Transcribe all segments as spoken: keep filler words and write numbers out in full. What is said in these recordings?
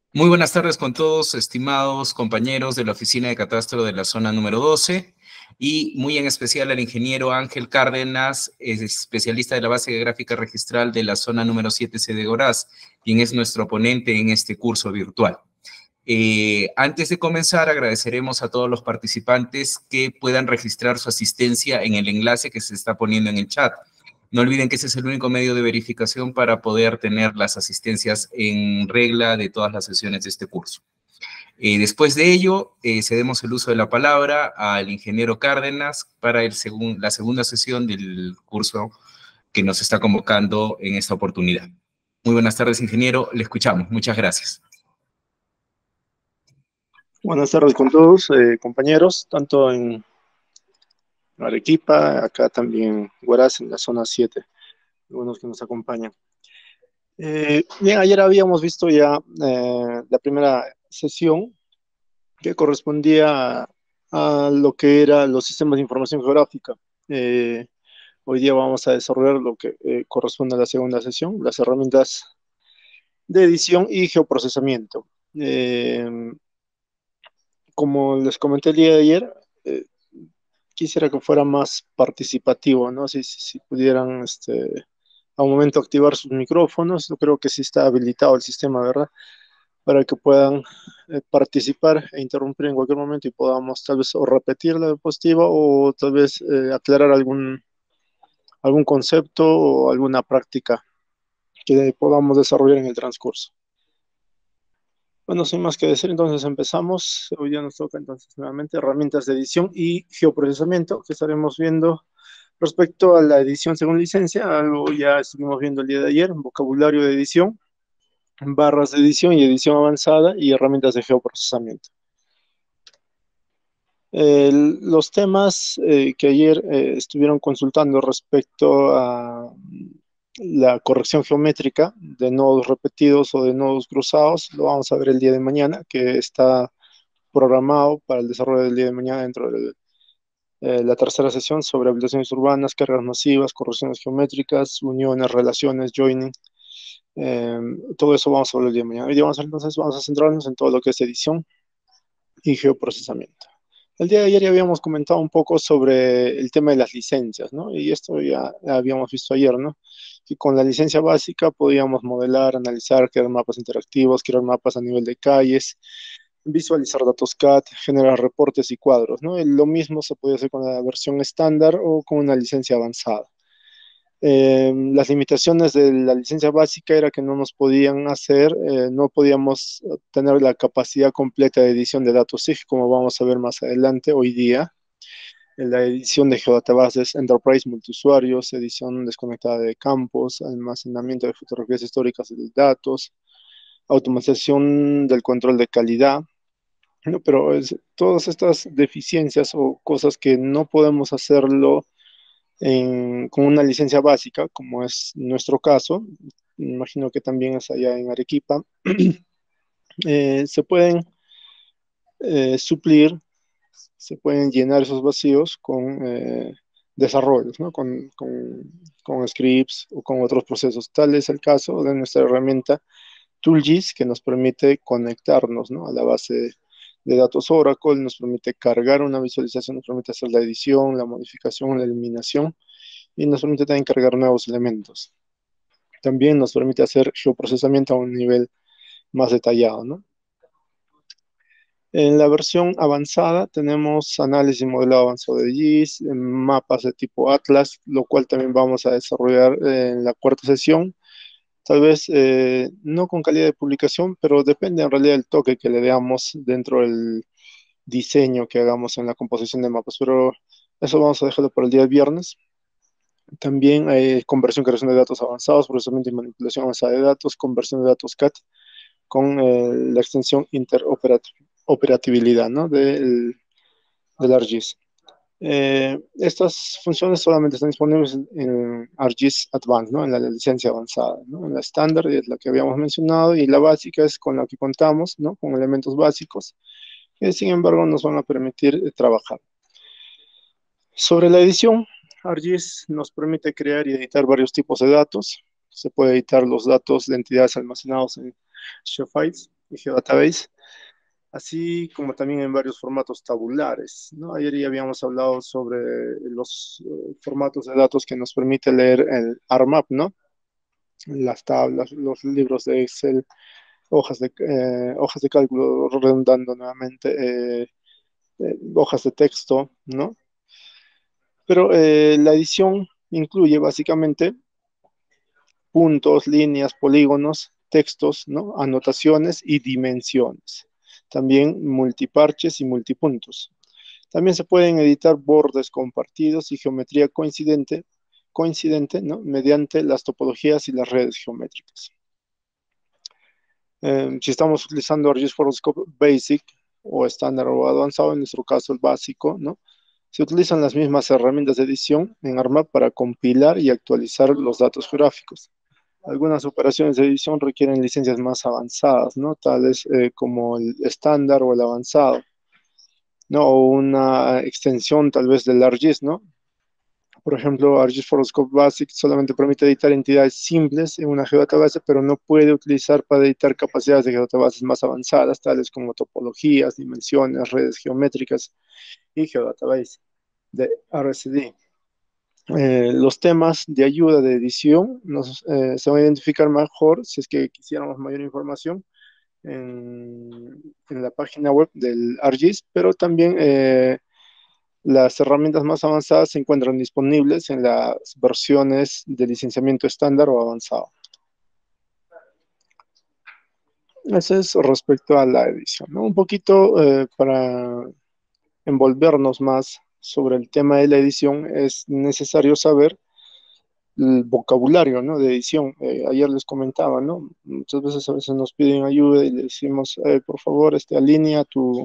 Muy buenas tardes con todos, estimados compañeros de la Oficina de Catastro de la zona número doce y muy en especial al ingeniero Ángel Cárdenas, es especialista de la base gráfica registral de la zona número siete C de Goraz, quien es nuestro ponente en este curso virtual. Eh, antes de comenzar, agradeceremos a todos los participantes que puedan registrar su asistencia en el enlace que se está poniendo en el chat. No olviden que ese es el único medio de verificación para poder tener las asistencias en regla de todas las sesiones de este curso. Eh, después de ello, eh, cedemos el uso de la palabra al ingeniero Cárdenas para el segun, la segunda sesión del curso que nos está convocando en esta oportunidad. Muy buenas tardes, ingeniero. Le escuchamos. Muchas gracias. Buenas tardes con todos, eh, compañeros, tanto en Arequipa, acá también en Huaraz, en la zona siete, algunos que nos acompañan. Eh, bien, ayer habíamos visto ya eh, la primera sesión que correspondía a, a lo que eran los sistemas de información geográfica. Eh, hoy día vamos a desarrollar lo que eh, corresponde a la segunda sesión, las herramientas de edición y geoprocesamiento. Eh, como les comenté el día de ayer, eh, quisiera que fuera más participativo, ¿no? Si, si, si pudieran, este, a un momento activar sus micrófonos, yo creo que sí está habilitado el sistema, ¿verdad? Para que puedan eh, participar e interrumpir en cualquier momento y podamos tal vez o repetir la diapositiva o tal vez eh, aclarar algún, algún concepto o alguna práctica que podamos desarrollar en el transcurso. Bueno, sin más que decir, entonces empezamos. Hoy ya nos toca entonces nuevamente herramientas de edición y geoprocesamiento que estaremos viendo respecto a la edición según licencia. Algo ya estuvimos viendo el día de ayer, vocabulario de edición, barras de edición y edición avanzada y herramientas de geoprocesamiento. Eh, los temas eh, que ayer eh, estuvieron consultando respecto a la corrección geométrica de nodos repetidos o de nodos cruzados, lo vamos a ver el día de mañana, que está programado para el desarrollo del día de mañana dentro de eh, la tercera sesión sobre habilitaciones urbanas, cargas masivas, correcciones geométricas, uniones, relaciones, joining. Eh, todo eso vamos a ver el día de mañana. Hoy día vamos a, entonces vamos a centrarnos en todo lo que es edición y geoprocesamiento. El día de ayer ya habíamos comentado un poco sobre el tema de las licencias, ¿no? Y esto ya habíamos visto ayer, ¿no? Que con la licencia básica podíamos modelar, analizar, crear mapas interactivos, crear mapas a nivel de calles, visualizar datos C A D, generar reportes y cuadros, ¿no? Lo mismo se puede hacer con la versión estándar o con una licencia avanzada. Eh, las limitaciones de la licencia básica era que no nos podían hacer, eh, no podíamos tener la capacidad completa de edición de datos S I G, como vamos a ver más adelante hoy día. En la edición de geodatabases Enterprise multiusuarios, edición desconectada de campos, almacenamiento de fotografías históricas de datos, automatización del control de calidad, ¿no? Pero es, todas estas deficiencias o cosas que no podemos hacerlo en, con una licencia básica, como es nuestro caso, me imagino que también es allá en Arequipa, eh, se pueden eh, suplir, se pueden llenar esos vacíos con eh, desarrollos, ¿no? Con, con, con scripts o con otros procesos. Tal es el caso de nuestra herramienta ToolGIS, que nos permite conectarnos, ¿no? A la base de datos Oracle, nos permite cargar una visualización, nos permite hacer la edición, la modificación, la eliminación y nos permite también cargar nuevos elementos. También nos permite hacer geoprocesamiento a un nivel más detallado, ¿no? En la versión avanzada tenemos análisis y modelado avanzado de G I S, mapas de tipo Atlas, lo cual también vamos a desarrollar en la cuarta sesión. Tal vez eh, no con calidad de publicación, pero depende en realidad del toque que le damos dentro del diseño que hagamos en la composición de mapas. Pero eso vamos a dejarlo para el día viernes. También hay conversión y creación de datos avanzados, procesamiento y manipulación avanzada de datos, conversión de datos C A D con eh, la extensión interoperabilidad, ¿no? del, del ArcGIS. Eh, estas funciones solamente están disponibles en, en ArcGIS Advanced, ¿no? En la licencia avanzada, ¿no? En la estándar es la que habíamos mencionado y la básica es con la que contamos, ¿no? Con elementos básicos que sin embargo nos van a permitir eh, trabajar. Sobre la edición, ArcGIS nos permite crear y editar varios tipos de datos. Se puede editar los datos de entidades almacenados en sharefiles. y Geodatabase, así como también en varios formatos tabulares, ¿no? Ayer ya habíamos hablado sobre los eh, formatos de datos que nos permite leer el R M A P, ¿no? Las tablas, los libros de Excel, hojas de, eh, hojas de cálculo, redundando nuevamente, eh, eh, hojas de texto, ¿no? Pero eh, la edición incluye básicamente puntos, líneas, polígonos, textos, ¿no? Anotaciones y dimensiones. También multiparches y multipuntos. También se pueden editar bordes compartidos y geometría coincidente, coincidente, ¿no? Mediante las topologías y las redes geométricas. Eh, si estamos utilizando ArcGIS Scope Basic o estándar o avanzado, en nuestro caso el básico, ¿no? Se utilizan las mismas herramientas de edición en R M A P para compilar y actualizar los datos geográficos. Algunas operaciones de edición requieren licencias más avanzadas, ¿no? Tales eh, como el estándar o el avanzado, ¿no? O una extensión tal vez del ArcGIS, ¿no? Por ejemplo, ArcGIS Scope Basic solamente permite editar entidades simples en una geodatabase, pero no puede utilizar para editar capacidades de geodatabases más avanzadas, tales como topologías, dimensiones, redes geométricas y geodatabase de R S D. Eh, los temas de ayuda de edición nos, eh, se van a identificar mejor si es que quisiéramos mayor información en, en la página web del ArcGIS, pero también eh, las herramientas más avanzadas se encuentran disponibles en las versiones de licenciamiento estándar o avanzado. Eso es respecto a la edición, ¿no? Un poquito eh, para envolvernos más sobre el tema de la edición, es necesario saber el vocabulario, ¿no? De edición. Eh, ayer les comentaba, ¿no? Muchas veces a veces nos piden ayuda y le decimos, eh, por favor, este, alinea tu,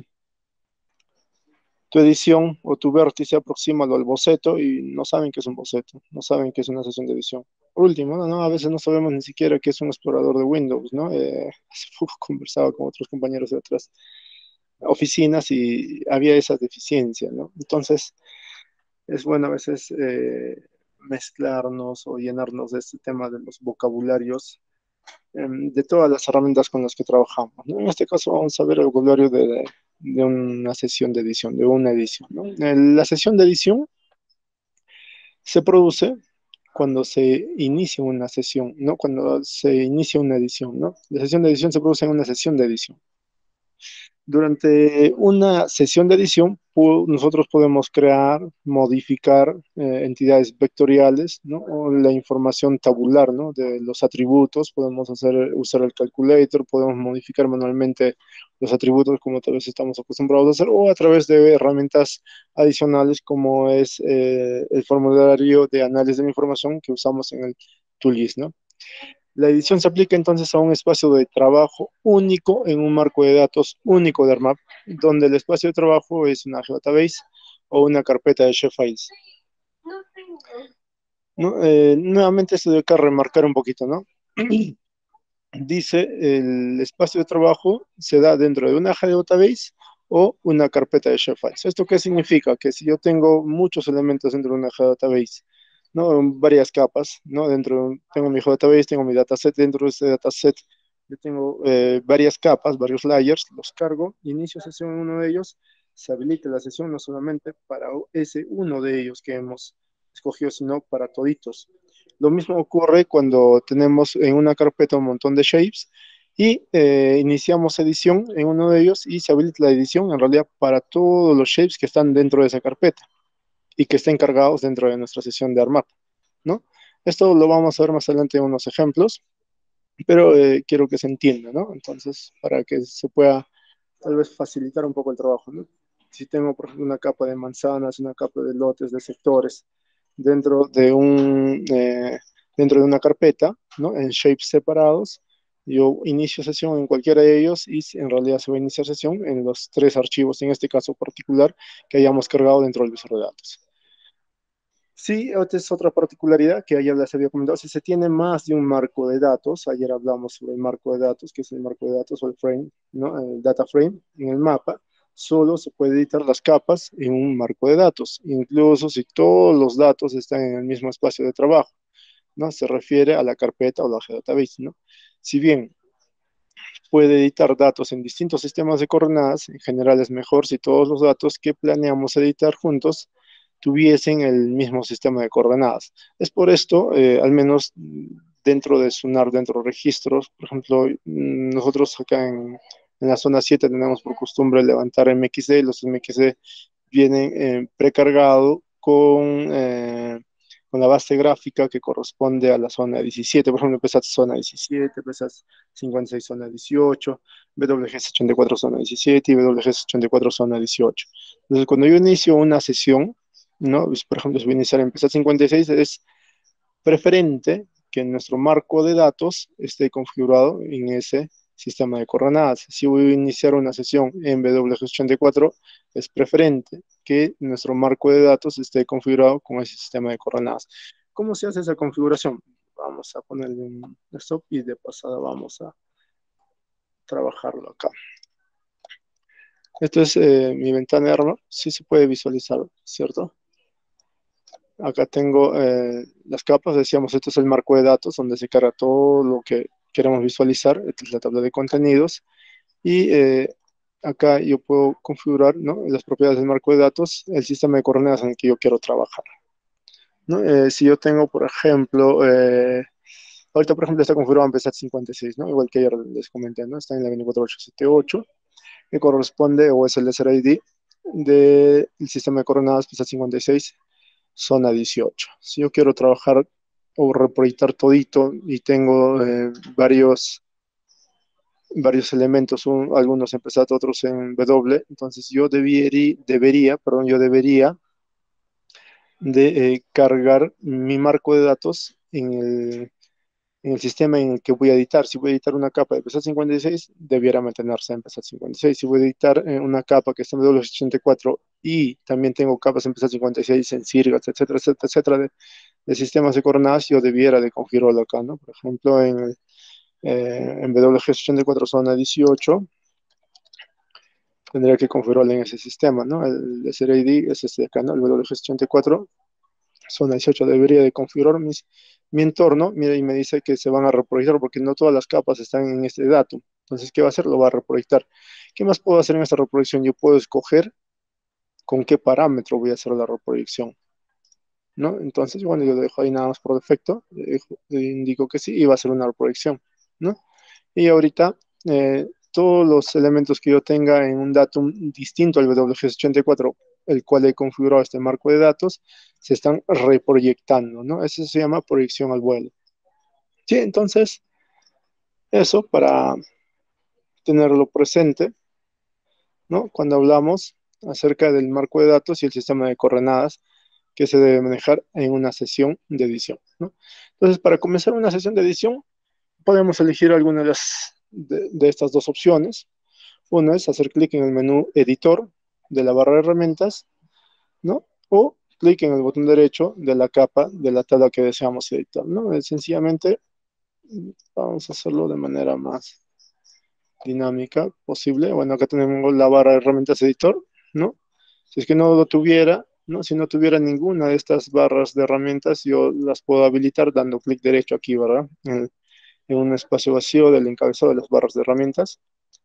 tu edición o tu vértice, aproxímalo al boceto y no saben qué es un boceto, no saben qué es una sesión de edición. Por último, no, no, a veces no sabemos ni siquiera qué es un explorador de Windows, ¿no? Eh, hace poco conversaba con otros compañeros de otras oficinas y había esa deficiencia, ¿no? Entonces, es bueno a veces eh, mezclarnos o llenarnos de este tema de los vocabularios eh, de todas las herramientas con las que trabajamos, ¿no? En este caso vamos a ver el vocabulario de, de una sesión de edición, de una edición, ¿no? La sesión de edición se produce cuando se inicia una sesión, ¿no? Cuando se inicia una edición, ¿no? La sesión de edición se produce en una sesión de edición. Durante una sesión de edición, nosotros podemos crear, modificar eh, entidades vectoriales, ¿no? O la información tabular, ¿no? De los atributos, podemos hacer, usar el calculator, podemos modificar manualmente los atributos como tal vez estamos acostumbrados a hacer, o a través de herramientas adicionales como es eh, el formulario de análisis de la información que usamos en el ToolGIS, ¿no? La edición se aplica entonces a un espacio de trabajo único en un marco de datos único de R M A P, donde el espacio de trabajo es una geodatabase o una carpeta de sharefiles. ¿No? Eh, nuevamente esto debe remarcar un poquito, ¿no? Dice, el espacio de trabajo se da dentro de una geodatabase o una carpeta de sharefiles. ¿Esto qué significa? Que si yo tengo muchos elementos dentro de una geodatabase, ¿no? Varias capas, ¿no? Dentro, tengo mi database, tengo mi dataset, dentro de este dataset yo tengo eh, varias capas, varios layers, los cargo, inicio sesión en uno de ellos, se habilita la sesión no solamente para ese uno de ellos que hemos escogido, sino para toditos. Lo mismo ocurre cuando tenemos en una carpeta un montón de shapes y eh, iniciamos edición en uno de ellos y se habilita la edición en realidad para todos los shapes que están dentro de esa carpeta y que estén cargados dentro de nuestra sesión de R M A P, ¿no? Esto lo vamos a ver más adelante en unos ejemplos, pero eh, quiero que se entienda, ¿no? Entonces, para que se pueda tal vez facilitar un poco el trabajo, ¿no? Si tengo, por ejemplo, una capa de manzanas, una capa de lotes, de sectores, dentro de, un, eh, dentro de una carpeta, ¿no? En shapes separados, yo inicio sesión en cualquiera de ellos y en realidad se va a iniciar sesión en los tres archivos, en este caso particular, que hayamos cargado dentro del visor de datos. Sí, esta es otra particularidad que ayer les había comentado. Si se tiene más de un marco de datos, ayer hablamos sobre el marco de datos, que es el marco de datos o el frame, ¿no? El data frame en el mapa, solo se puede editar las capas en un marco de datos, incluso si todos los datos están en el mismo espacio de trabajo, ¿no? Se refiere a la carpeta o la geodatabase, ¿no? Si bien puede editar datos en distintos sistemas de coordenadas. En general es mejor si todos los datos que planeamos editar juntos tuviesen el mismo sistema de coordenadas. Es por esto, eh, al menos dentro de Sunar, dentro de registros, por ejemplo, nosotros acá en, en la zona siete tenemos por costumbre levantar M X D, los M X D vienen eh, precargados con, eh, con la base gráfica que corresponde a la zona diecisiete. Por ejemplo, empezás zona diecisiete, empezás cincuenta y seis zona dieciocho, W G S ochenta y cuatro zona diecisiete y W G S ochenta y cuatro zona dieciocho. Entonces, cuando yo inicio una sesión, ¿no? Pues, por ejemplo, si voy a iniciar empezar cincuenta y seis, es preferente que nuestro marco de datos esté configurado en ese sistema de coordenadas. Si voy a iniciar una sesión en W G S ochenta y cuatro, es preferente que nuestro marco de datos esté configurado con ese sistema de coordenadas. ¿Cómo se hace esa configuración? Vamos a ponerle un stop y de pasada vamos a trabajarlo acá. Esto es eh, mi ventana de Error. Sí se puede visualizar, ¿cierto? Acá tengo eh, las capas, decíamos, esto es el marco de datos donde se carga todo lo que queremos visualizar. Esta es la tabla de contenidos. Y eh, acá yo puedo configurar, ¿no?, las propiedades del marco de datos, el sistema de coordenadas en el que yo quiero trabajar, ¿no? Eh, si yo tengo, por ejemplo, eh, ahorita, por ejemplo, está configurado en P S A T cincuenta y seis, ¿no? Igual que ayer les comenté, ¿no? Está en la veinticuatro mil ochocientos setenta y ocho, que corresponde, o es el S R I D del sistema de coordenadas P S A T cincuenta y seis, zona dieciocho. Si yo quiero trabajar o reproyectar todito y tengo eh, varios, varios elementos, un, algunos en P S A T, otros en W, entonces yo debería, debería, perdón, yo debería de eh, cargar mi marco de datos en el, en el sistema en el que voy a editar. Si voy a editar una capa de P S A T cincuenta y seis, debiera mantenerse en P S A T cincuenta y seis. Si voy a editar eh, una capa que está en W ochenta y cuatro y también tengo capas en P S A T cincuenta y seis, en Sirgas, etcétera, etcétera, etcétera, de, de sistemas de coordenadas, yo debiera de configurarlo acá, ¿no? Por ejemplo, en, eh, en W G S ochenta y cuatro zona dieciocho, tendría que configurarlo en ese sistema, ¿no? El S R I D es este de acá, ¿no? El W G S ochenta y cuatro zona dieciocho debería de configurar mis, mi entorno. Mira, y me dice que se van a reproyectar porque no todas las capas están en este dato. Entonces, ¿qué va a hacer? Lo va a reproyectar. ¿Qué más puedo hacer en esta reproyección? Yo puedo escoger con qué parámetro voy a hacer la reproyección, ¿no? Entonces, bueno, yo lo dejo ahí nada más por defecto, le, dejo, le indico que sí y va a ser una reproyección, ¿no? Y ahorita, eh, todos los elementos que yo tenga en un datum distinto al W G S ochenta y cuatro, el cual he configurado este marco de datos, se están reproyectando, ¿no? Eso se llama proyección al vuelo. Sí, entonces, eso para tenerlo presente, ¿no? Cuando hablamos acerca del marco de datos y el sistema de coordenadas que se debe manejar en una sesión de edición, ¿no? Entonces, para comenzar una sesión de edición, podemos elegir alguna de, las, de, de estas dos opciones. Uno es hacer clic en el menú editor de la barra de herramientas, ¿no? O clic en el botón derecho de la capa de la tabla que deseamos editar, ¿no? Es sencillamente, vamos a hacerlo de manera más dinámica posible. Bueno, acá tenemos la barra de herramientas editor, ¿no? Si es que no lo tuviera, ¿no? Si no tuviera ninguna de estas barras de herramientas, yo las puedo habilitar dando clic derecho aquí, ¿verdad? En, en un espacio vacío del encabezado de las barras de herramientas.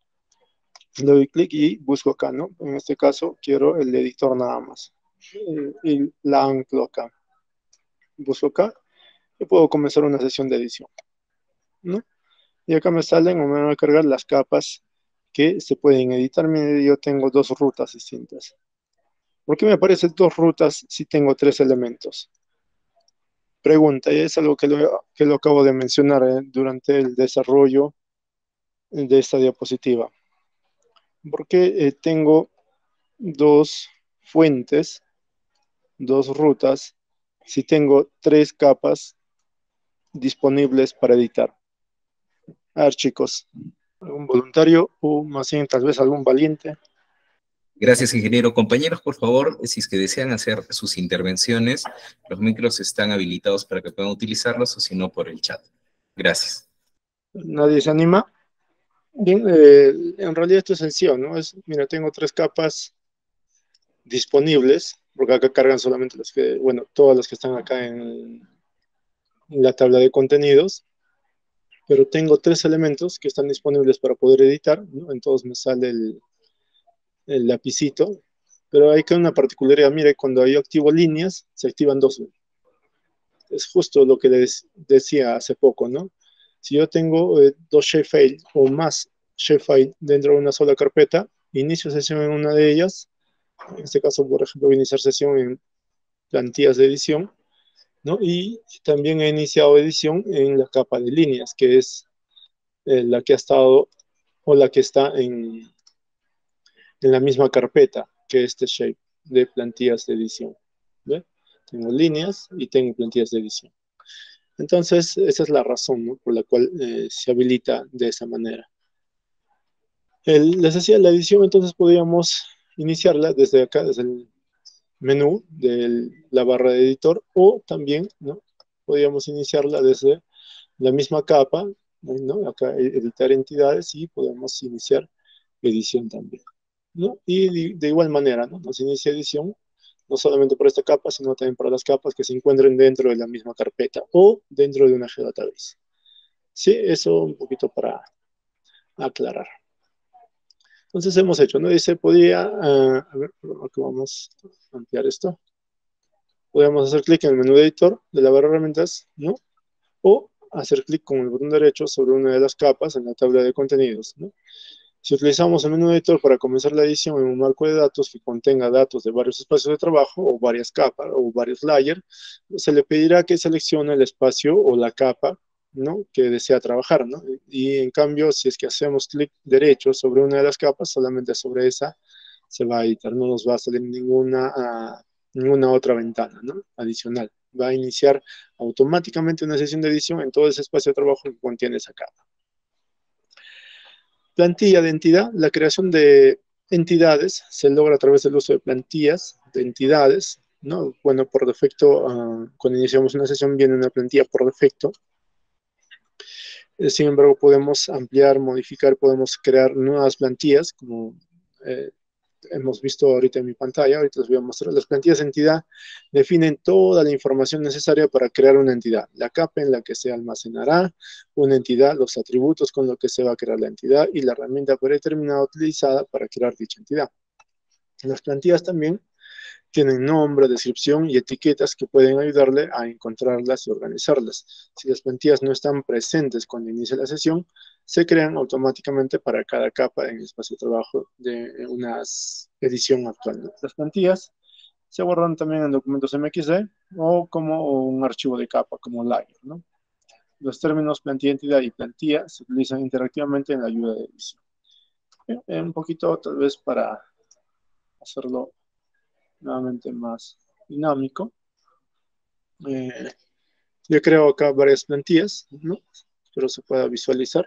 Le doy clic y busco acá, ¿no? En este caso quiero el editor nada más. Y, y la anclo acá. Busco acá y puedo comenzar una sesión de edición, ¿no? Y acá me salen o me van a cargar las capas que se pueden editar. Mire, yo tengo dos rutas distintas. ¿Por qué me aparecen dos rutas si tengo tres elementos? Pregunta, y es algo que lo, que lo acabo de mencionar eh, durante el desarrollo de esta diapositiva. ¿Por qué eh, tengo dos fuentes, dos rutas, si tengo tres capas disponibles para editar? A ver, chicos, algún voluntario o más bien tal vez algún valiente. Gracias, ingeniero. Compañeros, por favor, si es que desean hacer sus intervenciones, los micros están habilitados para que puedan utilizarlos o si no, por el chat. Gracias. ¿Nadie se anima? Bien, eh, en realidad esto es sencillo, ¿no? Es, mira, tengo tres capas disponibles, porque acá cargan solamente las que, bueno, todas las que están acá en, en la tabla de contenidos. pero tengo tres elementos que están disponibles para poder editar, ¿no? Entonces me sale el, el lapicito, pero hay que una particularidad, mire, cuando yo activo líneas, se activan dos. Es justo lo que les decía hace poco, ¿no? Si yo tengo eh, dos shapefiles o más shapefiles dentro de una sola carpeta, inicio sesión en una de ellas, en este caso, por ejemplo, voy a iniciar sesión en plantillas de edición, ¿no? Y también he iniciado edición en la capa de líneas, que es eh, la que ha estado o la que está en, en la misma carpeta que este shape de plantillas de edición. ¿Ve? Tengo líneas y tengo plantillas de edición. Entonces, esa es la razón, ¿no?, por la cual eh, se habilita de esa manera. El, les decía, la edición, entonces podríamos iniciarla desde acá, desde el menú de la barra de editor, o también, ¿no?, podríamos iniciarla desde la misma capa, ¿no?, acá editar entidades, y podemos iniciar edición también, ¿no? Y de, de igual manera, ¿no?, nos inicia edición, no solamente por esta capa, sino también para las capas que se encuentren dentro de la misma carpeta o dentro de una geodatabase. Sí, eso un poquito para aclarar. Entonces hemos hecho, ¿no? Dice, podría, uh, a ver, aquí vamos a ampliar esto. Podemos hacer clic en el menú de editor de la barra de herramientas, ¿no? O hacer clic con el botón derecho sobre una de las capas en la tabla de contenidos, ¿no? Si utilizamos el menú de editor para comenzar la edición en un marco de datos que contenga datos de varios espacios de trabajo o varias capas o varios layers, se le pedirá que seleccione el espacio o la capa, ¿no?, que desea trabajar, ¿no? Y en cambio, si es que hacemos clic derecho sobre una de las capas, solamente sobre esa se va a editar, no nos va a salir ninguna, uh, ninguna otra ventana, ¿no?, adicional. Va a iniciar automáticamente una sesión de edición en todo ese espacio de trabajo que contiene esa capa. Plantilla de entidad. La creación de entidades se logra a través del uso de plantillas de entidades, ¿no? Bueno, por defecto, uh, cuando iniciamos una sesión viene una plantilla por defecto. Sin embargo, podemos ampliar, modificar, podemos crear nuevas plantillas, como eh, hemos visto ahorita en mi pantalla. Ahorita les voy a mostrar. Las plantillas de entidad definen toda la información necesaria para crear una entidad. La capa en la que se almacenará una entidad, los atributos con los que se va a crear la entidad y la herramienta predeterminada utilizada para crear dicha entidad. Las plantillas también tienen nombre, descripción y etiquetas que pueden ayudarle a encontrarlas y organizarlas. Si las plantillas no están presentes cuando inicia la sesión, se crean automáticamente para cada capa en el espacio de trabajo de una edición actual, ¿no? Las plantillas se guardan también en documentos M X D o como un archivo de capa, como layer, ¿no? Los términos plantilla, entidad y plantilla se utilizan interactivamente en la ayuda de edición. Eh, un poquito, tal vez, para hacerlo nuevamente más dinámico. Eh, yo creo acá varias plantillas, ¿no? Espero se pueda visualizar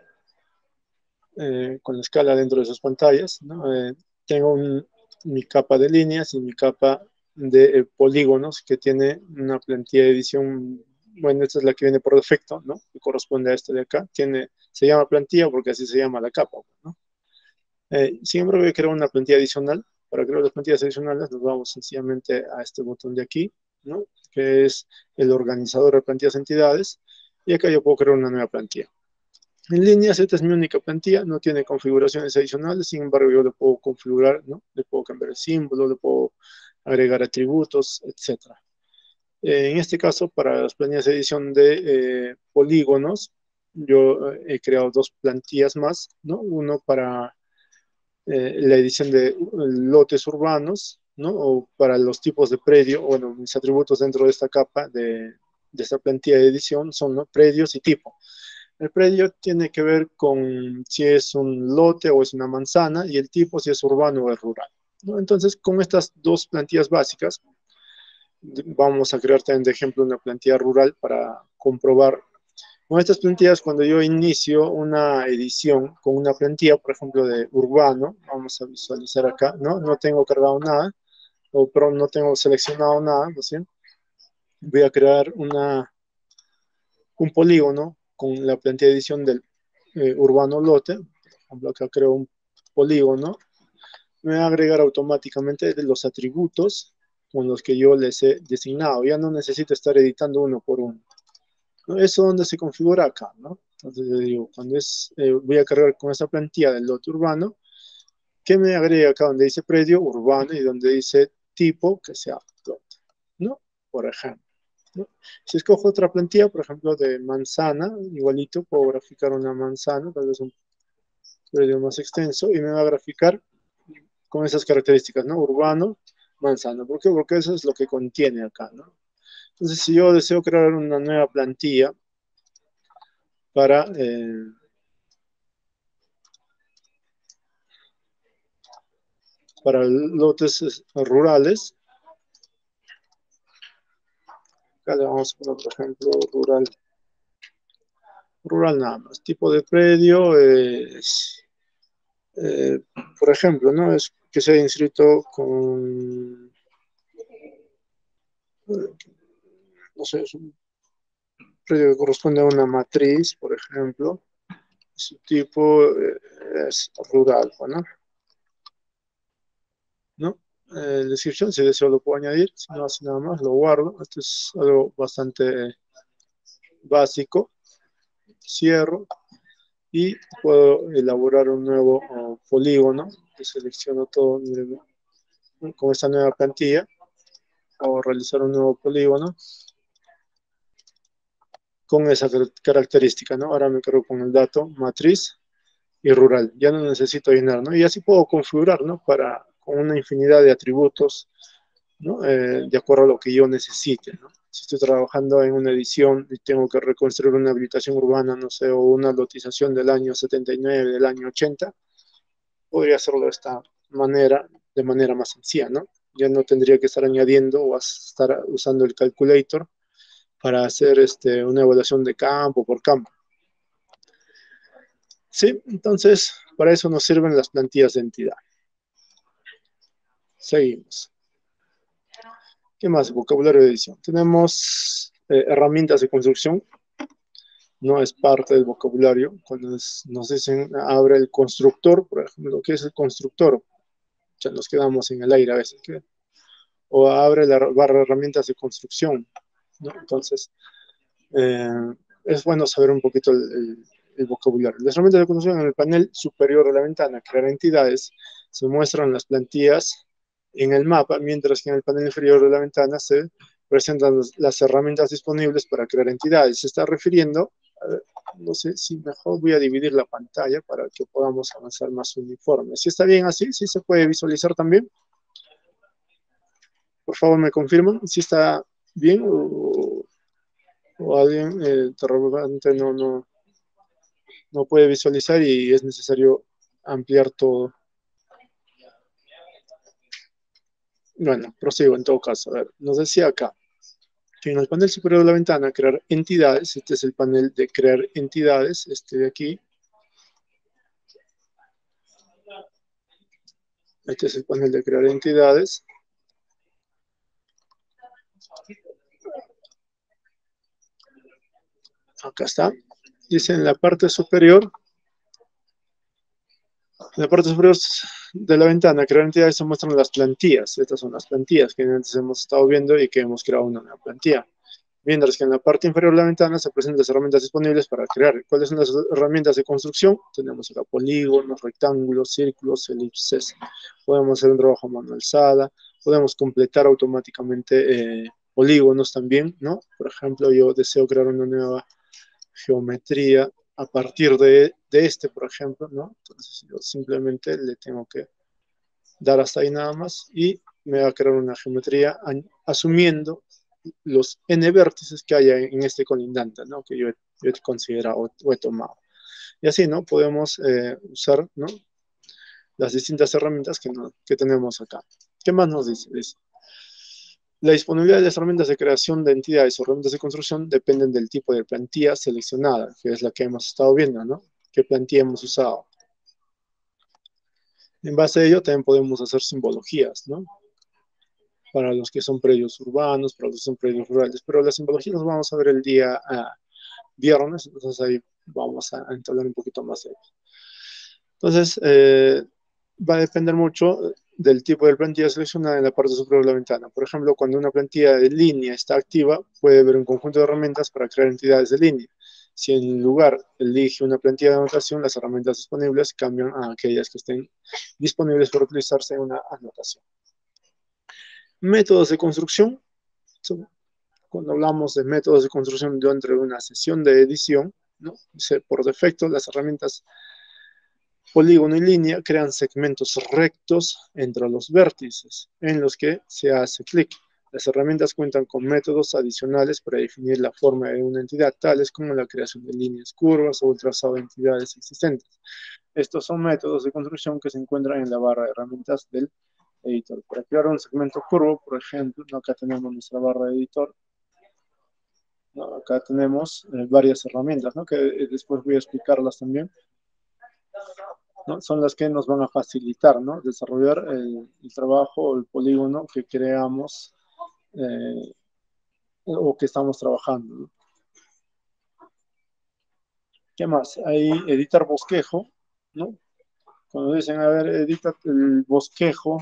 eh, con la escala dentro de esas pantallas, ¿no? Eh, tengo un, mi capa de líneas y mi capa de eh, polígonos, que tiene una plantilla de edición. Bueno, esta es la que viene por defecto, ¿no?, que corresponde a esta de acá. Tiene, se llama plantilla porque así se llama la capa, ¿no? Eh, sin embargo, voy a crear una plantilla adicional. Para crear las plantillas adicionales nos vamos sencillamente a este botón de aquí, ¿no?, que es el organizador de plantillas entidades, y acá yo puedo crear una nueva plantilla. En líneas, esta es mi única plantilla, no tiene configuraciones adicionales. Sin embargo, yo le puedo configurar, ¿no?, le puedo cambiar el símbolo, le puedo agregar atributos, etcétera. Eh, en este caso, para las plantillas de edición de eh, polígonos, yo he creado dos plantillas más, ¿no?, uno para Eh, la edición de lotes urbanos, ¿no?, o para los tipos de predio. Bueno, mis atributos dentro de esta capa de, de esta plantilla de edición son, ¿no?, predios y tipo. El predio tiene que ver con si es un lote o es una manzana, y el tipo si es urbano o es rural, ¿no? Entonces, con estas dos plantillas básicas, vamos a crear también de ejemplo una plantilla rural para comprobar. Con estas plantillas, cuando yo inicio una edición con una plantilla, por ejemplo, de urbano, vamos a visualizar acá, ¿no? No tengo cargado nada, o pero no tengo seleccionado nada, ¿no es cierto? Voy a crear una, un polígono con la plantilla de edición del eh, urbano lote. Por ejemplo, acá creo un polígono. Me va a agregar automáticamente los atributos con los que yo les he designado. Ya no necesito estar editando uno por uno. Eso donde se configura acá, ¿no? Entonces yo digo, cuando es, eh, voy a cargar con esta plantilla del lote urbano, ¿qué me agrega acá donde dice predio urbano y donde dice tipo que sea lote? ¿No? Por ejemplo. ¿No? Si escojo otra plantilla, por ejemplo, de manzana, igualito, puedo graficar una manzana, tal vez un predio más extenso, y me va a graficar con esas características, ¿no? Urbano, manzana. ¿Por qué? Porque eso es lo que contiene acá, ¿no? Entonces, si yo deseo crear una nueva plantilla para, eh, para lotes rurales, acá le vamos a poner, por ejemplo, rural. Rural nada más. Tipo de predio es, eh, por ejemplo, ¿no? Es que sea inscrito con, no sé, es un predio que corresponde a una matriz, por ejemplo. Su tipo eh, es rural, ¿no? ¿No? Eh, descripción, si deseo lo puedo añadir, si no hace nada más, lo guardo. Esto es algo bastante básico. Cierro y puedo elaborar un nuevo uh, polígono. Selecciono todo con esta nueva plantilla o realizar un nuevo polígono con esa característica, ¿no? Ahora me cargo con el dato matriz y rural. Ya no necesito llenar, ¿no? Y así puedo configurar, ¿no? Para, con una infinidad de atributos, ¿no? Eh, de acuerdo a lo que yo necesite, ¿no? Si estoy trabajando en una edición y tengo que reconstruir una habilitación urbana, no sé, o una lotización del año setenta y nueve, del año ochenta, podría hacerlo de esta manera, de manera más sencilla, ¿no? Ya no tendría que estar añadiendo o estar usando el calculator para hacer este, una evaluación de campo por campo. Sí, entonces, para eso nos sirven las plantillas de entidad. Seguimos. ¿Qué más? Vocabulario de edición. Tenemos eh, herramientas de construcción. No es parte del vocabulario. Cuando es, nos dicen abre el constructor, por ejemplo, ¿qué es el constructor? Ya nos quedamos en el aire a veces. ¿Qué? O abre la barra de herramientas de construcción, ¿no? Entonces, eh, es bueno saber un poquito el, el, el vocabulario. Las herramientas de construcción en el panel superior de la ventana, crear entidades, se muestran las plantillas en el mapa, mientras que en el panel inferior de la ventana se presentan las herramientas disponibles para crear entidades. Se está refiriendo, a ver, no sé si mejor voy a dividir la pantalla para que podamos avanzar más uniforme. Si está bien así, sí se puede visualizar también. Por favor, me confirman si está bien o, o alguien eh, de repente no, no, no puede visualizar y es necesario ampliar todo. Bueno, prosigo en todo caso. A ver, nos decía acá que en el panel superior de la ventana, crear entidades. Este es el panel de crear entidades, este de aquí. Este es el panel de crear entidades. Acá está. Dice en la parte superior, en la parte superior de la ventana, crear entidades, se muestran las plantillas. Estas son las plantillas que antes hemos estado viendo y que hemos creado una nueva plantilla. Mientras que en la parte inferior de la ventana se presentan las herramientas disponibles para crear. ¿Cuáles son las herramientas de construcción? Tenemos acá polígonos, rectángulos, círculos, elipses. Podemos hacer un trabajo a mano alzada. Podemos completar automáticamente eh, polígonos también, ¿no? Por ejemplo, yo deseo crear una nueva geometría a partir de, de este, por ejemplo, ¿no? Entonces yo simplemente le tengo que dar hasta ahí nada más y me va a crear una geometría asumiendo los n vértices que haya en este colindante, ¿no? Que yo he, yo he considerado o he tomado. Y así, ¿no? Podemos eh, usar, ¿no? Las distintas herramientas que, no, que tenemos acá. ¿Qué más nos dice? Dice, la disponibilidad de las herramientas de creación de entidades o herramientas de construcción dependen del tipo de plantilla seleccionada, que es la que hemos estado viendo, ¿no? ¿Qué plantilla hemos usado? En base a ello también podemos hacer simbologías, ¿no? Para los que son predios urbanos, para los que son predios rurales, pero las simbologías las vamos a ver el día uh, viernes, entonces ahí vamos a entablar un poquito más de ello. Entonces, eh, va a depender mucho del tipo de plantilla seleccionada en la parte superior de la ventana. Por ejemplo, cuando una plantilla de línea está activa, puede haber un conjunto de herramientas para crear entidades de línea. Si en lugar elige una plantilla de anotación, las herramientas disponibles cambian a aquellas que estén disponibles para utilizarse en una anotación. Métodos de construcción. Cuando hablamos de métodos de construcción dentro de una sesión de edición, ¿no? Por defecto, las herramientas polígono y línea crean segmentos rectos entre los vértices en los que se hace clic. Las herramientas cuentan con métodos adicionales para definir la forma de una entidad, tales como la creación de líneas curvas o el trazado de entidades existentes. Estos son métodos de construcción que se encuentran en la barra de herramientas del editor. Para crear un segmento curvo, por ejemplo, acá tenemos nuestra barra de editor. ¿No? Acá tenemos eh, varias herramientas, ¿no? Que eh, después voy a explicarlas también. ¿No? Son las que nos van a facilitar, ¿no? Desarrollar el, el trabajo o el polígono que creamos eh, o que estamos trabajando, ¿no? ¿Qué más? Ahí editar bosquejo, ¿no? Cuando dicen, a ver, edita el bosquejo,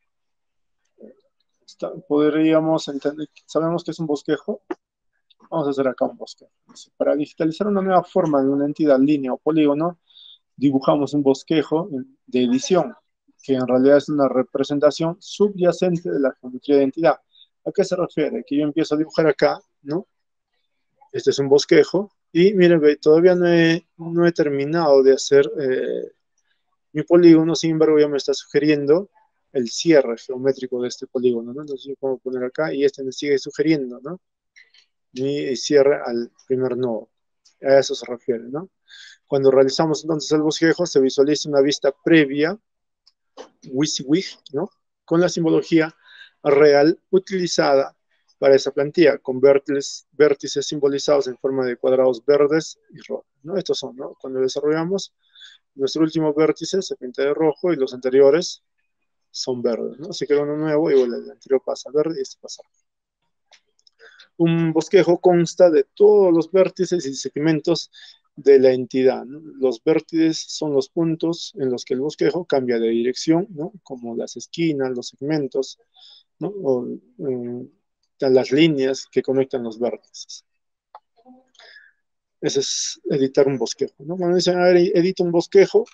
está, podríamos entender, ¿sabemos qué es un bosquejo? Vamos a hacer acá un bosquejo. Para digitalizar una nueva forma de una entidad, línea o polígono, dibujamos un bosquejo de edición, que en realidad es una representación subyacente de la geometría de entidad. ¿A qué se refiere? Que yo empiezo a dibujar acá, ¿no? Este es un bosquejo, y miren, todavía no he, no he terminado de hacer eh, mi polígono, sin embargo ya me está sugiriendo el cierre geométrico de este polígono, ¿no? Entonces yo puedo poner acá, y este me sigue sugiriendo, ¿no? Mi cierre al primer nodo. A eso se refiere, ¿no? Cuando realizamos entonces el bosquejo, se visualiza una vista previa, WYSIWYG, ¿no? Con la simbología real utilizada para esa plantilla, con vértices, vértices simbolizados en forma de cuadrados verdes y rojos, ¿no? Estos son, ¿no? Cuando desarrollamos, nuestro último vértice se pinta de rojo y los anteriores son verdes, ¿no? Se crea uno nuevo y bueno, el anterior pasa verde y este pasa rojo. Un bosquejo consta de todos los vértices y segmentos de la entidad, ¿no? Los vértices son los puntos en los que el bosquejo cambia de dirección, ¿no? Como las esquinas, los segmentos, ¿no? O eh, las líneas que conectan los vértices. Ese es editar un bosquejo, ¿no? Cuando dicen, a ver, edita un bosquejo,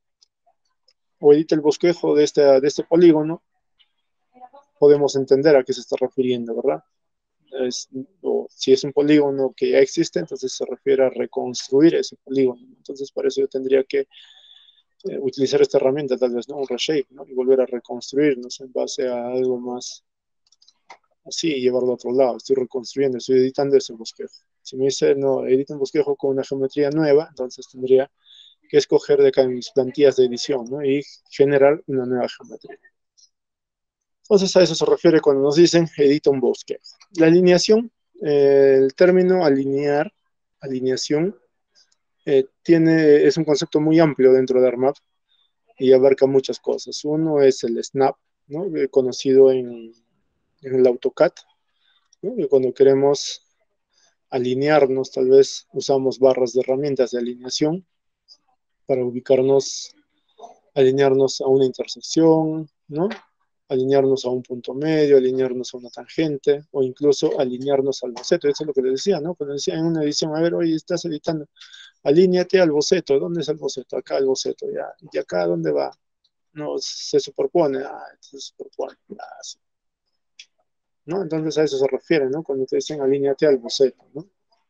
o edita el bosquejo de este, de este polígono, podemos entender a qué se está refiriendo, ¿verdad? Es, o si es un polígono que ya existe, entonces se refiere a reconstruir ese polígono. Entonces, para eso yo tendría que eh, utilizar esta herramienta, tal vez, ¿no? Un reshape, ¿no? Y volver a reconstruirnos en base a algo más así y llevarlo a otro lado. Estoy reconstruyendo, estoy editando ese bosquejo. Si me dice, no, edita un bosquejo con una geometría nueva, entonces tendría que escoger de acá mis plantillas de edición, ¿no? Y generar una nueva geometría. Entonces a eso se refiere cuando nos dicen edita un bosquejo. La alineación, eh, el término alinear, alineación, eh, tiene, es un concepto muy amplio dentro de ARMAP y abarca muchas cosas. Uno es el snap, ¿no? Eh, conocido en, en el AutoCAD, ¿no? Y cuando queremos alinearnos, tal vez usamos barras de herramientas de alineación para ubicarnos, alinearnos a una intersección, ¿no? Alinearnos a un punto medio, alinearnos a una tangente, o incluso alinearnos al boceto. Eso es lo que les decía, ¿no? Cuando decía en una edición, a ver, oye, estás editando, alíñate al boceto. ¿Dónde es el boceto? Acá el boceto, ya. ¿Y acá dónde va? No, se superpone. Ah, se superpone. Ah, sí. ¿No? Entonces a eso se refiere, ¿no? Cuando te dicen alíñate al boceto, ¿no?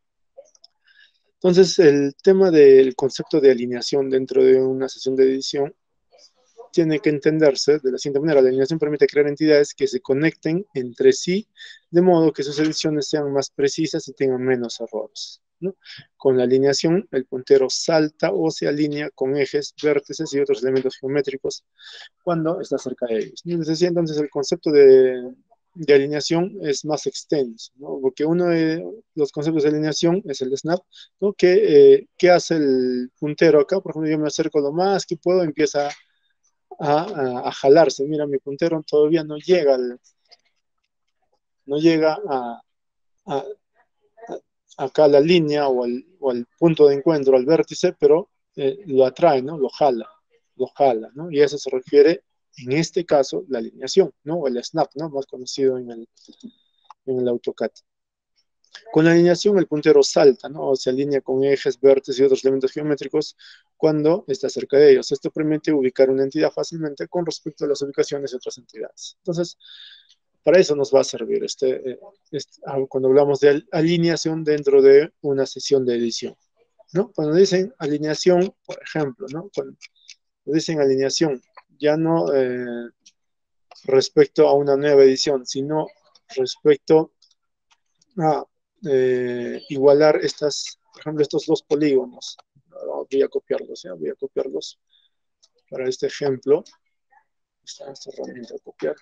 Entonces, el tema del concepto de alineación dentro de una sesión de edición tiene que entenderse de la siguiente manera. La alineación permite crear entidades que se conecten entre sí, de modo que sus ediciones sean más precisas y tengan menos errores, ¿no? Con la alineación, el puntero salta o se alinea con ejes, vértices y otros elementos geométricos cuando está cerca de ellos. Les decía, entonces, el concepto de, de alineación es más extenso, ¿no? Porque uno de los conceptos de alineación es el snap, ¿no? Que, eh, ¿qué hace el puntero acá? Por ejemplo, yo me acerco lo más que puedo, empieza a, a, a jalarse. Mira, mi puntero todavía no llega, al, no llega a, a, a, acá a la línea o al, o al, punto de encuentro, al vértice, pero eh, lo atrae, ¿no? Lo jala, lo jala, ¿no? Y a eso se refiere, en este caso, la alineación, ¿no? O el snap, ¿no? Más conocido en el, en el AutoCAD. Con la alineación el puntero salta, ¿no? O se alinea con ejes, vértices y otros elementos geométricos cuando está cerca de ellos. Esto permite ubicar una entidad fácilmente con respecto a las ubicaciones de otras entidades. Entonces, para eso nos va a servir este, eh, este, cuando hablamos de alineación dentro de una sesión de edición, ¿no? Cuando dicen alineación, por ejemplo, ¿no? Cuando dicen alineación, ya no eh, respecto a una nueva edición, sino respecto a eh, igualar estas, por ejemplo, estos dos polígonos. Voy a copiarlos, ¿eh? Voy a copiarlos para este ejemplo. Está esta herramienta de copiar.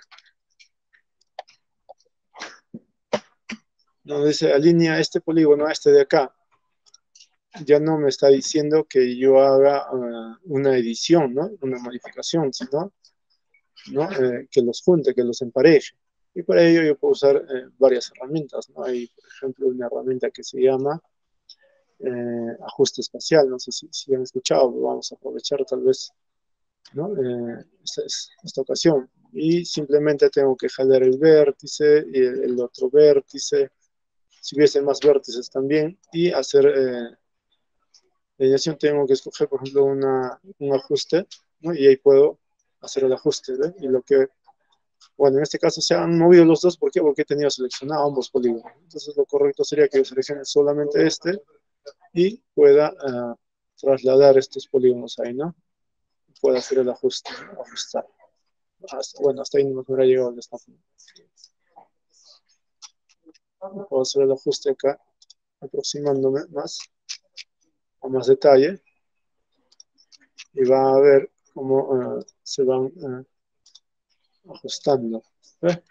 Donde dice alinea este polígono a este de acá. Ya no me está diciendo que yo haga uh, una edición, ¿no? Una modificación, sino ¿no? Eh, que los junte, que los empareje. Y para ello yo puedo usar eh, varias herramientas, ¿no? Hay, por ejemplo, una herramienta que se llama eh, ajuste espacial, no sé si, si han escuchado, lo vamos a aprovechar tal vez, ¿no? Eh, esta, esta ocasión. Y simplemente tengo que jalar el vértice y el, el otro vértice, si hubiese más vértices también, y hacer... Eh, la alineación tengo que escoger, por ejemplo, una, un ajuste, ¿no? Y ahí puedo hacer el ajuste, ¿ve? Y lo que, bueno, en este caso se han movido los dos, ¿por qué? Porque he tenido seleccionado ambos polígonos. Entonces lo correcto sería que yo seleccione solamente este y pueda uh, trasladar estos polígonos ahí, ¿no? Pueda hacer el ajuste, ¿no? Ajustar. Hasta, bueno, hasta ahí no me hubiera llegado de esta forma. Puedo hacer el ajuste acá, aproximándome más, a más detalle, y va a ver cómo uh, se van uh, ajustando. ¿Eh?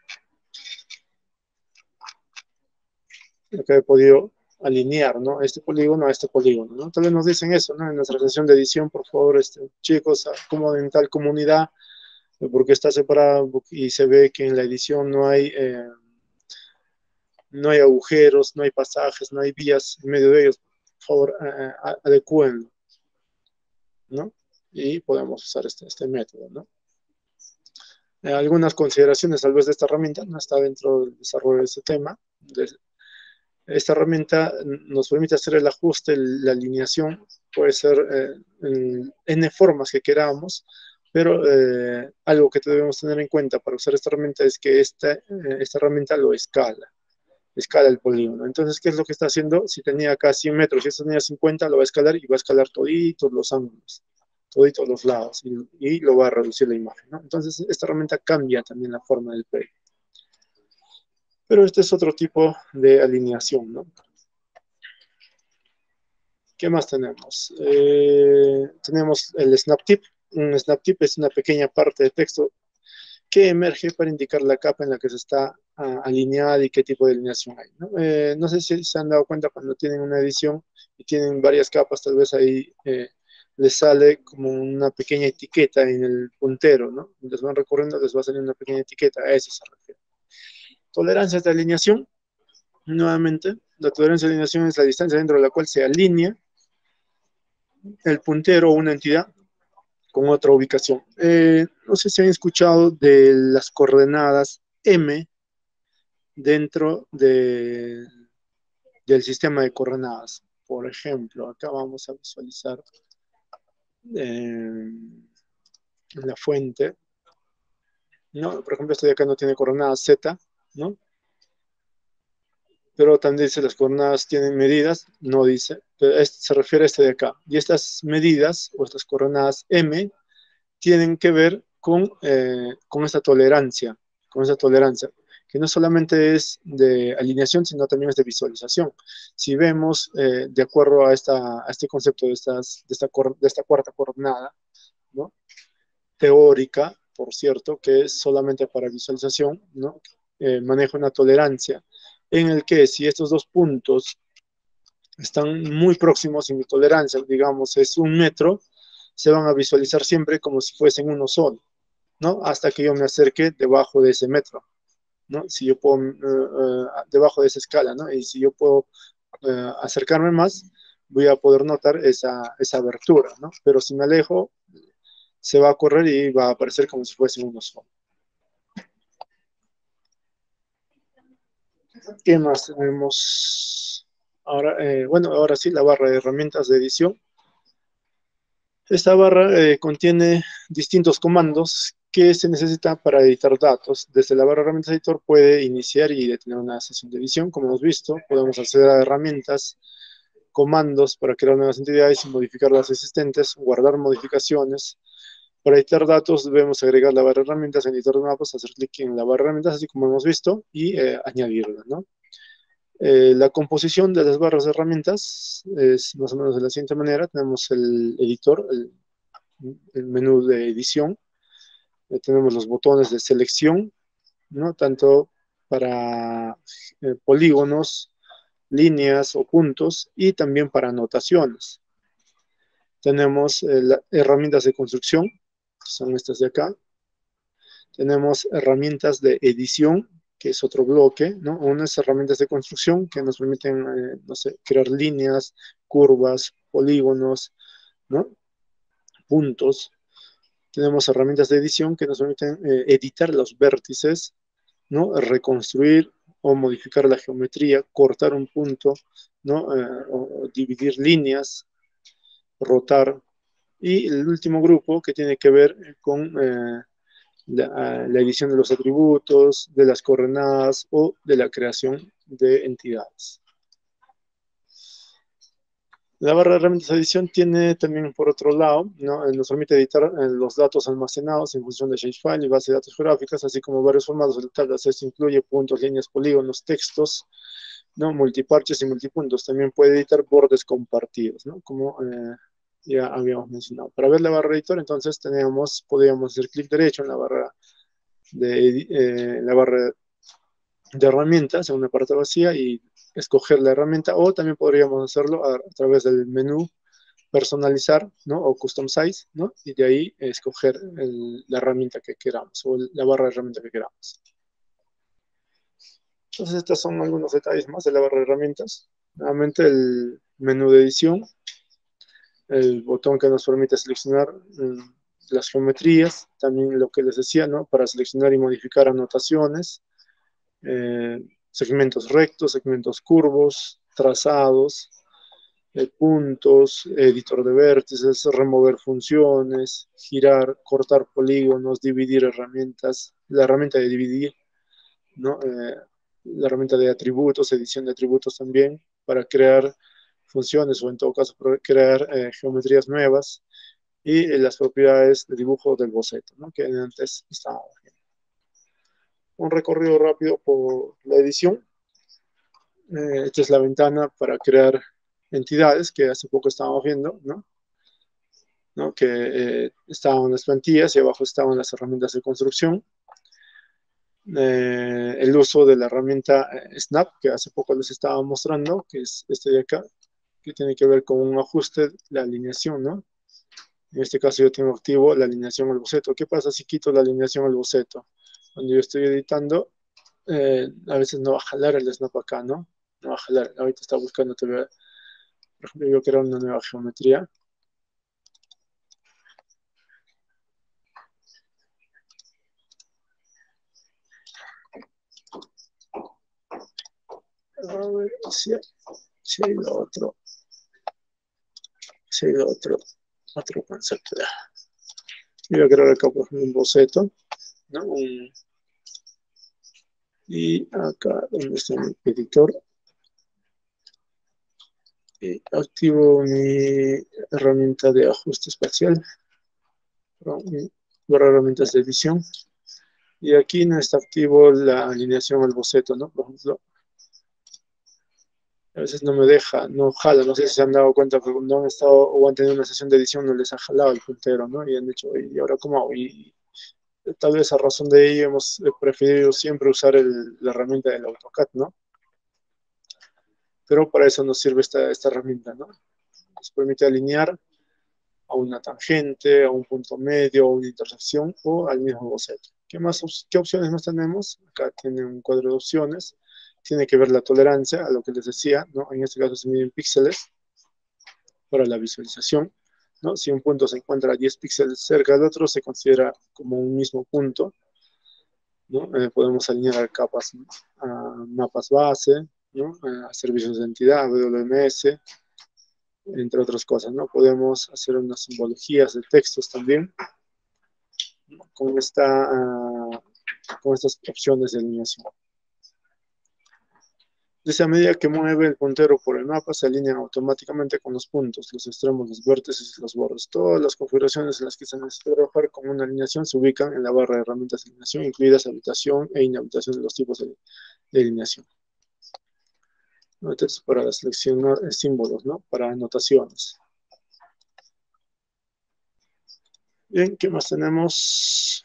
Acá he podido alinear, ¿no? Este polígono a este polígono, ¿no? Tal vez nos dicen eso, ¿no? En nuestra sesión de edición, por favor, este, chicos, como en tal comunidad, porque está separada y se ve que en la edición no hay, eh, no hay agujeros, no hay pasajes, no hay vías en medio de ellos. Por favor, eh, adecúenlo, ¿no? Y podemos usar este, este método, ¿no? Eh, algunas consideraciones tal vez de esta herramienta, no está dentro del desarrollo de este tema. De, esta herramienta nos permite hacer el ajuste, la alineación, puede ser eh, en N formas que queramos, pero eh, algo que debemos tener en cuenta para usar esta herramienta es que esta, eh, esta herramienta lo escala, escala el polígono. Entonces, ¿qué es lo que está haciendo? Si tenía acá cien metros y esta tenía cincuenta, lo va a escalar y va a escalar toditos los ángulos, toditos los lados, y, y lo va a reducir la imagen, ¿no? Entonces, esta herramienta cambia también la forma del play. Pero este es otro tipo de alineación, ¿no? ¿Qué más tenemos? Eh, tenemos el snap tip. Un snap tip es una pequeña parte de texto que emerge para indicar la capa en la que se está uh, alineada y qué tipo de alineación hay, ¿no? Eh, no sé si se han dado cuenta cuando tienen una edición y tienen varias capas, tal vez ahí eh, les sale como una pequeña etiqueta en el puntero, ¿no? Mientras van recorriendo les va a salir una pequeña etiqueta, a eso se refiere. Tolerancias de alineación. Nuevamente, la tolerancia de alineación es la distancia dentro de la cual se alinea el puntero o una entidad con otra ubicación. Eh, no sé si han escuchado de las coordenadas M dentro de, del sistema de coordenadas. Por ejemplo, acá vamos a visualizar eh, la fuente, ¿no? Por ejemplo, este de acá no tiene coordenadas Z, ¿no? Pero también dice las coordenadas tienen medidas, no dice, pero este se refiere a este de acá. Y estas medidas, o estas coordenadas M, tienen que ver con, eh, con esta tolerancia, con esta tolerancia, que no solamente es de alineación, sino también es de visualización. Si vemos, eh, de acuerdo a, esta, a este concepto de, estas, de, esta, de esta cuarta coordenada, ¿no? Teórica, por cierto, que es solamente para visualización, ¿no? Eh, maneja una tolerancia en el que si estos dos puntos están muy próximos y mi tolerancia, digamos, es un metro, se van a visualizar siempre como si fuesen uno solo, ¿no? Hasta que yo me acerque debajo de ese metro, ¿no? Si yo puedo, uh, uh, debajo de esa escala, ¿no? Y si yo puedo uh, acercarme más, voy a poder notar esa, esa abertura, ¿no? Pero si me alejo, se va a correr y va a aparecer como si fuese uno solo. ¿Qué más tenemos? Ahora, eh, bueno, ahora sí, la barra de herramientas de edición. Esta barra eh, contiene distintos comandos que se necesitan para editar datos. Desde la barra de herramientas editor puede iniciar y detener una sesión de edición. Como hemos visto, podemos acceder a herramientas, comandos para crear nuevas entidades y modificar las existentes, guardar modificaciones. Para editar datos debemos agregar la barra de herramientas en editor de mapas, hacer clic en la barra de herramientas, así como hemos visto, y eh, añadirla, ¿no? Eh, la composición de las barras de herramientas es más o menos de la siguiente manera. Tenemos el editor, el, el menú de edición. Eh, tenemos los botones de selección, ¿no? Tanto para eh, polígonos, líneas o puntos, y también para anotaciones. Tenemos eh, la, herramientas de construcción, son estas de acá. Tenemos herramientas de edición, que es otro bloque, ¿no? Unas herramientas de construcción que nos permiten, eh, no sé, crear líneas, curvas, polígonos, ¿no? Puntos. Tenemos herramientas de edición que nos permiten eh, editar los vértices, ¿no? Reconstruir o modificar la geometría, cortar un punto, ¿no? Eh, o, o dividir líneas, rotar. Y el último grupo que tiene que ver con eh, la, la edición de los atributos, de las coordenadas o de la creación de entidades. La barra de herramientas de edición tiene también, por otro lado, ¿no? Nos permite editar eh, los datos almacenados en función de shapefile y base de datos geográficas, así como varios formatos de tablas. Esto incluye puntos, líneas, polígonos, textos, ¿no? Multiparches y multipuntos. También puede editar bordes compartidos, ¿no? Como eh, ya habíamos mencionado. Para ver la barra de editor, entonces tenemos, podríamos hacer clic derecho en la barra de eh, la barra de herramientas en una parte vacía y escoger la herramienta, o también podríamos hacerlo a, a través del menú personalizar, ¿no? O custom size, ¿no? Y de ahí escoger el, la herramienta que queramos o el, la barra de herramienta que queramos. Entonces estos son algunos detalles más de la barra de herramientas. Nuevamente el menú de edición, el botón que nos permite seleccionar um, las geometrías, también lo que les decía, ¿no? Para seleccionar y modificar anotaciones, eh, segmentos rectos, segmentos curvos, trazados, eh, puntos, editor de vértices, remover funciones, girar, cortar polígonos, dividir herramientas, la herramienta de dividir, ¿no? Eh, la herramienta de atributos, edición de atributos también, para crear funciones o en todo caso para crear eh, geometrías nuevas, y eh, las propiedades de dibujo del boceto, ¿no? Que antes estábamos viendo. Un recorrido rápido por la edición. Eh, esta es la ventana para crear entidades que hace poco estábamos viendo, ¿no? ¿No? Que eh, estaban las plantillas y abajo estaban las herramientas de construcción. Eh, el uso de la herramienta eh, Snap, que hace poco les estaba mostrando, que es este de acá, que tiene que ver con un ajuste de la alineación, ¿no? En este caso yo tengo activo la alineación al boceto. ¿Qué pasa si quito la alineación al boceto? Cuando yo estoy editando, eh, a veces no va a jalar el Snap acá, ¿no? No va a jalar. Ahorita está buscando, por ejemplo, yo quiero una nueva geometría. A ver si hay, si hay otro, si hay otro, otro concepto. Voy a crear acá por ejemplo un boceto, ¿no? Un, y acá donde está mi editor, y activo mi herramienta de ajuste espacial, barra herramientas de edición, y aquí no está activo la alineación al boceto, ¿no? Por ejemplo, a veces no me deja, no jala, no sé si se han dado cuenta, pero cuando han estado o han tenido una sesión de edición no les ha jalado el puntero, ¿no? Y han dicho, ¿y ahora cómo hago? Y tal vez a razón de ello hemos preferido siempre usar el, la herramienta del AutoCAD, ¿no? Pero para eso nos sirve esta, esta herramienta, ¿no? Nos permite alinear a una tangente, a un punto medio, a una intersección o al mismo boceto. ¿Qué, más, qué opciones más tenemos? Acá tiene un cuadro de opciones. Tiene que ver la tolerancia, a lo que les decía, ¿no? En este caso se miden píxeles para la visualización, ¿no? Si un punto se encuentra a diez píxeles cerca del otro, se considera como un mismo punto. ¿no? Eh, podemos alinear a capas, a mapas base, ¿no? A servicios de entidad, W M S, entre otras cosas, ¿no? Podemos hacer unas simbologías de textos también, ¿no? con, esta, uh, con estas opciones de alineación. Dice, a medida que mueve el puntero por el mapa, se alinean automáticamente con los puntos, los extremos, los vértices y los bordes. Todas las configuraciones en las que se necesita trabajar con una alineación se ubican en la barra de herramientas de alineación, incluidas habitación e inhabitación de los tipos de, de alineación. Entonces, para seleccionar símbolos, ¿no? Para anotaciones. Bien, ¿qué más tenemos?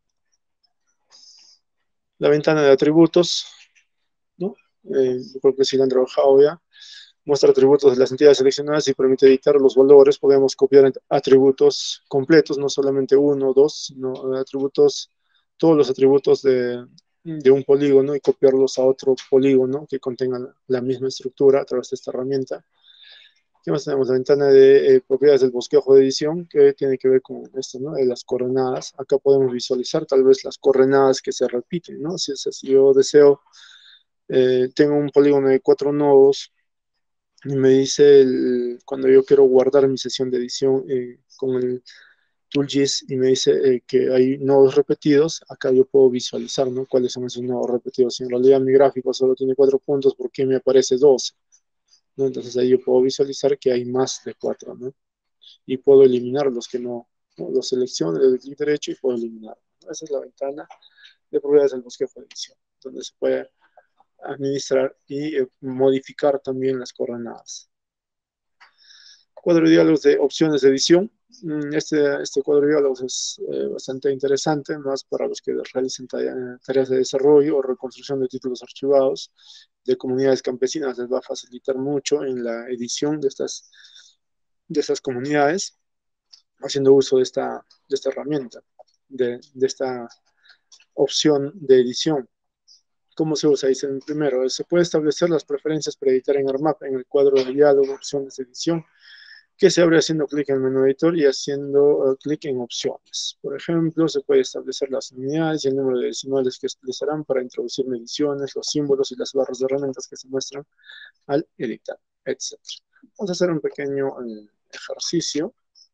La ventana de atributos, ¿no? Eh, yo creo que sí la han trabajado ya. Muestra atributos de las entidades seleccionadas y permite editar los valores. Podemos copiar atributos completos, no solamente uno o dos, sino atributos, todos los atributos de, de un polígono y copiarlos a otro polígono que contengan la misma estructura a través de esta herramienta. ¿Qué más tenemos? La ventana de eh, propiedades del bosquejo de edición, que tiene que ver con esto, ¿no? De las coordenadas. Acá podemos visualizar tal vez las coordenadas que se repiten, ¿no? Si, si yo deseo, eh, tengo un polígono de cuatro nodos, y me dice el, cuando yo quiero guardar mi sesión de edición eh, con el toolgis y me dice eh, que hay nodos repetidos, acá yo puedo visualizar, ¿no? Cuáles son esos nodos repetidos. Si en realidad mi gráfico solo tiene cuatro puntos, ¿por qué me aparece doce? ¿No? Entonces ahí yo puedo visualizar que hay más de cuatro, ¿no? Y puedo eliminar los que no, ¿no? Los selecciono, le doy clic derecho y puedo eliminar, ¿no? Esa es la ventana de propiedades del bosquejo de edición, donde se puede administrar y eh, modificar también las coordenadas. Cuadro de diálogos de opciones de edición. Este, este cuadro de diálogos es eh, bastante interesante, más para los que realicen tareas de desarrollo o reconstrucción de títulos archivados de comunidades campesinas. Les va a facilitar mucho en la edición de estas, de estas comunidades, haciendo uso de esta, de esta herramienta, de, de esta opción de edición. ¿Cómo se usa? Dice primero, se puede establecer las preferencias para editar en ARMAP en el cuadro de diálogo, opciones de edición, que se abre haciendo clic en el menú editor y haciendo uh, clic en opciones. Por ejemplo, se puede establecer las unidades y el número de decimales que se utilizarán para introducir mediciones, los símbolos y las barras de herramientas que se muestran al editar, etcétera. Vamos a hacer un pequeño uh, ejercicio.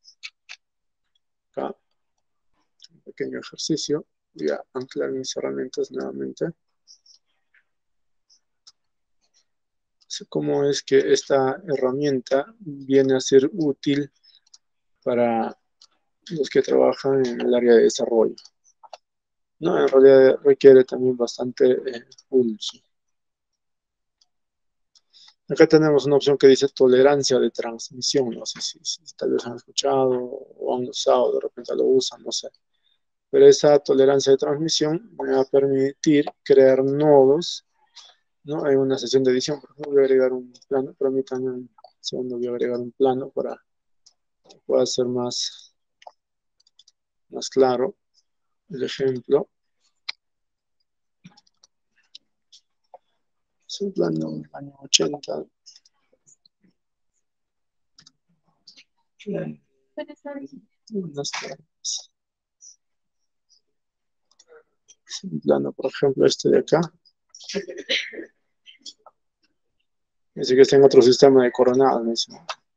Acá. Un pequeño ejercicio. Voy a anclar mis herramientas nuevamente. Cómo es que esta herramienta viene a ser útil para los que trabajan en el área de desarrollo. No, en realidad requiere también bastante eh, pulso. Acá tenemos una opción que dice tolerancia de transmisión. No sé si, si tal vez han escuchado o han usado, de repente lo usan, no sé. Pero esa tolerancia de transmisión me va a permitir crear nodos, ¿no? Hay una sesión de edición, por ejemplo, voy a agregar un plano, permítanme un segundo, voy a agregar un plano para que pueda ser más, más claro el ejemplo. Es un plano año ochenta. Unas planas. Es un plano, por ejemplo, este de acá. Dice que está en otro sistema de coordenadas.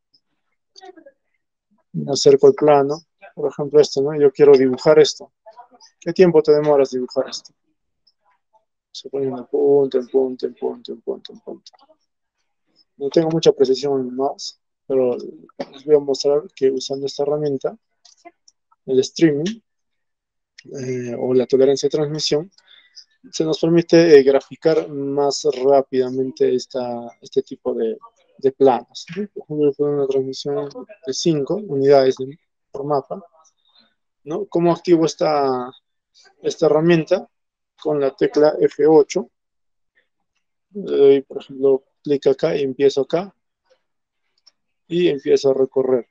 Me acerco al plano, por ejemplo este, ¿no? Yo quiero dibujar esto. ¿Qué tiempo te demoras dibujar esto? Se pone en punto, en punto, en punto, en punto, en punto. No tengo mucha precisión en el mouse, pero les voy a mostrar que usando esta herramienta, el streaming, eh, o la tolerancia de transmisión, se nos permite eh, graficar más rápidamente esta, este tipo de, de planos, ¿no? Por ejemplo, pongo una transmisión de cinco unidades de, por mapa, ¿no? ¿Cómo activo esta, esta herramienta? Con la tecla F ocho. Le doy, por ejemplo, clic acá y empiezo acá. Y empiezo a recorrer.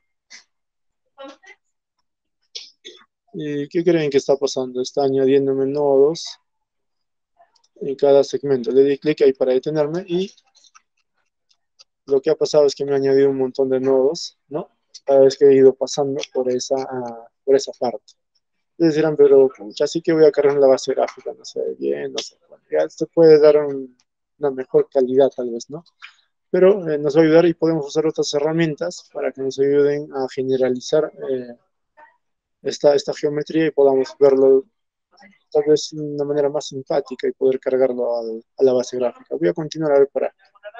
¿Y qué creen que está pasando? Está añadiéndome nodos en cada segmento. Le di clic ahí para detenerme y lo que ha pasado es que me ha añadido un montón de nodos, ¿no? Cada vez que he ido pasando por esa, uh, por esa parte. Ustedes dirán, pero ya sí que voy a cargar la base gráfica, no se ve bien, no sé. Bueno, ya esto puede dar un, una mejor calidad tal vez, ¿no? Pero eh, nos va a ayudar y podemos usar otras herramientas para que nos ayuden a generalizar eh, esta, esta geometría y podamos verlo tal vez de una manera más simpática y poder cargarlo al, a la base gráfica. Voy a continuar a ver para...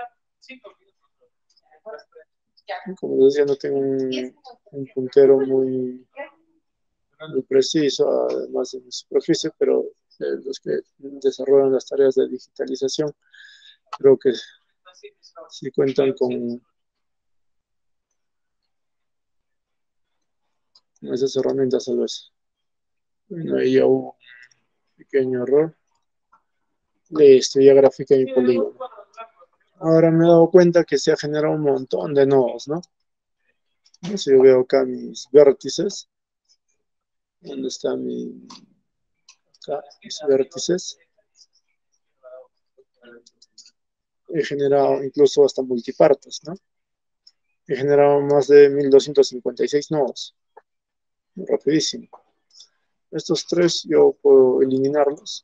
Como les decía, no tengo un, un puntero muy, muy preciso, además de mi superficie, pero eh, los que desarrollan las tareas de digitalización creo que sí cuentan con, con esas herramientas tal vez. Bueno, ahí ya hubo un pequeño error. Listo, ya grafiqué mi polígono. Ahora me he dado cuenta que se ha generado un montón de nodos, ¿no? Si yo veo acá mis vértices, ¿dónde están mi, acá, mis vértices? He generado incluso hasta multipartes, ¿no? He generado más de mil doscientos cincuenta y seis nodos. Rapidísimo. Estos tres yo puedo eliminarlos,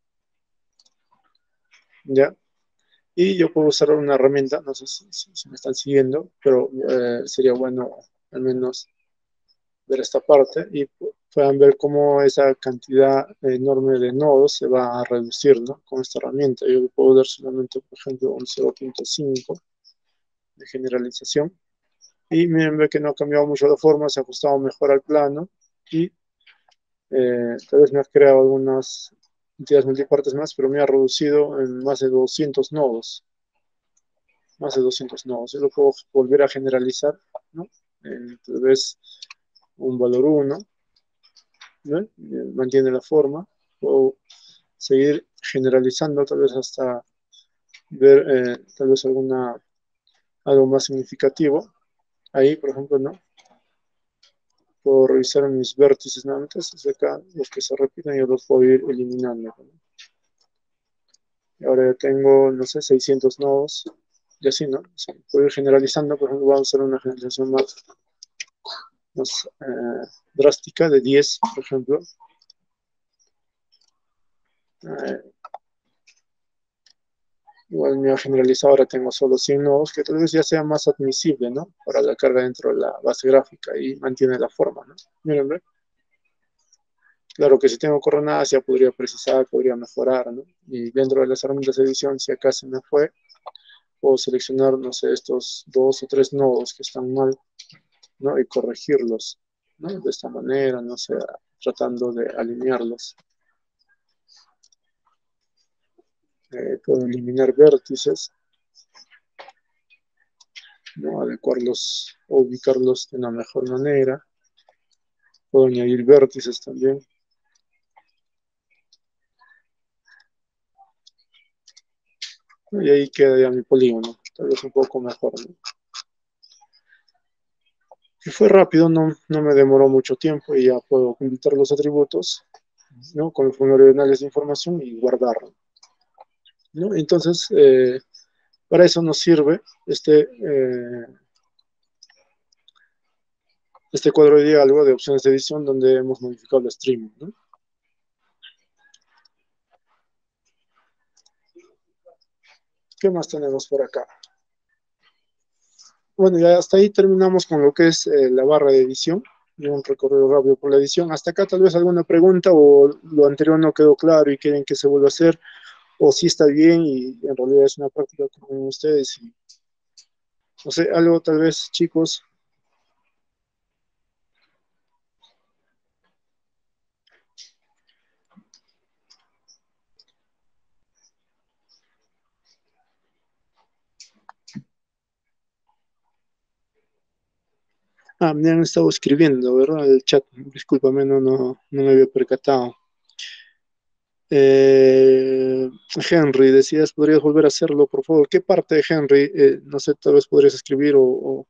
¿ya? Y yo puedo usar una herramienta, no sé si, si, si me están siguiendo, pero eh, sería bueno al menos ver esta parte y puedan ver cómo esa cantidad enorme de nodos se va a reducir, ¿no? Con esta herramienta. Yo puedo dar solamente, por ejemplo, un cero punto cinco de generalización. Y miren, ve que no ha cambiado mucho la forma, se ha ajustado mejor al plano y eh, tal vez me ha creado algunas entidades multipartes más, pero me ha reducido en más de doscientos nodos. Más de doscientos nodos. Yo lo puedo volver a generalizar, ¿no? Eh, tal vez un valor uno, ¿no? Eh, mantiene la forma. Puedo seguir generalizando tal vez hasta ver eh, tal vez alguna, algo más significativo. Ahí, por ejemplo, ¿no? Puedo revisar mis vértices nada más, desde acá, los que se repiten, yo los puedo ir eliminando, ¿no? Y ahora ya tengo, no sé, seiscientos nodos, y así, ¿no? Sí, puedo ir generalizando, por ejemplo, vamos a hacer una generalización más, más eh, drástica, de diez, por ejemplo. Eh, igual me ha generalizado, ahora tengo solo cien nodos, que tal vez ya sea más admisible, ¿no? Para la carga dentro de la base gráfica y mantiene la forma, ¿no? Miren, ¿ve? Claro que si tengo coordenadas ya podría precisar, podría mejorar, ¿no? Y dentro de las herramientas de edición, si acá se me fue, puedo seleccionar, no sé, estos dos o tres nodos que están mal, ¿no? Y corregirlos, ¿no? De esta manera, no sé, tratando de alinearlos. Eh, puedo eliminar vértices, ¿no? Adecuarlos o ubicarlos de una mejor manera. Puedo añadir vértices también. Y ahí queda ya mi polígono, tal vez un poco mejor, ¿no? Y fue rápido, no, no me demoró mucho tiempo y ya puedo completar los atributos, ¿no? Con el formulario de análisis de información y guardarlo, ¿no? Entonces, eh, para eso nos sirve este, eh, este cuadro de diálogo de opciones de edición donde hemos modificado el streaming, ¿no? ¿Qué más tenemos por acá? Bueno, ya hasta ahí terminamos con lo que es eh, la barra de edición y un recorrido rápido por la edición. Hasta acá tal vez alguna pregunta o lo anterior no quedó claro y quieren que se vuelva a hacer, o si está bien y en realidad es una práctica con ustedes. Y, no sé, algo tal vez, chicos. Ah, me han estado escribiendo, ¿verdad? El chat, discúlpame, no, no, no me había percatado. Eh, Henry, decías, ¿podrías volver a hacerlo, por favor? ¿Qué parte de Henry? Eh, no sé, tal vez podrías escribir o, o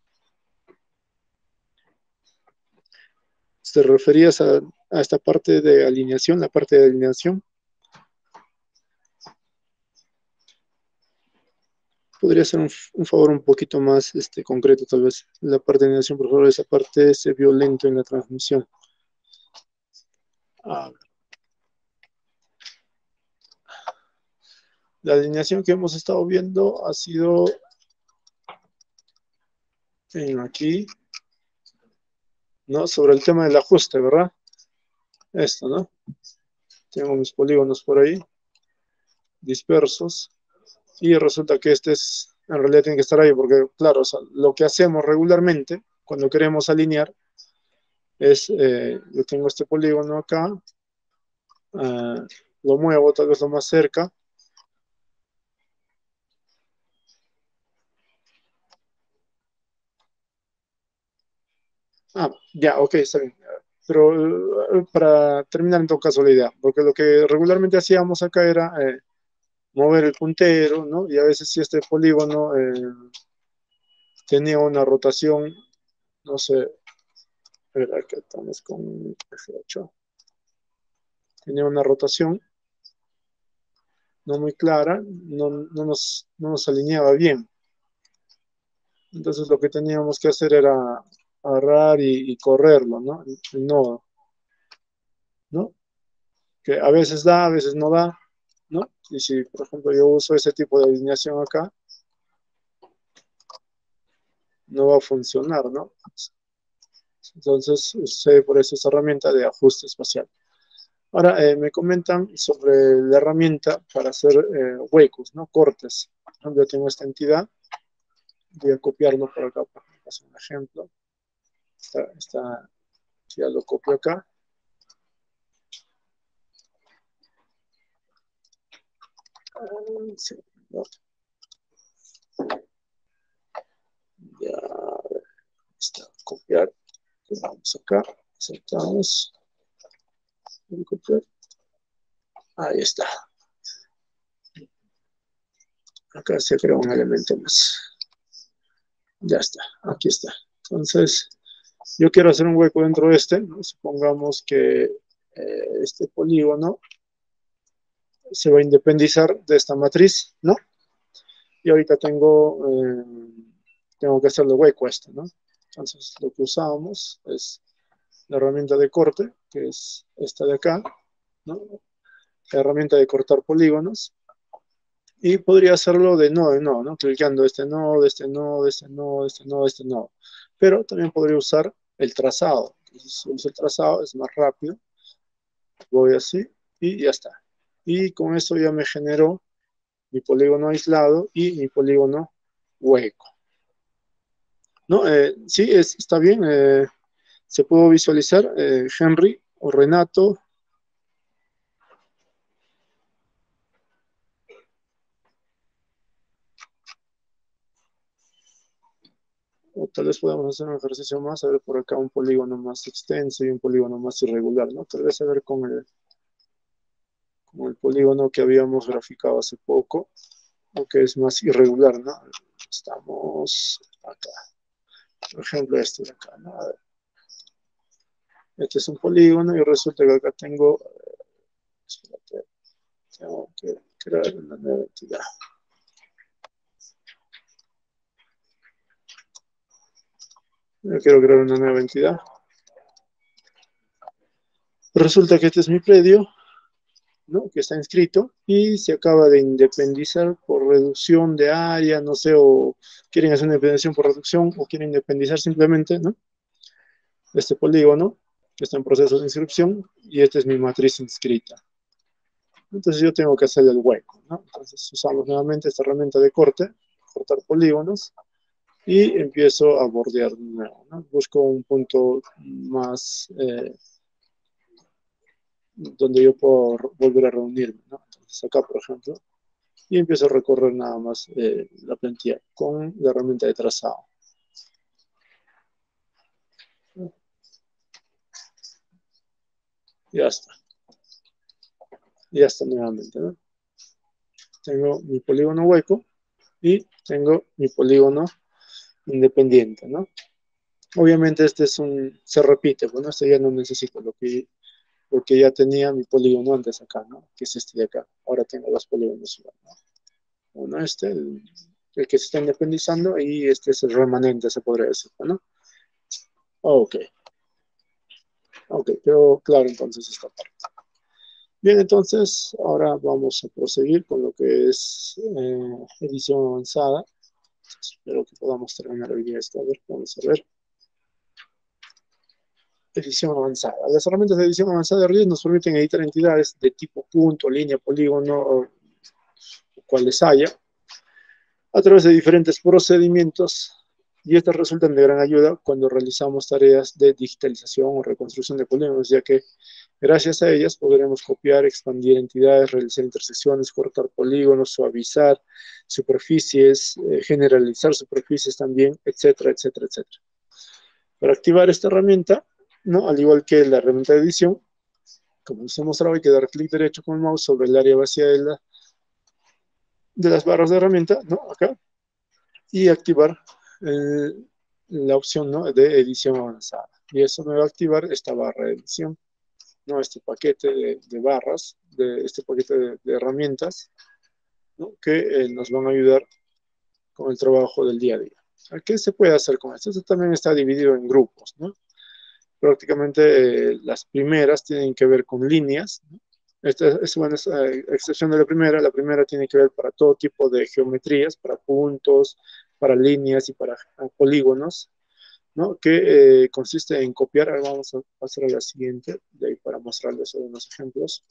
te referías a, a esta parte de alineación, la parte de alineación. Podría ser un, un favor un poquito más este, concreto, tal vez. La parte de alineación, por favor, esa parte se vio lento en la transmisión. A ver. La alineación que hemos estado viendo ha sido en aquí, ¿no? Sobre el tema del ajuste, ¿verdad? Esto, ¿no? Tengo mis polígonos por ahí, dispersos, y resulta que este es, en realidad tiene que estar ahí, porque claro, o sea, lo que hacemos regularmente, cuando queremos alinear, es, eh, yo tengo este polígono acá, eh, lo muevo tal vez lo más cerca, ah, ya, ok, está bien. Pero eh, para terminar en todo caso la idea, porque lo que regularmente hacíamos acá era eh, mover el puntero, ¿no? Y a veces si este polígono eh, tenía una rotación, no sé, espera, acá estamos con F ocho, tenía una rotación no muy clara, no, no, nos, no nos alineaba bien. Entonces lo que teníamos que hacer era agarrar y, y correrlo, ¿no? El nodo, ¿no? Que a veces da, a veces no da, ¿no? Y si, por ejemplo, yo uso ese tipo de alineación acá, no va a funcionar, ¿no? Entonces, usé por eso esa herramienta de ajuste espacial. Ahora, eh, me comentan sobre la herramienta para hacer eh, huecos, ¿no? Cortes. Por ejemplo, yo tengo esta entidad, voy a copiarlo por acá para hacer un ejemplo. Esta, esta, ya lo copio acá. Sí, ¿no? Ya está, copiar. Vamos acá, aceptamos. Copiar. Ahí está. Acá se crea un elemento más. Ya está, aquí está. Entonces, yo quiero hacer un hueco dentro de este, ¿no? Supongamos que eh, este polígono se va a independizar de esta matriz, ¿no? Y ahorita tengo, eh, tengo que hacerle hueco a esto, ¿no? Entonces, lo que usamos es la herramienta de corte, que es esta de acá, ¿no? La herramienta de cortar polígonos. Y podría hacerlo de nodo en nodo, ¿no? Clicando este nodo, este nodo, este nodo, este nodo, este nodo. Pero también podría usar el trazado. Entonces, si uso el trazado, es más rápido. Voy así y ya está. Y con eso ya me generó mi polígono aislado y mi polígono hueco. ¿No? Eh, sí, es, está bien. Eh, se pudo visualizar. Eh, Henry o Renato. O tal vez podamos hacer un ejercicio más, a ver por acá un polígono más extenso y un polígono más irregular, ¿no? Tal vez a ver con el, con el polígono que habíamos graficado hace poco, o que es más irregular, ¿no? Estamos acá. Por ejemplo, este de acá, ¿no? Este es un polígono y resulta que acá tengo, espérate, tengo que crear una nueva entidad. Yo quiero crear una nueva entidad. Resulta que este es mi predio, ¿no? Que está inscrito y se acaba de independizar por reducción de área, no sé, o quieren hacer una independización por reducción o quieren independizar simplemente, ¿no? Este polígono que está en proceso de inscripción y esta es mi matriz inscrita. Entonces yo tengo que hacer el hueco, ¿no? Entonces usamos nuevamente esta herramienta de corte, cortar polígonos y empiezo a bordear de nuevo, ¿no? Busco un punto más eh, donde yo puedo volver a reunirme, ¿no? Entonces acá, por ejemplo, y empiezo a recorrer nada más eh, la plantilla con la herramienta de trazado. Ya está. Ya está nuevamente, ¿no? Tengo mi polígono hueco y tengo mi polígono independiente, ¿no? Obviamente este es un, se repite, bueno, este ya no necesito lo que, lo que ya tenía mi polígono antes acá, ¿no? Que es este de acá. Ahora tengo dos polígonos igual, ¿no? Uno este, el, el que se está independizando y este es el remanente, se podría decir, ¿no? Ok. Ok, pero claro, entonces esta parte. Bien, entonces ahora vamos a proseguir con lo que es eh, edición avanzada. Espero que podamos terminar hoy día esto. A ver, vamos a ver. Edición avanzada. Las herramientas de edición avanzada de Revit nos permiten editar entidades de tipo punto, línea, polígono o, o cuales haya a través de diferentes procedimientos, y estas resultan de gran ayuda cuando realizamos tareas de digitalización o reconstrucción de polígonos, ya que gracias a ellas podremos copiar, expandir entidades, realizar intersecciones, cortar polígonos, suavizar superficies, eh, generalizar superficies también, etcétera, etcétera, etcétera. Para activar esta herramienta, ¿no? Al igual que la herramienta de edición, como les he mostrado, hay que dar clic derecho con el mouse sobre el área vacía de, la, de las barras de herramienta, ¿no? Acá, y activar eh, la opción, ¿no? De edición avanzada. Y eso me va a activar esta barra de edición, ¿no? Este paquete de, de barras, de este paquete de, de herramientas, ¿no? Que eh, nos van a ayudar con el trabajo del día a día. ¿Qué se puede hacer con esto? Esto también está dividido en grupos, ¿no? Prácticamente eh, las primeras tienen que ver con líneas, ¿no? Esta es una eh, excepción de la primera. La primera tiene que ver para todo tipo de geometrías, para puntos, para líneas y para uh, polígonos, ¿no? Que eh, consiste en copiar. Ahora vamos a pasar a la siguiente, de ahí para mostrarles unos ejemplos.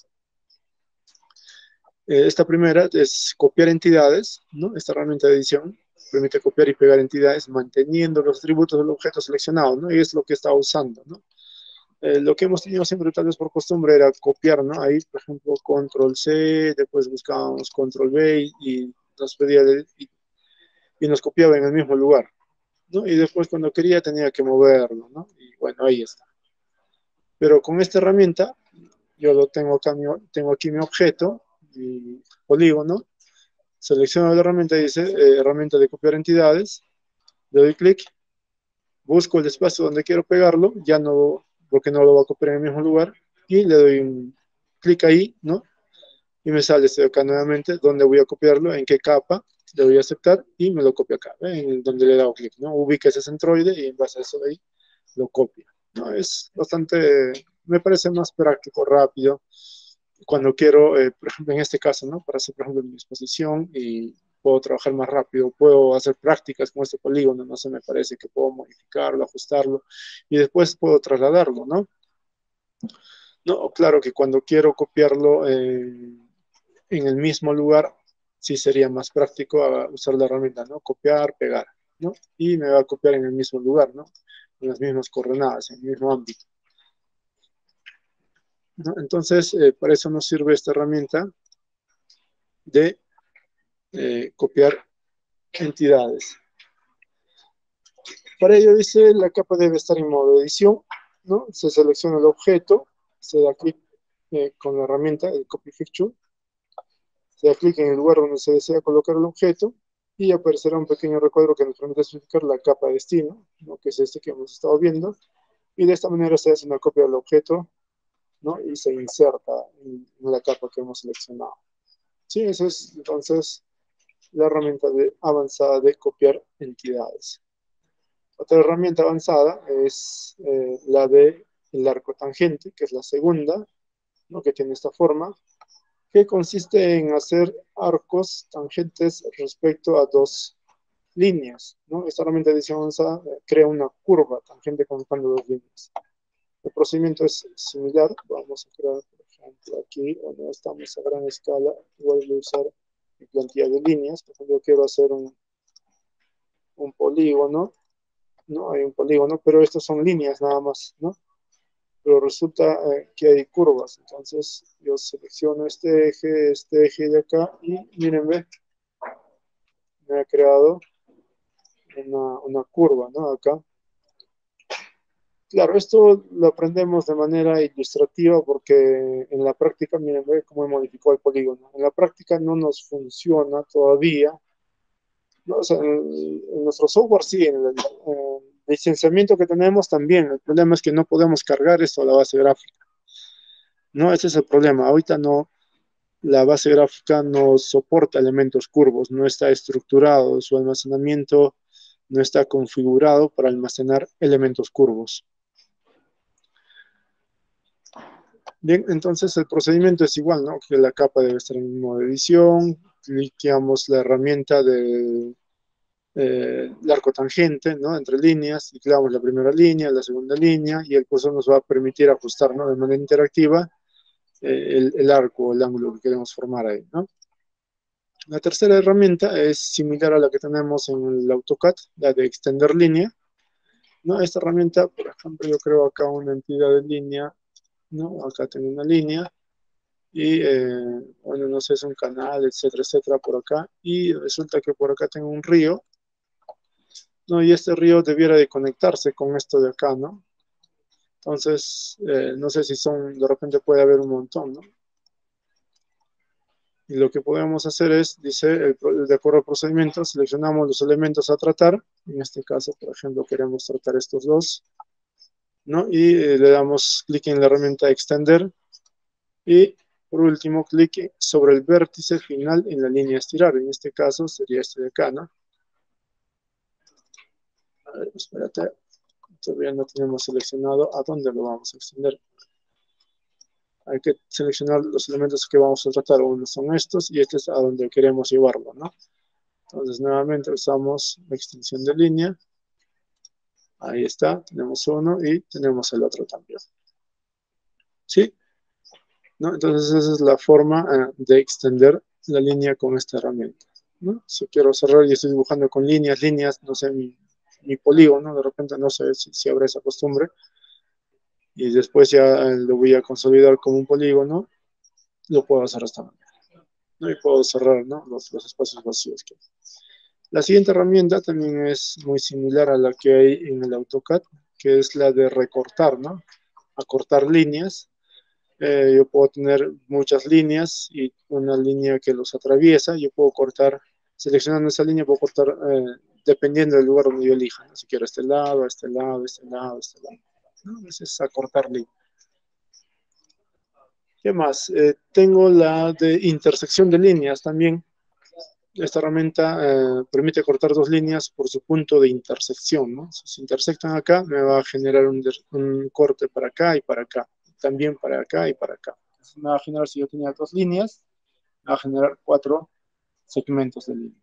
Eh, esta primera es copiar entidades, ¿no? Esta herramienta de edición permite copiar y pegar entidades manteniendo los atributos del objeto seleccionado, ¿no? Y es lo que estaba usando, ¿no? Eh, lo que hemos tenido siempre tal vez por costumbre era copiar, ¿no? Ahí, por ejemplo, control C, después buscábamos control V y, y nos pedía de, y, y nos copiaba en el mismo lugar, ¿no? Y después cuando quería tenía que moverlo, ¿no? Y bueno, ahí está. Pero con esta herramienta, yo lo tengo acá, tengo aquí mi objeto, mi polígono, selecciono la herramienta y dice eh, herramienta de copiar entidades, le doy clic, busco el espacio donde quiero pegarlo, ya no, porque no lo va a copiar en el mismo lugar, y le doy un clic ahí, ¿no? Y me sale este acá nuevamente, donde voy a copiarlo, en qué capa, le doy a aceptar, y me lo copia acá, ¿eh? En donde le he dado clic, ¿no? Ubica ese centroide y en base a eso de ahí, lo copia, ¿no? Es bastante, me parece más práctico, rápido, cuando quiero, eh, por ejemplo, en este caso, ¿no? Para hacer, por ejemplo, mi exposición y puedo trabajar más rápido, puedo hacer prácticas con este polígono, no sé, me parece que puedo modificarlo, ajustarlo y después puedo trasladarlo, ¿no? No, claro que cuando quiero copiarlo eh, en el mismo lugar, sí sería más práctico usar la herramienta, ¿no? Copiar, pegar, ¿no? Y me va a copiar en el mismo lugar, ¿no? En las mismas coordenadas, en el mismo ámbito, ¿no? Entonces, eh, para eso nos sirve esta herramienta de eh, copiar entidades. Para ello dice, la capa debe estar en modo edición, ¿no? Se selecciona el objeto, se da clic eh, con la herramienta, el Copy Picture, se da clic en el lugar donde se desea colocar el objeto y aparecerá un pequeño recuadro que nos permite especificar la capa de destino, ¿no? Que es este que hemos estado viendo, y de esta manera se hace una copia del objeto, ¿no? Y se inserta en, en la capa que hemos seleccionado. Sí, esa es entonces la herramienta de, avanzada de copiar entidades. Otra herramienta avanzada es eh, la de el arco tangente, que es la segunda, ¿no? Que tiene esta forma, que consiste en hacer arcos tangentes respecto a dos líneas, ¿no? Esta herramienta de edición avanzada eh, crea una curva tangente conectando dos líneas. El procedimiento es similar. Vamos a crear, por ejemplo, aquí, donde estamos a gran escala, igual voy a usar mi plantilla de líneas. Por ejemplo, yo quiero hacer un, un polígono, ¿no? Hay un polígono, pero estas son líneas nada más, ¿no? Pero resulta eh, que hay curvas. Entonces yo selecciono este eje, este eje de acá y miren, ve, me ha creado una, una curva, ¿no? Acá. Claro, esto lo aprendemos de manera ilustrativa porque en la práctica, miren, ve cómo he modificado el polígono. En la práctica no nos funciona todavía, ¿no? O sea, en, en nuestro software sí, en el, en el licenciamiento que tenemos también. El problema es que no podemos cargar esto a la base gráfica. No, ese es el problema. Ahorita no, la base gráfica no soporta elementos curvos, no está estructurado, su almacenamiento no está configurado para almacenar elementos curvos. Bien, entonces el procedimiento es igual, ¿no? Que la capa debe estar en modo edición, cliqueamos la herramienta de eh, el arco tangente, ¿no? Entre líneas, y clavamos la primera línea, la segunda línea, y el cursor nos va a permitir ajustar, ¿no? De manera interactiva eh, el, el arco o el ángulo que queremos formar ahí, ¿no? La tercera herramienta es similar a la que tenemos en el AutoCAD, la de extender línea, ¿no? Esta herramienta, por ejemplo, yo creo acá una entidad de línea, ¿no? Acá tengo una línea, y eh, bueno, no sé, es un canal, etcétera, etcétera, por acá, y resulta que por acá tengo un río, ¿no? Y este río debiera de conectarse con esto de acá, ¿no? Entonces, eh, no sé si son, de repente puede haber un montón, ¿no? Y lo que podemos hacer es, dice, el, de acuerdo al procedimiento, seleccionamos los elementos a tratar. En este caso, por ejemplo, queremos tratar estos dos, ¿no? Y eh, le damos clic en la herramienta extender. Y por último, clic sobre el vértice final en la línea estirar. En este caso sería este de acá, ¿no? A ver, espérate. Todavía no tenemos seleccionado a dónde lo vamos a extender. Hay que seleccionar los elementos que vamos a tratar. Uno son estos y este es a donde queremos llevarlo, ¿no? Entonces, nuevamente usamos la extensión de línea. Ahí está, tenemos uno y tenemos el otro también. ¿Sí? ¿No? Entonces, esa es la forma eh, de extender la línea con esta herramienta, ¿no? Si quiero cerrar y estoy dibujando con líneas, líneas, no sé, mi, mi polígono, de repente no sé si, si habrá esa costumbre, y después ya eh, lo voy a consolidar como un polígono, lo puedo hacer de esta manera, ¿no? Y puedo cerrar, ¿no? los, los espacios vacíos que hay. La siguiente herramienta también es muy similar a la que hay en el AutoCAD, que es la de recortar, ¿no? Acortar líneas. Eh, yo puedo tener muchas líneas y una línea que los atraviesa. Yo puedo cortar, seleccionando esa línea, puedo cortar eh, dependiendo del lugar donde yo elija, ¿no? Si quiero este lado, este lado, este lado, este lado, ¿no? Ese es acortar líneas. ¿Qué más? Eh, tengo la de intersección de líneas también. Esta herramienta eh, permite cortar dos líneas por su punto de intersección, ¿no? Si se intersectan acá, me va a generar un, un corte para acá y para acá. También para acá y para acá. Entonces me va a generar, si yo tenía dos líneas, me va a generar cuatro segmentos de línea.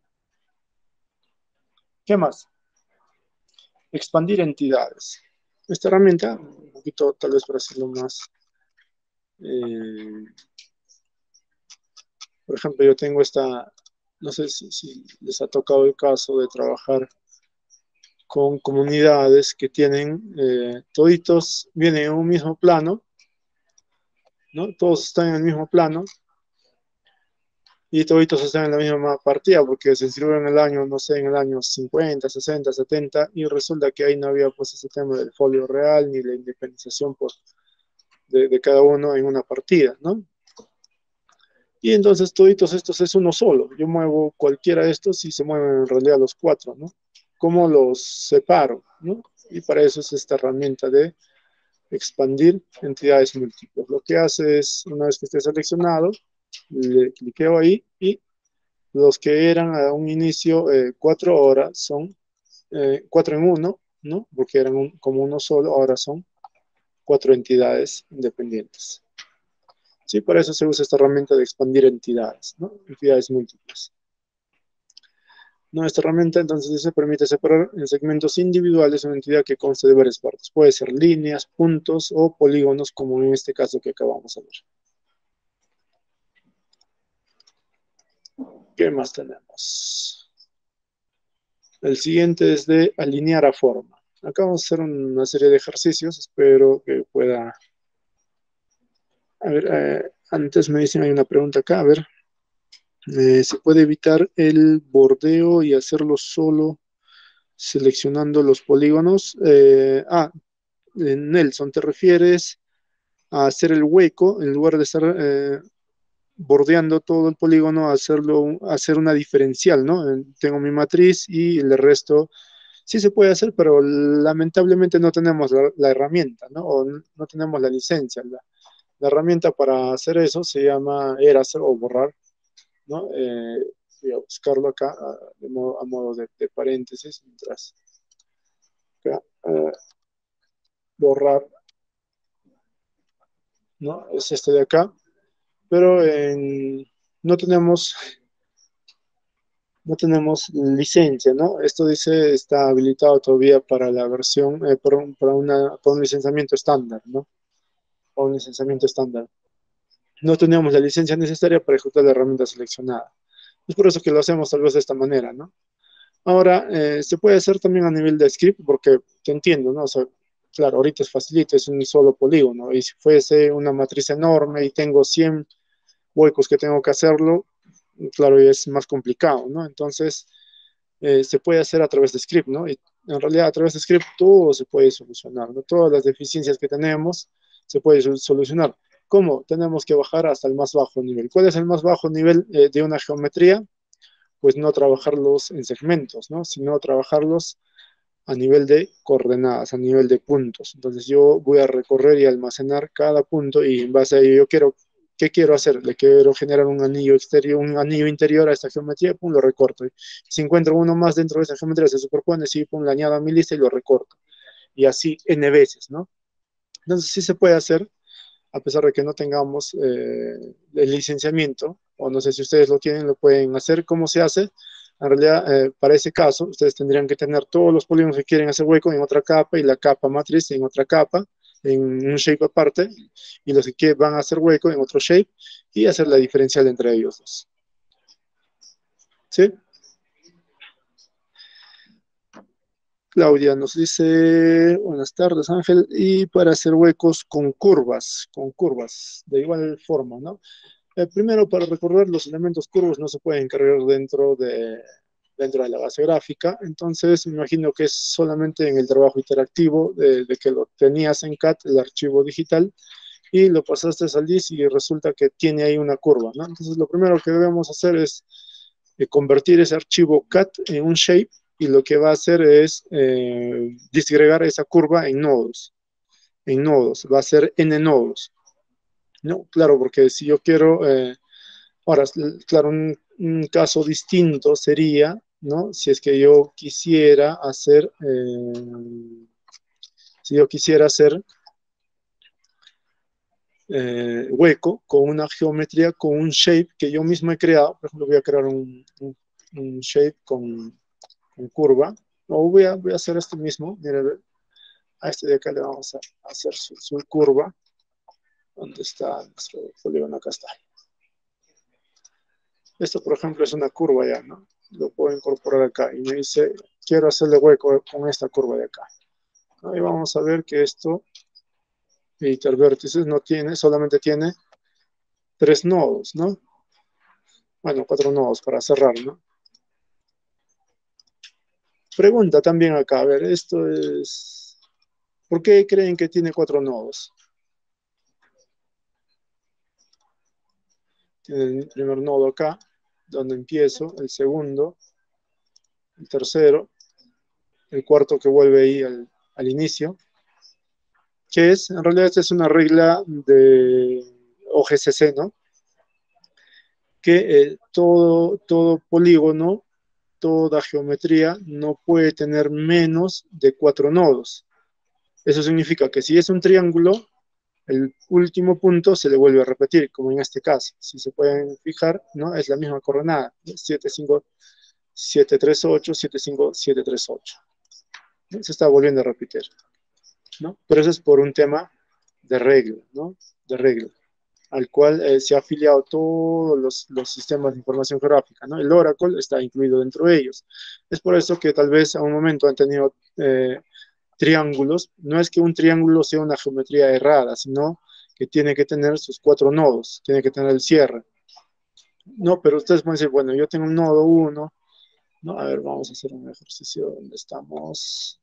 ¿Qué más? Expandir entidades. Esta herramienta, un poquito tal vez para hacerlo más... Eh, por ejemplo, yo tengo esta... No sé si, si les ha tocado el caso de trabajar con comunidades que tienen eh, toditos, vienen en un mismo plano, ¿no? Todos están en el mismo plano y toditos están en la misma partida porque se inscribieron en el año, no sé, en el año cincuenta, sesenta, setenta y resulta que ahí no había pues ese tema del folio real ni la independización por, de, de cada uno en una partida, ¿no? Y entonces toditos estos es uno solo. Yo muevo cualquiera de estos y se mueven en realidad los cuatro, ¿no? ¿Cómo los separo, no? Y para eso es esta herramienta de expandir entidades múltiples. Lo que hace es, una vez que esté seleccionado, le cliqueo ahí y los que eran a un inicio eh, cuatro horas son eh, cuatro en uno, ¿no? Porque eran un, como uno solo, ahora son cuatro entidades independientes. Sí, para eso se usa esta herramienta de expandir entidades, ¿no? Entidades múltiples. No, esta herramienta entonces se permite separar en segmentos individuales una entidad que conste de varias partes. Puede ser líneas, puntos o polígonos, como en este caso que acabamos de ver. ¿Qué más tenemos? El siguiente es de alinear a forma. Acá vamos a hacer una serie de ejercicios. Espero que pueda... A ver, eh, antes me dicen, hay una pregunta acá. A ver, eh, ¿se puede evitar el bordeo y hacerlo solo seleccionando los polígonos? Eh, ah, Nelson, ¿te refieres a hacer el hueco en lugar de estar eh, bordeando todo el polígono, hacerlo, hacer una diferencial, ¿no? Tengo mi matriz y el resto sí se puede hacer, pero lamentablemente no tenemos la, la herramienta, ¿no? O no tenemos la licencia. La, la, herramienta para hacer eso se llama eraser o borrar, ¿no? Eh, voy a buscarlo acá a, de modo, a modo de, de paréntesis, mientras acá, eh, borrar ¿no? Es este de acá, pero en, no tenemos, no tenemos licencia, ¿no? Esto dice está habilitado todavía para la versión, eh, para, un, para, una, para un licenciamiento estándar, ¿no? Para un licenciamiento estándar. No tenemos la licencia necesaria para ejecutar la herramienta seleccionada. Es por eso que lo hacemos tal vez de esta manera, ¿no? Ahora, eh, se puede hacer también a nivel de script, porque te entiendo, ¿no? O sea, claro, ahorita es facilito, es un solo polígono, y si fuese una matriz enorme y tengo cien huecos que tengo que hacerlo, claro, es más complicado, ¿no? Entonces, eh, se puede hacer a través de script, ¿no? Y en realidad a través de script todo se puede solucionar, ¿no? Todas las deficiencias que tenemos se puede solucionar. ¿Cómo? Tenemos que bajar hasta el más bajo nivel. ¿Cuál es el más bajo nivel eh, de una geometría? Pues no trabajarlos en segmentos, ¿no? Sino trabajarlos a nivel de coordenadas, a nivel de puntos. Entonces yo voy a recorrer y almacenar cada punto y en base a ello yo quiero, ¿qué quiero hacer? Le quiero generar un anillo exterior, un anillo interior a esta geometría, pum, lo recorto. Si encuentro uno más dentro de esa geometría, se superpone, sí, pum, le añado a mi lista y lo recorto. Y así N veces, ¿no? Entonces sí se puede hacer, a pesar de que no tengamos eh, el licenciamiento, o no sé si ustedes lo tienen, lo pueden hacer. ¿Cómo se hace? En realidad, eh, para ese caso, ustedes tendrían que tener todos los polígonos que quieren hacer hueco en otra capa y la capa matriz en otra capa, en un shape aparte, y los que van a hacer hueco en otro shape y hacer la diferencial entre ellos dos. ¿Sí? Claudia nos dice, buenas tardes Ángel, y para hacer huecos con curvas, con curvas, de igual forma, ¿no? Eh, primero, para recordar, los elementos curvos no se pueden cargar dentro de, dentro de la base gráfica, entonces me imagino que es solamente en el trabajo interactivo de, de que lo tenías en C A T, el archivo digital, y lo pasaste al disk y resulta que tiene ahí una curva, ¿no? Entonces lo primero que debemos hacer es eh, convertir ese archivo C A T en un shape y lo que va a hacer es eh, disgregar esa curva en nodos, en nodos, va a ser n nodos, ¿no? Claro, porque si yo quiero... Eh, Ahora, claro, un, un, caso distinto sería, ¿no? Si es que yo quisiera hacer, eh, si yo quisiera hacer eh, hueco con una geometría, con un shape que yo mismo he creado. Por ejemplo, voy a crear un, un, un shape con, con, curva. O voy a, voy a hacer este mismo. Mira, a este de acá le vamos a hacer su, su curva. ¿Dónde está nuestro polígono? Acá está. Esto, por ejemplo, es una curva ya, ¿no? Lo puedo incorporar acá y me dice, quiero hacerle hueco con esta curva de acá, ¿no? Y vamos a ver que esto, intervértices, no tiene, solamente tiene tres nodos, ¿no? Bueno, cuatro nodos para cerrar, ¿no? Pregunta también acá, a ver, esto es, ¿por qué creen que tiene cuatro nodos? Tiene el primer nodo acá, donde empiezo, el segundo, el tercero, el cuarto que vuelve ahí al, al inicio, que es, en realidad esta es una regla de O G C C, ¿no? Que eh, todo, todo polígono, toda geometría no puede tener menos de cuatro nodos. Eso significa que si es un triángulo, el último punto se le vuelve a repetir, como en este caso. Si se pueden fijar, ¿no? Es la misma coordenada, siete, cinco, siete, tres, ocho, siete, cinco, siete, tres, ocho. Se está volviendo a repetir, ¿no? Pero eso es por un tema de regla, ¿no? De regla, al cual eh, se ha afiliado todos los, los, sistemas de información geográfica, ¿no? El Oracle está incluido dentro de ellos. Es por eso que tal vez a un momento han tenido eh, triángulos. No es que un triángulo sea una geometría errada, sino que tiene que tener sus cuatro nodos, tiene que tener el cierre. No, pero ustedes pueden decir, bueno, yo tengo un nodo uno, ¿no? A ver, vamos a hacer un ejercicio donde estamos.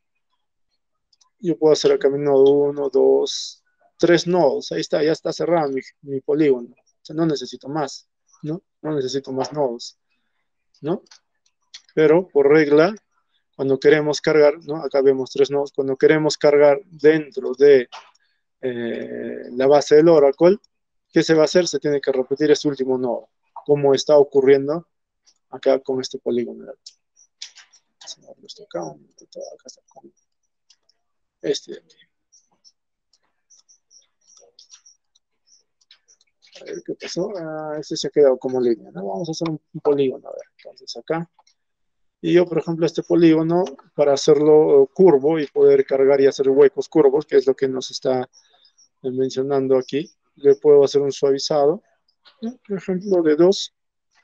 Yo puedo hacer acá mi nodo uno, dos, tres nodos. Ahí está, ya está cerrado mi, mi polígono. O sea, no necesito más, ¿no? No necesito más nodos, ¿no? Pero por regla, cuando queremos cargar, ¿no? Acá vemos tres nodos. Cuando queremos cargar dentro de eh, la base del Oracle, ¿qué se va a hacer? Se tiene que repetir este último nodo, como está ocurriendo acá con este polígono. Acá, acá está con este de aquí. A ver qué pasó. Ah, este se ha quedado como línea, ¿no? Vamos a hacer un, un polígono, a ver. Entonces acá. Y yo, por ejemplo, este polígono, para hacerlo curvo y poder cargar y hacer huecos curvos, que es lo que nos está mencionando aquí, le puedo hacer un suavizado, ¿no? Por ejemplo, de dos,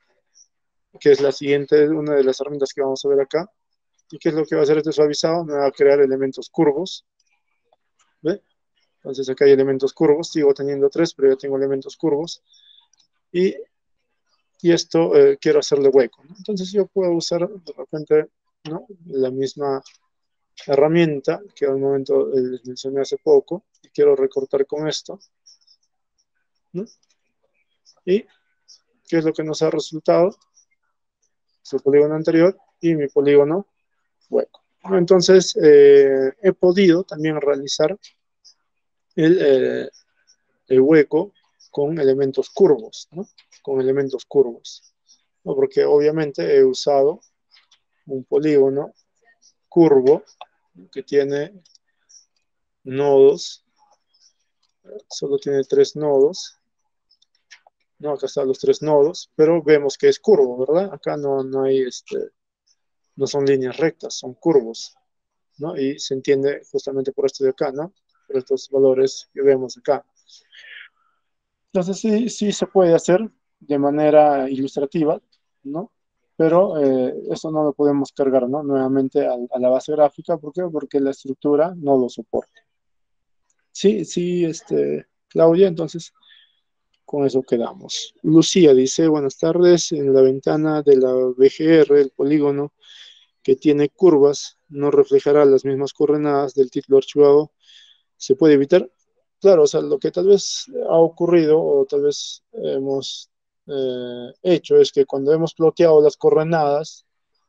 que es la siguiente, una de las herramientas que vamos a ver acá. ¿Y qué es lo que va a hacer este suavizado? Me va a crear elementos curvos. ¿Ve? Entonces acá hay elementos curvos, sigo teniendo tres, pero ya tengo elementos curvos. Y, y esto eh, quiero hacerle hueco, ¿no? Entonces yo puedo usar de repente, ¿no?, la misma herramienta que al momento eh, les mencioné hace poco. Y quiero recortar con esto, ¿no? ¿Y qué es lo que nos ha resultado? Su polígono anterior y mi polígono hueco. Entonces eh, he podido también realizar el, eh, el hueco con elementos curvos, ¿no? Con elementos curvos, ¿no? Porque obviamente he usado un polígono curvo que tiene nodos, solo tiene tres nodos, ¿no? Acá están los tres nodos, pero vemos que es curvo, ¿verdad? Acá no, no hay, este, no son líneas rectas, son curvos, ¿no? Y se entiende justamente por esto de acá, ¿no? Por estos valores que vemos acá. Entonces sí, sí se puede hacer de manera ilustrativa, ¿no? Pero eh, eso no lo podemos cargar, ¿no?, nuevamente a, a la base gráfica. ¿Por qué? Porque la estructura no lo soporta. Sí, sí, este, Claudia, entonces con eso quedamos. Lucía dice, buenas tardes, en la ventana de la V G R, el polígono que tiene curvas no reflejará las mismas coordenadas del título archivado. ¿Se puede evitar? Claro, o sea, lo que tal vez ha ocurrido o tal vez hemos eh, hecho es que cuando hemos ploteado las coordenadas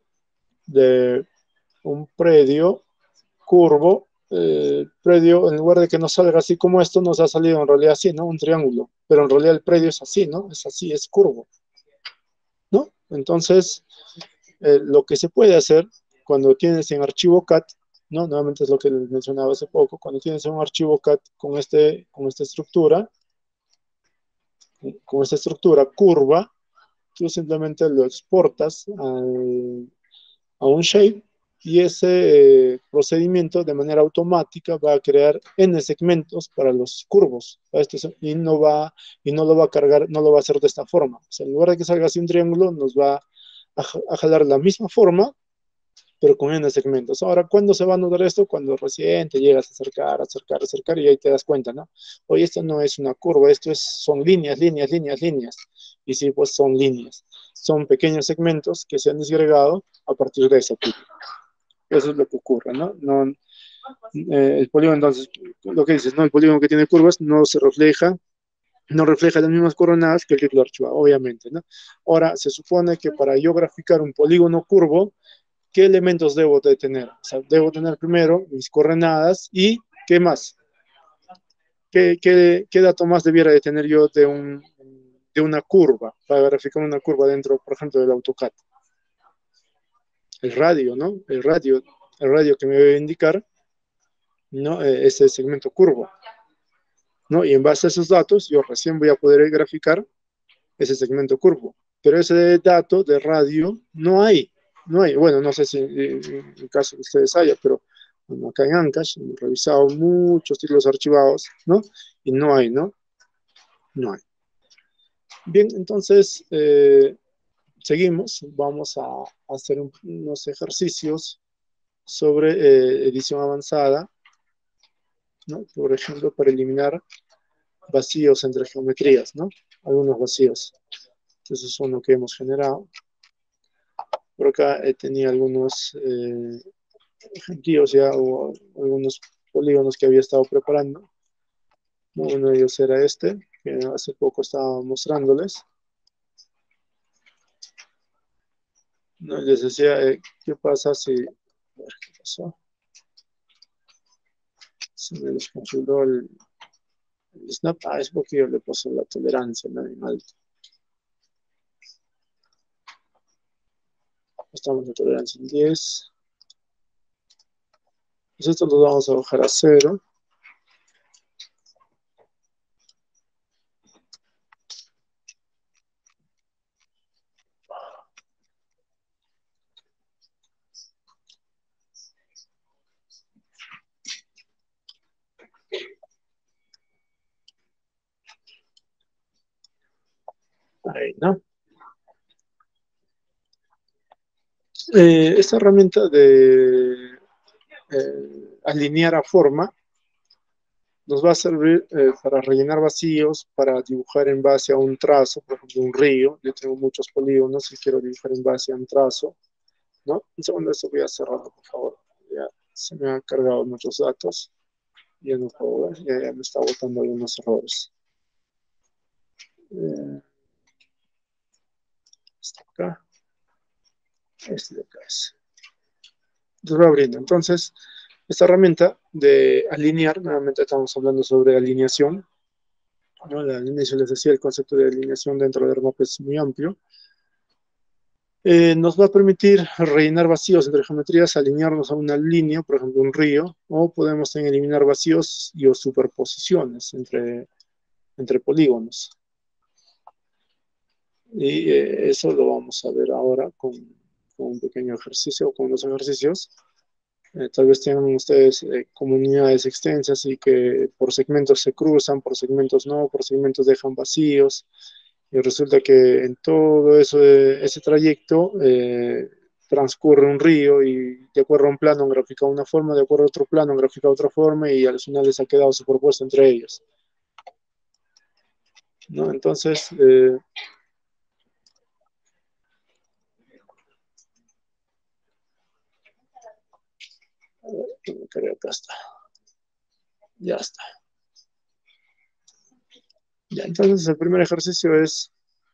de un predio curvo, eh, el predio, en lugar de que nos salga así como esto, nos ha salido en realidad así, ¿no? Un triángulo. Pero en realidad el predio es así, ¿no? Es así, es curvo, ¿no? Entonces, eh, lo que se puede hacer cuando tienes en archivo C A T, ¿no? Nuevamente es lo que les mencionaba hace poco, cuando tienes un archivo C A T con, este, con esta estructura, con esta estructura curva, tú simplemente lo exportas al, a un shape y ese eh, procedimiento de manera automática va a crear n segmentos para los curvos. Esto es, y, no va, y no lo va a cargar, no lo va a hacer de esta forma. O sea, en lugar de que salga así un triángulo, nos va a, a jalar la misma forma, pero con n segmentos. Ahora, ¿cuándo se va a notar esto? Cuando recién te llegas a acercar, acercar, acercar, y ahí te das cuenta, ¿no? Oye, esto no es una curva, esto es, son líneas, líneas, líneas, líneas. Y sí, pues son líneas. Son pequeños segmentos que se han disgregado a partir de ese tipo. Eso es lo que ocurre, ¿no? no eh, el polígono, entonces, lo que dices, ¿no? El polígono que tiene curvas no se refleja, no refleja las mismas coordenadas que el título archivado, obviamente, ¿no? Ahora, se supone que para yo graficar un polígono curvo, ¿qué elementos debo de tener? O sea, debo tener primero mis coordenadas y ¿qué más? ¿Qué, qué, qué dato más debiera de tener yo de, un, de una curva, para graficar una curva dentro, por ejemplo, del AutoCAD? El radio, ¿no? El radio, el radio que me debe indicar, ¿no?, eh, ese segmento curvo, ¿no? Y en base a esos datos, yo recién voy a poder graficar ese segmento curvo. Pero ese dato de radio no hay, no hay. Bueno, no sé si en el caso de ustedes haya, pero bueno, acá en Ancash hemos revisado muchos títulos archivados, ¿no? Y no hay, ¿no? No hay. Bien, entonces, eh, seguimos. Vamos a, a hacer un, unos ejercicios sobre eh, edición avanzada, ¿no? Por ejemplo, para eliminar vacíos entre geometrías, ¿no? Algunos vacíos. Entonces, es uno que hemos generado. Por acá he tenido algunos eh, ejemplos ya, o algunos polígonos que había estado preparando. Uno de ellos era este, que hace poco estaba mostrándoles. No, les decía, eh, ¿qué pasa si... A ver, ¿qué pasó? Se me desconfiguró el, el snap. Ah, es porque yo le puse la tolerancia, ¿no?, en alto. Estamos en tolerancia en diez. Pues esto lo vamos a bajar a cero. Ahí, ¿no? Eh, esta herramienta de eh, alinear a forma nos va a servir eh, para rellenar vacíos, para dibujar en base a un trazo, por ejemplo, un río. Yo tengo muchos polígonos y quiero dibujar en base a un trazo, ¿no? Un segundo, esto voy a cerrarlo, por favor. Ya se me han cargado muchos datos. Ya no puedo ver, ya, ya me está botando algunos errores. Eh, este acá, este de acá es. Entonces va abriendo. Entonces, esta herramienta de alinear, nuevamente estamos hablando sobre alineación, ¿no? Al inicio les decía, el concepto de alineación dentro del mapa es muy amplio. Eh, nos va a permitir rellenar vacíos entre geometrías, alinearnos a una línea, por ejemplo, un río, o podemos también eliminar vacíos y o superposiciones entre, entre polígonos. Y eh, eso lo vamos a ver ahora con, con un pequeño ejercicio o con los ejercicios. Eh, tal vez tengan ustedes eh, comunidades extensas y que por segmentos se cruzan, por segmentos no, por segmentos dejan vacíos. Y resulta que en todo eso, eh, ese trayecto eh, transcurre un río y de acuerdo a un plano han graficado una forma, de acuerdo a otro plano han graficado otra forma y al final les ha quedado superpuesto entre ellos, ¿no? Entonces, eh, acá está, ya está. Ya, entonces el primer ejercicio es,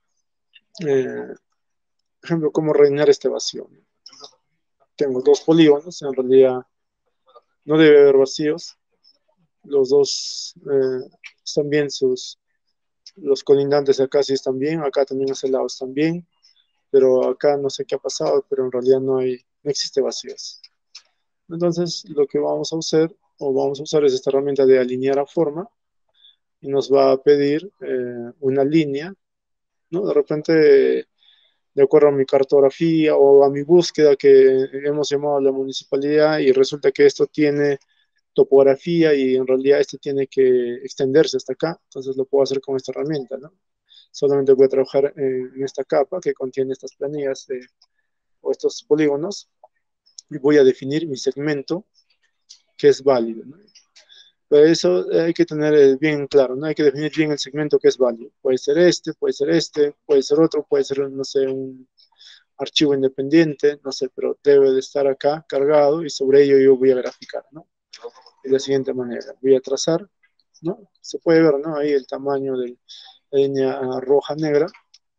eh, por ejemplo, cómo rellenar este vacío. Tengo dos polígonos, en realidad no debe haber vacíos. Los dos eh, están bien, sus, los colindantes acá sí están bien, acá también a ese lado están bien, pero acá no sé qué ha pasado, pero en realidad no hay, no existe vacíos. Entonces lo que vamos a usar, o vamos a usar es esta herramienta de alinear a forma, y nos va a pedir eh, una línea, ¿no? De repente de acuerdo a mi cartografía o a mi búsqueda que hemos llamado a la municipalidad y resulta que esto tiene topografía y en realidad este tiene que extenderse hasta acá, entonces lo puedo hacer con esta herramienta, ¿no? Solamente voy a trabajar en, en esta capa que contiene estas planillas de, o estos polígonos y voy a definir mi segmento que es válido, ¿no? Pero eso hay que tener bien claro, ¿no? Hay que definir bien el segmento que es válido. Puede ser este, puede ser este, puede ser otro, puede ser, no sé, un archivo independiente, no sé, pero debe de estar acá cargado y sobre ello yo voy a graficar, ¿no? De la siguiente manera, voy a trazar, ¿no? Se puede ver, ¿no? Ahí el tamaño de la línea roja-negra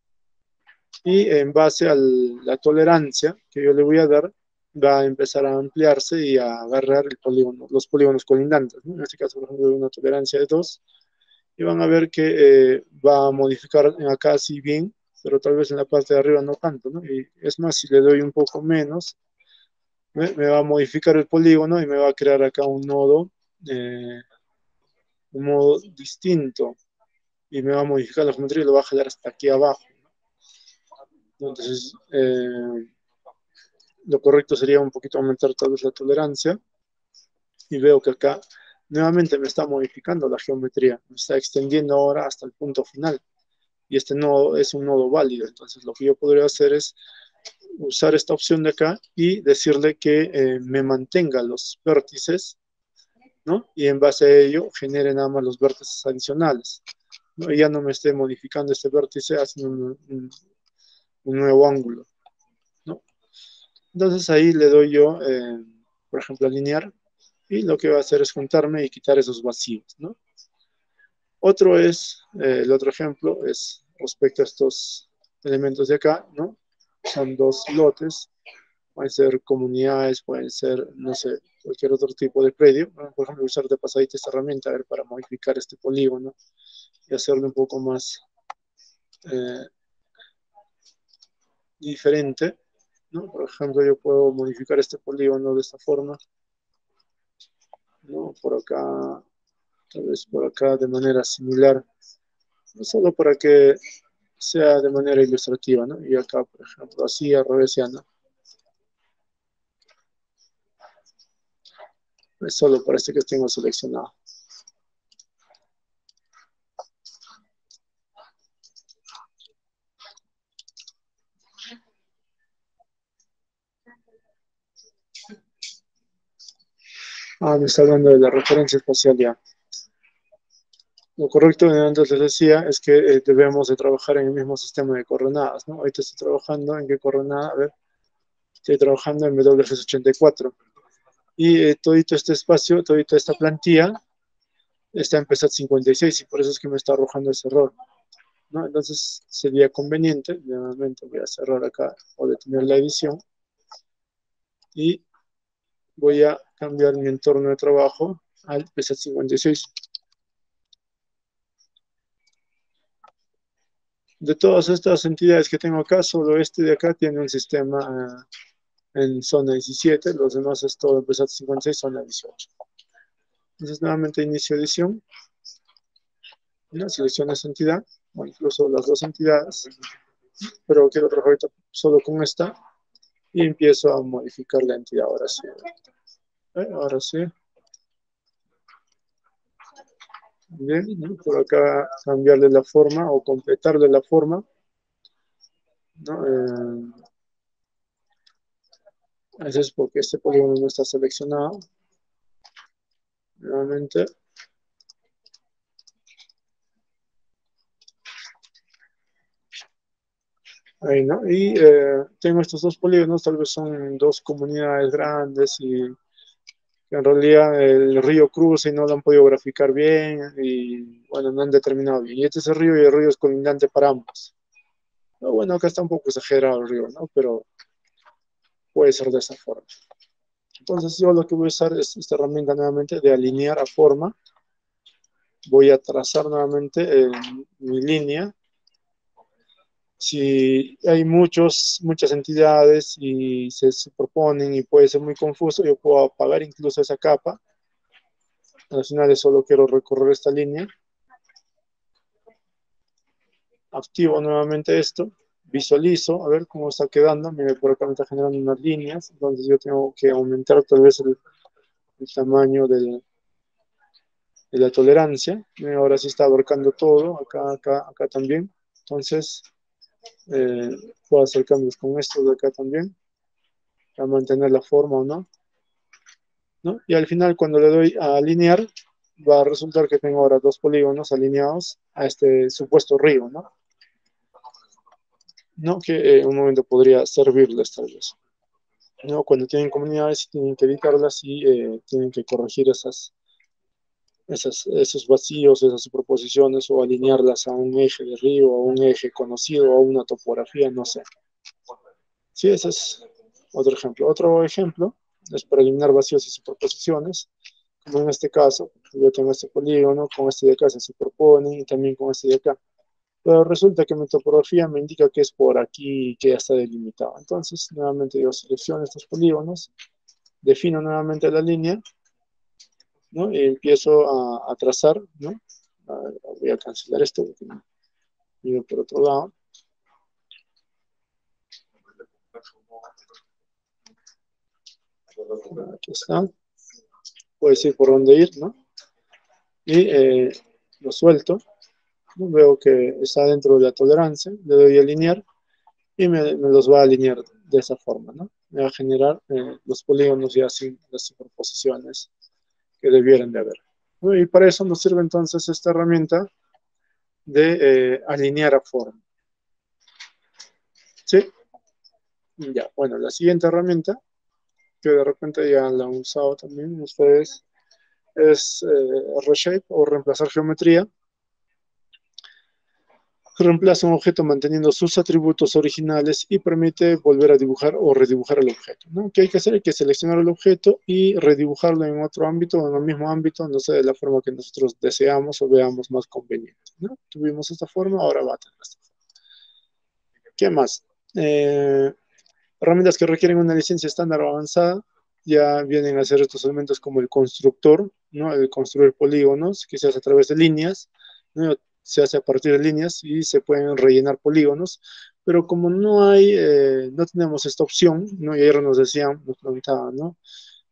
y en base a la tolerancia que yo le voy a dar, va a empezar a ampliarse y a agarrar el polígono, los polígonos colindantes, ¿no? En este caso, por ejemplo, una tolerancia de dos y van a ver que eh, va a modificar acá sí bien, pero tal vez en la parte de arriba no tanto, ¿no? Y es más, si le doy un poco menos, me, me va a modificar el polígono y me va a crear acá un nodo, eh, un modo distinto, y me va a modificar la geometría y lo va a jalar hasta aquí abajo. Entonces, eh, lo correcto sería un poquito aumentar tal vez la tolerancia, y veo que acá nuevamente me está modificando la geometría, me está extendiendo ahora hasta el punto final. Y este nodo es un nodo válido. Entonces lo que yo podría hacer es usar esta opción de acá y decirle que eh, me mantenga los vértices, ¿no? Y en base a ello genere nada más los vértices adicionales, ¿no? Y ya no me esté modificando este vértice haciendo un, un, un nuevo ángulo, ¿no? Entonces ahí le doy yo, eh, por ejemplo, alinear, y lo que va a hacer es juntarme y quitar esos vacíos, ¿no? Otro es, eh, el otro ejemplo es respecto a estos elementos de acá, ¿no? Son dos lotes, pueden ser comunidades, pueden ser, no sé, cualquier otro tipo de predio. ¿No? Por ejemplo, usar de pasadita esta herramienta a ver, para modificar este polígono y hacerlo un poco más eh, diferente, ¿no? Por ejemplo, yo puedo modificar este polígono de esta forma, ¿no? Por acá, tal vez por acá de manera similar, no solo para que sea de manera ilustrativa, ¿no? Y acá, por ejemplo, así al revés ya no. Es solo para este que tengo seleccionado. Ah, me está hablando de la referencia espacial ya. Lo correcto, antes les decía, es que eh, debemos de trabajar en el mismo sistema de coordenadas, ¿no? Ahorita estoy trabajando en qué coordenada, a ver, estoy trabajando en W F ochenta y cuatro. Y eh, todito este espacio, todito esta plantilla, está en P S A T cincuenta y seis y por eso es que me está arrojando ese error, ¿no? Entonces sería conveniente, nuevamente voy a cerrar acá o detener la edición y voy a cambiar mi entorno de trabajo al P S A T cincuenta y seis. De todas estas entidades que tengo acá, solo este de acá tiene un sistema uh, en zona diecisiete, los demás es todo en P S A T cincuenta y seis, zona dieciocho. Entonces nuevamente inicio edición, ¿no? Selecciono esta entidad, o incluso las dos entidades, pero quiero trabajar ahorita solo con esta, y empiezo a modificar la entidad, ahora sí. ¿Eh? Ahora sí. Bien, ¿no? Por acá cambiarle la forma o completarle la forma, ¿no? Eh, eso es porque este polígono no está seleccionado. Nuevamente. Ahí, ¿no? Y eh, tengo estos dos polígonos, tal vez son dos comunidades grandes y en realidad el río cruza y no lo han podido graficar bien y bueno, no han determinado bien. Y este es el río y el río es colindante para ambos. Pero bueno, acá está un poco exagerado el río, ¿no? Pero puede ser de esa forma. Entonces yo lo que voy a usar es esta herramienta nuevamente de alinear a forma. Voy a trazar nuevamente eh, mi línea. Si hay muchos, muchas entidades y se superponen y puede ser muy confuso, yo puedo apagar incluso esa capa. Al final solo quiero recorrer esta línea. Activo nuevamente esto. Visualizo, a ver cómo está quedando. Mire, por acá me está generando unas líneas. Entonces yo tengo que aumentar tal vez el, el tamaño del, de la tolerancia. Mire, ahora sí está abarcando todo. Acá, acá, acá también. Entonces, eh, puedo hacer cambios con esto de acá también. Para mantener la forma o no. ¿No? Y al final cuando le doy a alinear va a resultar que tengo ahora dos polígonos alineados a este supuesto río, ¿no? ¿No? Que en eh, un momento podría servirles tal vez, ¿no? Cuando tienen comunidades tienen que editarlas y eh, tienen que corregir esas, esas, esos vacíos, esas superposiciones o alinearlas a un eje de río, a un eje conocido, a una topografía, no sé. Sí, ese es otro ejemplo. Otro ejemplo es para eliminar vacíos y superposiciones. Como en este caso, yo tengo este polígono, con este de acá se superpone y también con este de acá. Pero resulta que mi topografía me indica que es por aquí que ya está delimitado. Entonces, nuevamente yo selecciono estos polígonos, defino nuevamente la línea, ¿no? Y empiezo a, a trazar, ¿no? A ver, voy a cancelar esto, porque miro por otro lado. Aquí está. Puedo decir por dónde ir, ¿no? Y eh, lo suelto. Veo que está dentro de la tolerancia, le doy a alinear y me, me los va a alinear de esa forma, ¿no? Me va a generar eh, los polígonos ya sin las superposiciones que debieran de haber. ¿No? Y para eso nos sirve entonces esta herramienta de eh, alinear a forma. ¿Sí? Ya, bueno, la siguiente herramienta, que de repente ya la han usado también ustedes, es eh, Reshape o reemplazar geometría. Reemplaza un objeto manteniendo sus atributos originales y permite volver a dibujar o redibujar el objeto, ¿no? ¿Qué hay que hacer? Hay que seleccionar el objeto y redibujarlo en otro ámbito o en el mismo ámbito, no sé, de la forma que nosotros deseamos o veamos más conveniente, ¿no? Tuvimos esta forma, ahora va a tener esta forma. ¿Qué más? Eh, herramientas que requieren una licencia estándar o avanzada ya vienen a ser estos elementos como el constructor, ¿no? El construir polígonos, que se hace a través de líneas, ¿no? Se hace a partir de líneas y se pueden rellenar polígonos, pero como no hay, eh, no tenemos esta opción, ¿no? Y ayer nos decían, nos preguntaban, ¿no?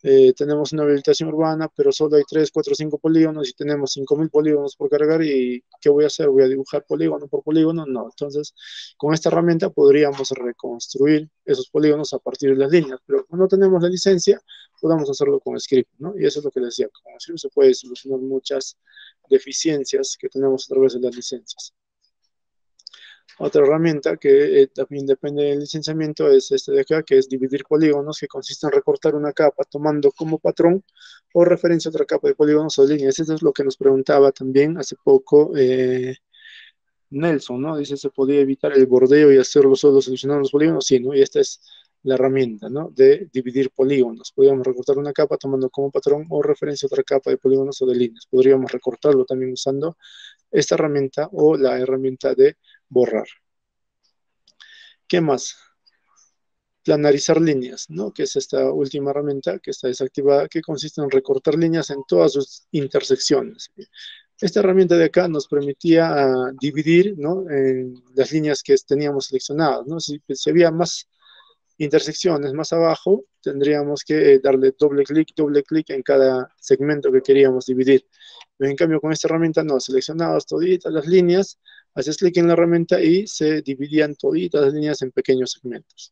eh, tenemos una habilitación urbana, pero solo hay tres, cuatro, cinco polígonos y tenemos cinco mil polígonos por cargar. ¿Y qué voy a hacer? ¿Voy a dibujar polígono por polígono? No. Entonces, con esta herramienta podríamos reconstruir esos polígonos a partir de las líneas, pero como no tenemos la licencia, podemos hacerlo con script, ¿no? Y eso es lo que decía, con script se puede solucionar muchas deficiencias que tenemos a través de las licencias. Otra herramienta que eh, también depende del licenciamiento es este de acá, que es dividir polígonos, que consiste en recortar una capa tomando como patrón o referencia a otra capa de polígonos o de líneas. Eso es lo que nos preguntaba también hace poco eh, Nelson, ¿no? Dice, ¿se podía evitar el bordeo y hacerlo solo solucionando los polígonos? Sí, ¿no? Y esta es la herramienta, ¿no? De dividir polígonos. Podríamos recortar una capa tomando como patrón o referencia a otra capa de polígonos o de líneas. Podríamos recortarlo también usando esta herramienta o la herramienta de borrar. ¿Qué más? Planarizar líneas, ¿no? Que es esta última herramienta que está desactivada, que consiste en recortar líneas en todas sus intersecciones. Esta herramienta de acá nos permitía uh, dividir, ¿no? En las líneas que teníamos seleccionadas, ¿no? Si, si había más intersecciones más abajo, tendríamos que eh, darle doble clic, doble clic en cada segmento que queríamos dividir. Pero en cambio, con esta herramienta no, seleccionabas toditas las líneas, haces clic en la herramienta y se dividían toditas las líneas en pequeños segmentos.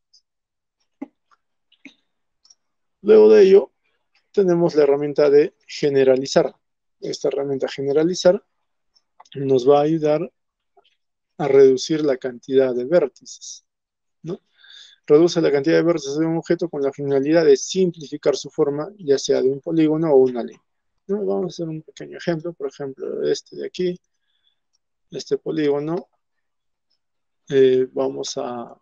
Luego de ello, tenemos la herramienta de generalizar. Esta herramienta generalizar nos va a ayudar a reducir la cantidad de vértices, ¿no? Reduce la cantidad de vértices de un objeto con la finalidad de simplificar su forma, ya sea de un polígono o una línea, ¿no? Vamos a hacer un pequeño ejemplo, por ejemplo, este de aquí, este polígono, eh, vamos a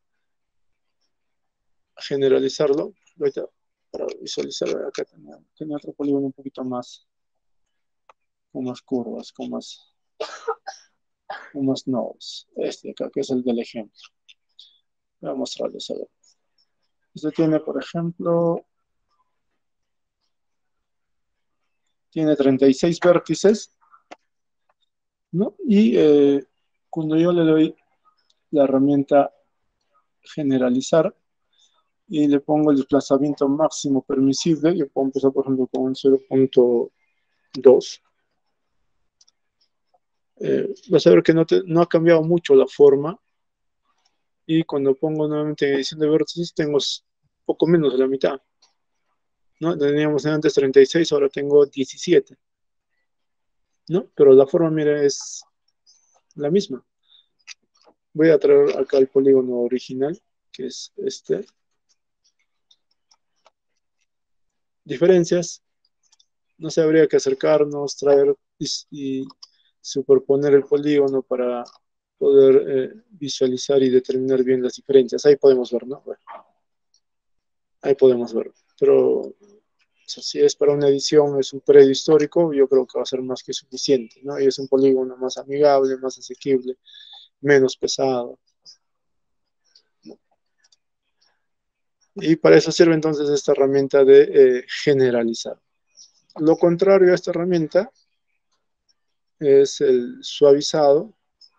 generalizarlo. Ahorita, para visualizar, acá tenía, tenía otro polígono un poquito más, con más curvas, con más, con más nodos. Este de acá, que es el del ejemplo. Voy a mostrarles a ver. Este tiene, por ejemplo, tiene treinta y seis vértices, ¿no? Y eh, cuando yo le doy la herramienta generalizar y le pongo el desplazamiento máximo permisible, yo puedo empezar, por ejemplo, con un cero punto dos. Eh, vas a ver que no, te, no ha cambiado mucho la forma. Y cuando pongo nuevamente edición de vértices, tengo poco menos de la mitad, ¿no? Teníamos antes treinta y seis, ahora tengo diecisiete, ¿no? Pero la forma, mira, es la misma. Voy a traer acá el polígono original, que es este. Diferencias. No se habría que acercarnos, traer y, y superponer el polígono para poder eh, visualizar y determinar bien las diferencias. Ahí podemos ver, ¿no? Bueno, ahí podemos ver. Pero o sea, si es para una edición, es un predio histórico, yo creo que va a ser más que suficiente, ¿no? Y es un polígono más amigable, más asequible, menos pesado. Y para eso sirve entonces esta herramienta de eh, generalizar. Lo contrario a esta herramienta es el suavizado.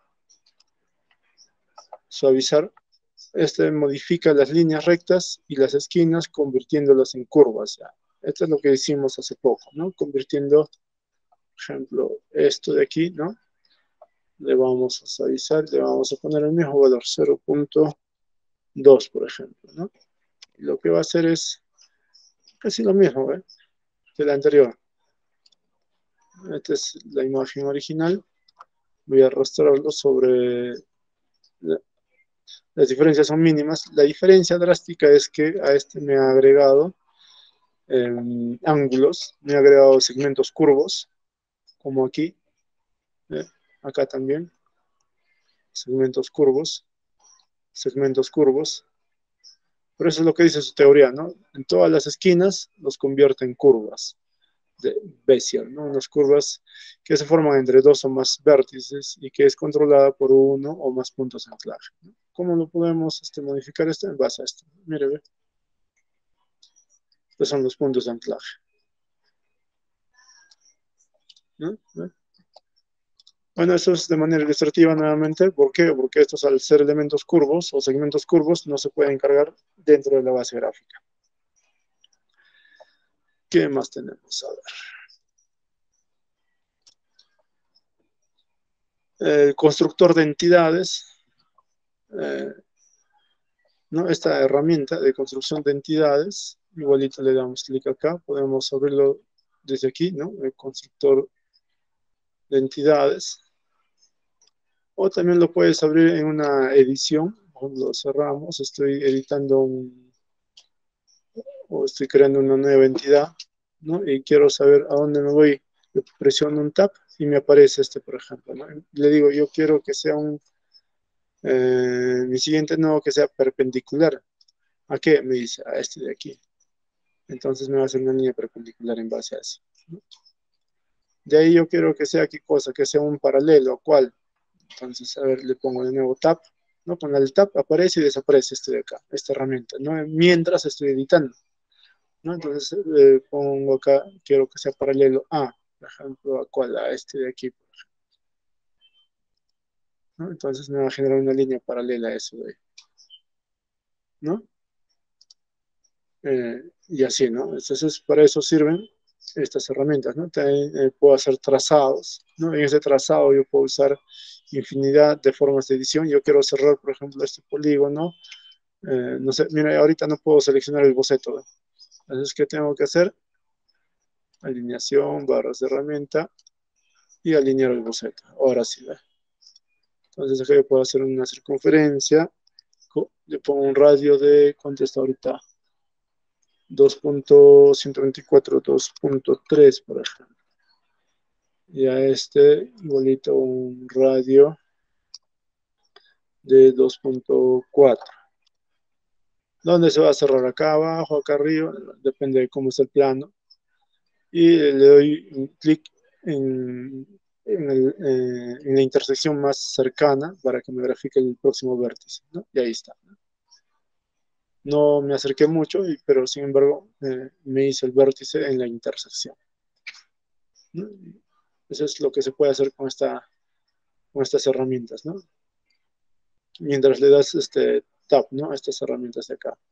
Suavizar. Este modifica las líneas rectas y las esquinas convirtiéndolas en curvas. ¿Ya? Esto es lo que hicimos hace poco, ¿no? Convirtiendo, por ejemplo, esto de aquí, ¿no? Le vamos a suavizar, le vamos a poner el mismo valor, cero punto dos, por ejemplo, ¿no? Y lo que va a hacer es casi lo mismo, ¿eh? Que la anterior. Esta es la imagen original. Voy a arrastrarlo sobre... Las diferencias son mínimas. La diferencia drástica es que a este me ha agregado eh, ángulos, me ha agregado segmentos curvos, como aquí, ¿eh? Acá también, segmentos curvos, segmentos curvos. Pero eso es lo que dice su teoría, ¿no? En todas las esquinas los convierte en curvas de Bézier, ¿no? Unas curvas que se forman entre dos o más vértices y que es controlada por uno o más puntos de anclaje, ¿no? ¿Cómo lo podemos este, modificar esto? En base a esto. Mire, ve. Estos son los puntos de anclaje. ¿No? ¿Ve? Bueno, esto es de manera ilustrativa nuevamente. ¿Por qué? Porque estos, al ser elementos curvos o segmentos curvos, no se pueden cargar dentro de la base gráfica. ¿Qué más tenemos? A ver. El constructor de entidades. Eh, ¿no? Esta herramienta de construcción de entidades, igualito le damos clic acá, podemos abrirlo desde aquí, ¿no? El constructor de entidades. O también lo puedes abrir en una edición. Lo cerramos, estoy editando un, o estoy creando una nueva entidad, ¿no? Y quiero saber a dónde me voy. Yo presiono un tab y me aparece este, por ejemplo, ¿no? Le digo, yo quiero que sea un, eh, mi siguiente nodo que sea perpendicular. ¿A qué? Me dice, a este de aquí. Entonces me va a hacer una línea perpendicular en base a eso, ¿no? De ahí yo quiero que sea, ¿qué cosa? Que sea un paralelo. ¿Cuál? Entonces, a ver, le pongo de nuevo tab, ¿no? Con el tab aparece y desaparece este de acá, esta herramienta, ¿no? Mientras estoy editando, ¿no? Entonces, eh, pongo acá, quiero que sea paralelo a, por ejemplo, ¿a cuál? A este de aquí, ¿no? Entonces me va a generar una línea paralela a eso de ahí, ¿no? Eh, y así, ¿no? Entonces, para eso sirven estas herramientas, ¿no? También eh, puedo hacer trazados, ¿no? En ese trazado yo puedo usar infinidad de formas de edición. Yo quiero cerrar, por ejemplo, este polígono. Eh, no sé, mira, ahorita no puedo seleccionar el boceto, ¿eh? Entonces, ¿qué tengo que hacer? Alineación, barras de herramienta y alinear el boceto. Ahora sí, ¿ve? Entonces, acá yo puedo hacer una circunferencia. Le pongo un radio de, ¿cuánto está ahorita? dos punto ciento veinticuatro, dos punto tres, por ejemplo. Y a este, igualito un radio de dos punto cuatro. ¿Dónde se va a cerrar? ¿Acá abajo, acá arriba? Depende de cómo está el plano. Y le doy un clic en, en, el, eh, en la intersección más cercana para que me grafique el próximo vértice, ¿no? Y ahí está, ¿no? No me acerqué mucho, pero sin embargo eh, me hice el vértice en la intersección, ¿no? Eso es lo que se puede hacer con, esta, con estas herramientas, ¿no? Mientras le das este tab, ¿no? A estas herramientas de acá.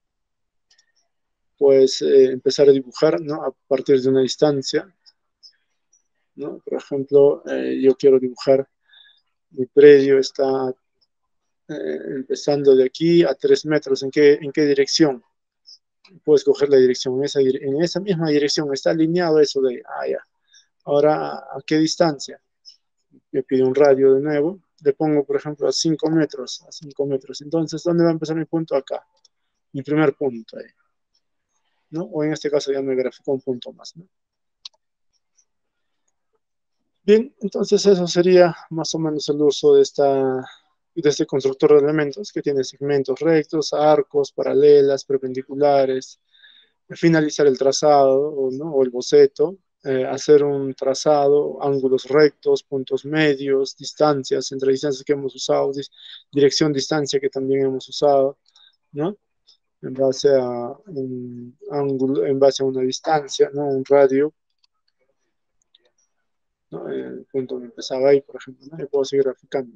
Puedes eh, empezar a dibujar, ¿no? A partir de una distancia, ¿no? Por ejemplo, eh, yo quiero dibujar, mi predio está eh, empezando de aquí a tres metros. ¿En qué, en qué dirección? Puedes coger la dirección. En esa, en esa misma dirección está alineado eso de, ah, ya. Ahora, ¿a qué distancia? Me pido un radio de nuevo. Le pongo, por ejemplo, a cinco metros. A cinco metros. Entonces, ¿dónde va a empezar mi punto? Acá. Mi primer punto ahí, ¿no? O en este caso ya me graficó un punto más, ¿no? Bien, entonces eso sería más o menos el uso de, esta, de este constructor de elementos que tiene segmentos rectos, arcos, paralelas, perpendiculares, finalizar el trazado, ¿no? O el boceto, eh, hacer un trazado, ángulos rectos, puntos medios, distancias, entre distancias que hemos usado, dirección, distancia que también hemos usado, ¿no? En base a un ángulo, en base a una distancia, ¿no? Un radio, ¿no? El punto que empezaba ahí, por ejemplo, ¿no? Yo puedo seguir graficando.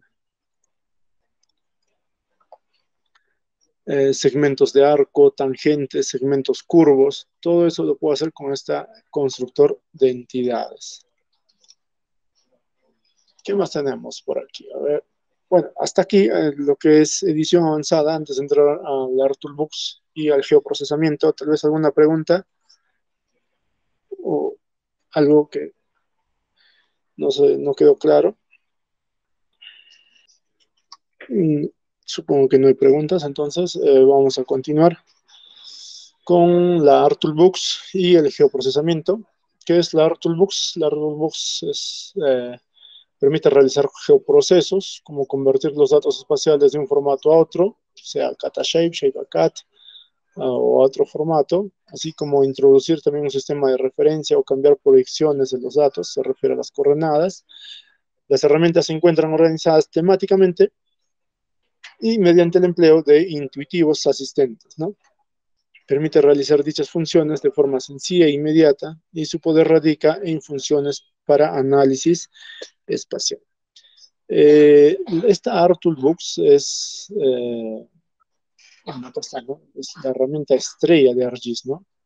Eh, segmentos de arco, tangentes, segmentos curvos, todo eso lo puedo hacer con este constructor de entidades. ¿Qué más tenemos por aquí? A ver. Bueno, hasta aquí eh, lo que es edición avanzada, antes de entrar al ArtToolbox y al geoprocesamiento. Tal vez alguna pregunta o algo que no, sé, no quedó claro. Mm, supongo que no hay preguntas, entonces eh, vamos a continuar con la ArtToolbox y el geoprocesamiento. ¿Qué es la ArtToolbox? La ArtToolbox es, eh, permite realizar geoprocesos, como convertir los datos espaciales de un formato a otro, sea cat a shape, shape a cat, uh, o a otro formato, así como introducir también un sistema de referencia o cambiar proyecciones de los datos, se refiere a las coordenadas. Las herramientas se encuentran organizadas temáticamente y mediante el empleo de intuitivos asistentes, ¿no? Permite realizar dichas funciones de forma sencilla e inmediata y su poder radica en funciones para análisis espacial. Eh, esta ArtToolbox es, eh, una pestaña, es la herramienta estrella de ArcGIS, ¿no?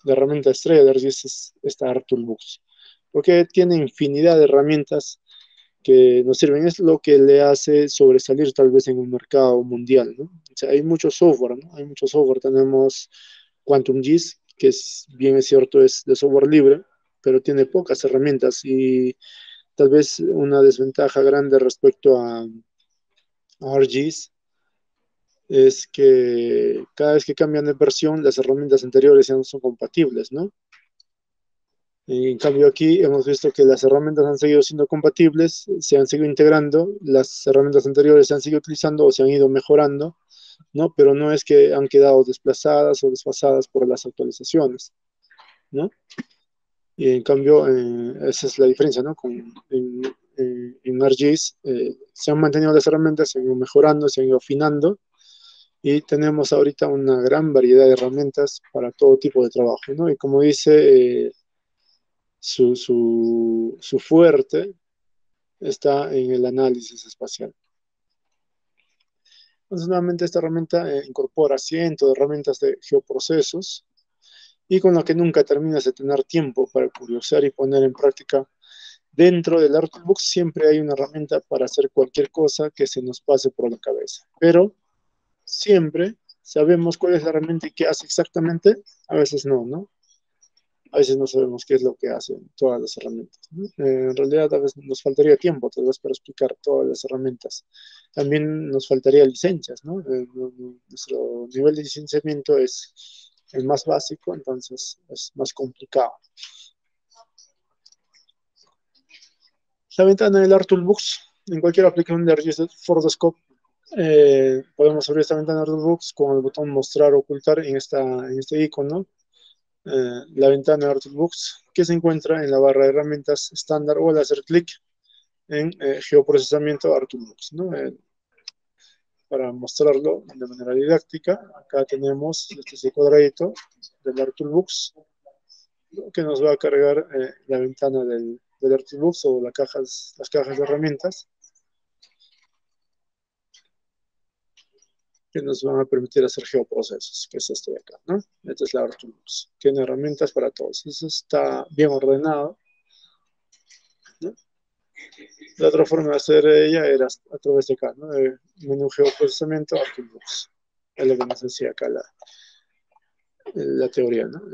la herramienta estrella de ArcGIS es esta ArcToolbox, porque tiene infinidad de herramientas que nos sirven. Es lo que le hace sobresalir tal vez en un mercado mundial, ¿no? O sea, hay mucho software, ¿no? Hay mucho software. Tenemos QuantumGIS, que es, bien es cierto, es de software libre, pero tiene pocas herramientas y tal vez una desventaja grande respecto a, a ArcGIS es que cada vez que cambian de versión, las herramientas anteriores ya no son compatibles, ¿no? En cambio aquí hemos visto que las herramientas han seguido siendo compatibles, se han seguido integrando, las herramientas anteriores se han seguido utilizando o se han ido mejorando, ¿no? Pero no es que han quedado desplazadas o desfasadas por las actualizaciones, ¿no? Y en cambio, eh, esa es la diferencia, ¿no? Con, en, en, en ArcGIS eh, se han mantenido las herramientas, se han ido mejorando, se han ido afinando, y tenemos ahorita una gran variedad de herramientas para todo tipo de trabajo, ¿no? Y como dice, eh, su, su, su fuerte está en el análisis espacial. Entonces, nuevamente, esta herramienta eh, incorpora cientos de herramientas de geoprocesos y con la que nunca terminas de tener tiempo para curiosear y poner en práctica. Dentro del ArcToolbox siempre hay una herramienta para hacer cualquier cosa que se nos pase por la cabeza, pero siempre sabemos cuál es la herramienta y qué hace exactamente. A veces no, ¿no? A veces no sabemos qué es lo que hacen todas las herramientas, ¿no? Eh, en realidad, a veces nos faltaría tiempo, tal vez, para explicar todas las herramientas. También nos faltaría licencias, ¿no? Eh, nuestro nivel de licenciamiento es el más básico, entonces es más complicado. La ventana del ArcToolbox, en cualquier aplicación de ArcGIS Photoscope, eh, podemos abrir esta ventana de ArcToolbox con el botón mostrar o ocultar en, esta, en este icono. Eh, la ventana de ArcToolbox, que se encuentra en la barra de herramientas estándar o al hacer clic en eh, geoprocesamiento ArcToolbox, ¿no? Eh, para mostrarlo de manera didáctica, acá tenemos este cuadradito del ArcToolbox, ¿no? Que nos va a cargar eh, la ventana del, del ArcToolbox o la cajas, las cajas de herramientas que nos van a permitir hacer geoprocesos, que es este de acá, ¿no? Esta es la ArcToolbox. Tiene herramientas para todos. Eso está bien ordenado, ¿no? La otra forma de hacer ella era a través de acá, ¿no? De menú geoprocesamiento, ArcToolbox. Es lo que nos decía acá la, la teoría, ¿no?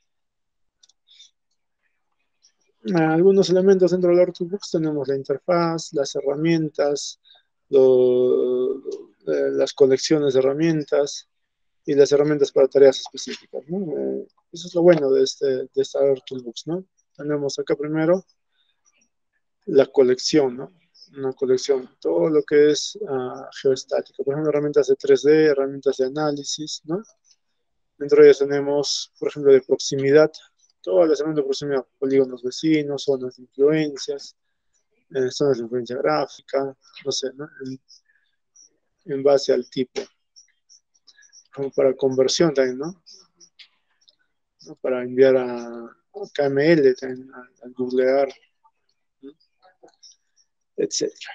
Algunos elementos dentro del ArcToolbox tenemos la interfaz, las herramientas, lo, eh, las colecciones de herramientas y las herramientas para tareas específicas, ¿no? Eh, eso es lo bueno de, este, de esta ArcToolbox, ¿no? Tenemos acá primero la colección, ¿no? Una colección, todo lo que es uh, geoestático, por ejemplo, herramientas de tres D, herramientas de análisis, ¿no? Dentro de ellas tenemos, por ejemplo, de proximidad, todas las herramientas de proximidad, polígonos vecinos, zonas de influencias, eh, zonas de influencia gráfica, no sé, ¿no? En, en base al tipo. Como para conversión también, ¿no? ¿No? Para enviar a, a K M L, también, a, a googlear, ¿no? Etcétera.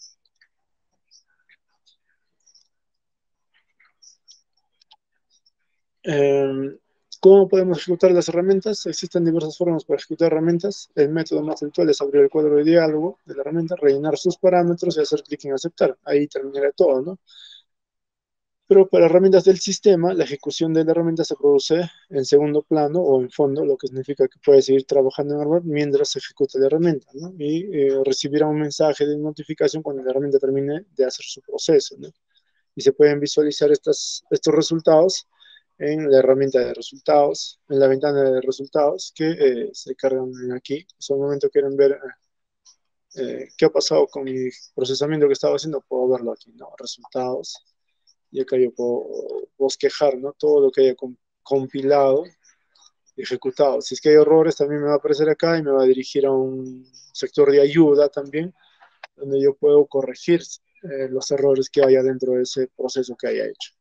Eh, ¿Cómo podemos ejecutar las herramientas? Existen diversas formas para ejecutar herramientas. El método más habitual es abrir el cuadro de diálogo de la herramienta, rellenar sus parámetros y hacer clic en aceptar. Ahí terminaría todo, ¿no? Pero para herramientas del sistema, la ejecución de la herramienta se produce en segundo plano o en fondo, lo que significa que puede seguir trabajando en el web mientras se ejecuta la herramienta, ¿no? Y eh, recibirá un mensaje de notificación cuando la herramienta termine de hacer su proceso, ¿no? Y se pueden visualizar estas, estos resultados en la herramienta de resultados, en la ventana de resultados que eh, se cargan aquí. Si al momento quieren ver eh, qué ha pasado con mi procesamiento que estaba haciendo, puedo verlo aquí, ¿no? Resultados. Y acá yo puedo bosquejar, ¿no? Todo lo que haya compilado y ejecutado. Si es que hay errores, también me va a aparecer acá y me va a dirigir a un sector de ayuda también, donde yo puedo corregir eh, los errores que haya dentro de ese proceso que haya hecho.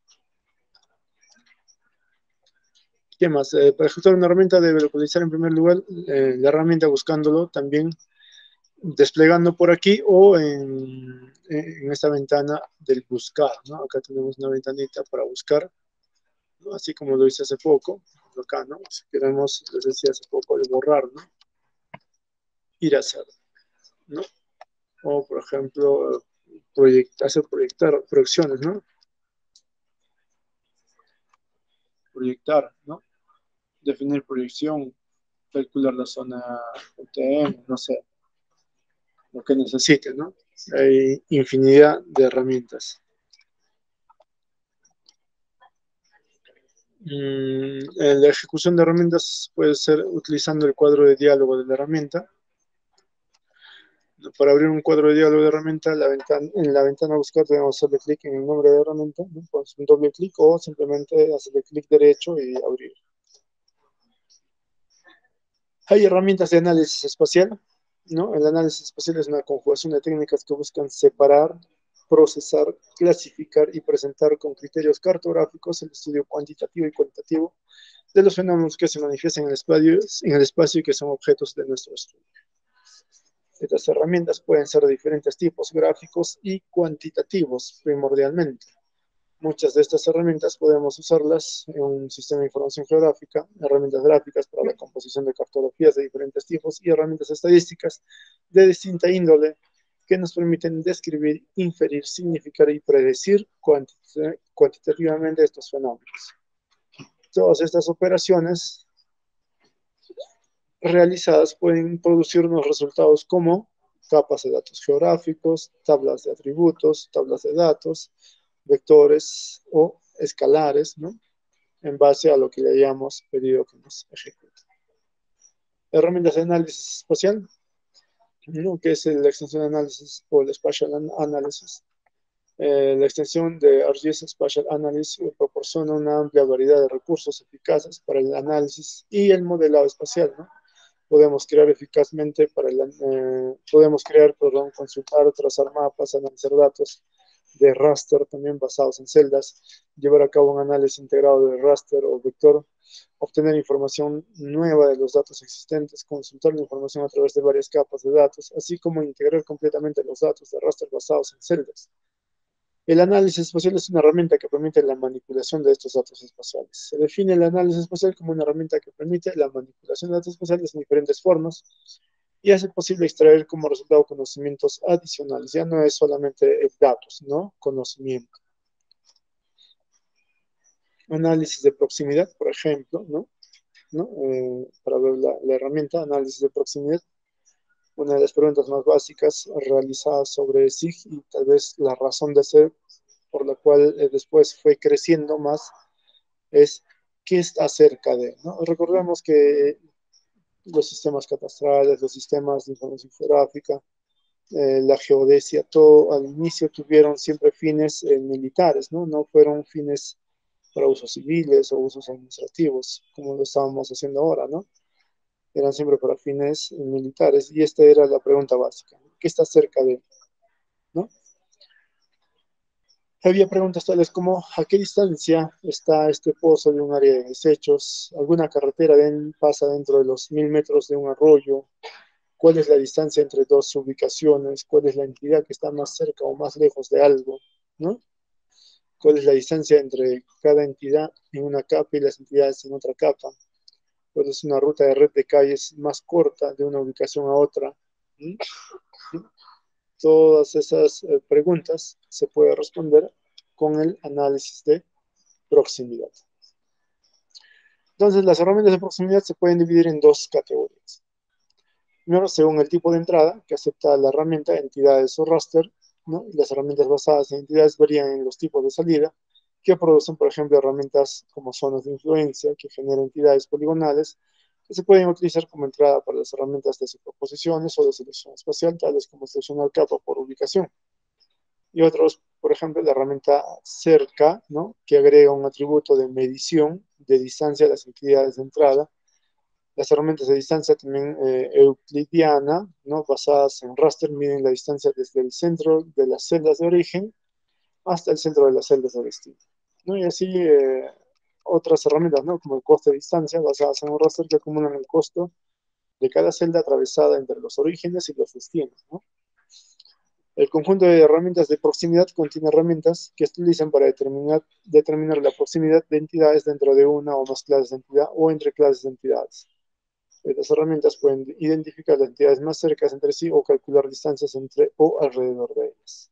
¿Qué más? Eh, para ejecutar una herramienta debe localizar en primer lugar eh, la herramienta buscándolo también desplegando por aquí o en, en esta ventana del buscar, ¿no? Acá tenemos una ventanita para buscar, ¿no? Así como lo hice hace poco, ejemplo, acá, ¿no? Si queremos, les decía hace poco, el borrar, ¿no? Ir a hacer, ¿no? O, por ejemplo, proyect, hacer proyectar proyecciones, ¿no? Proyectar, ¿no? Definir proyección, calcular la zona U T M, no sé, lo que necesite, ¿no? Hay infinidad de herramientas. Mm, la ejecución de herramientas puede ser utilizando el cuadro de diálogo de la herramienta. Para abrir un cuadro de diálogo de herramienta, la ventana, en la ventana buscar debemos hacerle clic en el nombre de herramienta, ¿no? Pues un doble clic o simplemente hacerle clic derecho y abrir. Hay herramientas de análisis espacial, ¿no? El análisis espacial es una conjugación de técnicas que buscan separar, procesar, clasificar y presentar con criterios cartográficos el estudio cuantitativo y cualitativo de los fenómenos que se manifiestan en el espacio, en el espacio y que son objetos de nuestro estudio. Estas herramientas pueden ser de diferentes tipos, gráficos y cuantitativos, primordialmente. Muchas de estas herramientas podemos usarlas en un sistema de información geográfica, herramientas gráficas para la composición de cartografías de diferentes tipos y herramientas estadísticas de distinta índole que nos permiten describir, inferir, significar y predecir cuantit- cuantitativamente estos fenómenos. Todas estas operaciones realizadas pueden producirnos resultados como capas de datos geográficos, tablas de atributos, tablas de datos, vectores o escalares, ¿no? En base a lo que le hayamos pedido que nos ejecute. Herramientas de análisis espacial, ¿no? Que es la extensión de análisis o el Spatial Analysis. Eh, la extensión de ArcGIS Spatial Analysis proporciona una amplia variedad de recursos eficaces para el análisis y el modelado espacial, ¿no? Podemos crear eficazmente para el, eh, podemos crear, perdón, consultar, trazar mapas, analizar datos de raster también basados en celdas, llevar a cabo un análisis integrado de raster o vector, obtener información nueva de los datos existentes, consultar la información a través de varias capas de datos, así como integrar completamente los datos de raster basados en celdas. El análisis espacial es una herramienta que permite la manipulación de estos datos espaciales. Se define el análisis espacial como una herramienta que permite la manipulación de datos espaciales en diferentes formas y hace posible extraer como resultado conocimientos adicionales. Ya no es solamente datos, ¿no? Conocimiento. Análisis de proximidad, por ejemplo, ¿no? ¿No? Eh, para ver la, la herramienta, análisis de proximidad. Una de las preguntas más básicas realizadas sobre S I G y tal vez la razón de ser por la cual eh, después fue creciendo más, es qué está cerca de, ¿no? Recordemos que los sistemas catastrales, los sistemas de información geográfica, eh, la geodesia, todo al inicio tuvieron siempre fines eh, militares, ¿no? No fueron fines para usos civiles o usos administrativos, como lo estábamos haciendo ahora, ¿no? Eran siempre para fines eh, militares, y esta era la pregunta básica, ¿no? ¿Qué está cerca de, ¿no? Había preguntas tales como, ¿a qué distancia está este pozo de un área de desechos? ¿Alguna carretera ven, pasa dentro de los mil metros de un arroyo? ¿Cuál es la distancia entre dos ubicaciones? ¿Cuál es la entidad que está más cerca o más lejos de algo? ¿No? ¿Cuál es la distancia entre cada entidad en una capa y las entidades en otra capa? ¿Cuál es una ruta de red de calles más corta de una ubicación a otra? ¿Mm? Todas esas eh, preguntas se puede responder con el análisis de proximidad. Entonces, las herramientas de proximidad se pueden dividir en dos categorías. Primero, según el tipo de entrada que acepta la herramienta, entidades o raster, ¿no? Las herramientas basadas en entidades varían en los tipos de salida, que producen, por ejemplo, herramientas como zonas de influencia, que generan entidades poligonales, que se pueden utilizar como entrada para las herramientas de superposiciones o de selección espacial, tales como seleccionar capa por ubicación. Y otros, por ejemplo, la herramienta cerca, ¿no? Que agrega un atributo de medición de distancia a las entidades de entrada. Las herramientas de distancia también eh, euclidiana, ¿no? Basadas en raster, miden la distancia desde el centro de las celdas de origen hasta el centro de las celdas de destino, ¿no? Y así eh, otras herramientas, ¿no? Como el coste de distancia, basadas en un raster que acumulan el costo de cada celda atravesada entre los orígenes y los destinos, ¿no? El conjunto de herramientas de proximidad contiene herramientas que se utilizan para determinar, determinar la proximidad de entidades dentro de una o más clases de entidad o entre clases de entidades. Estas herramientas pueden identificar las entidades más cercanas entre sí o calcular distancias entre o alrededor de ellas.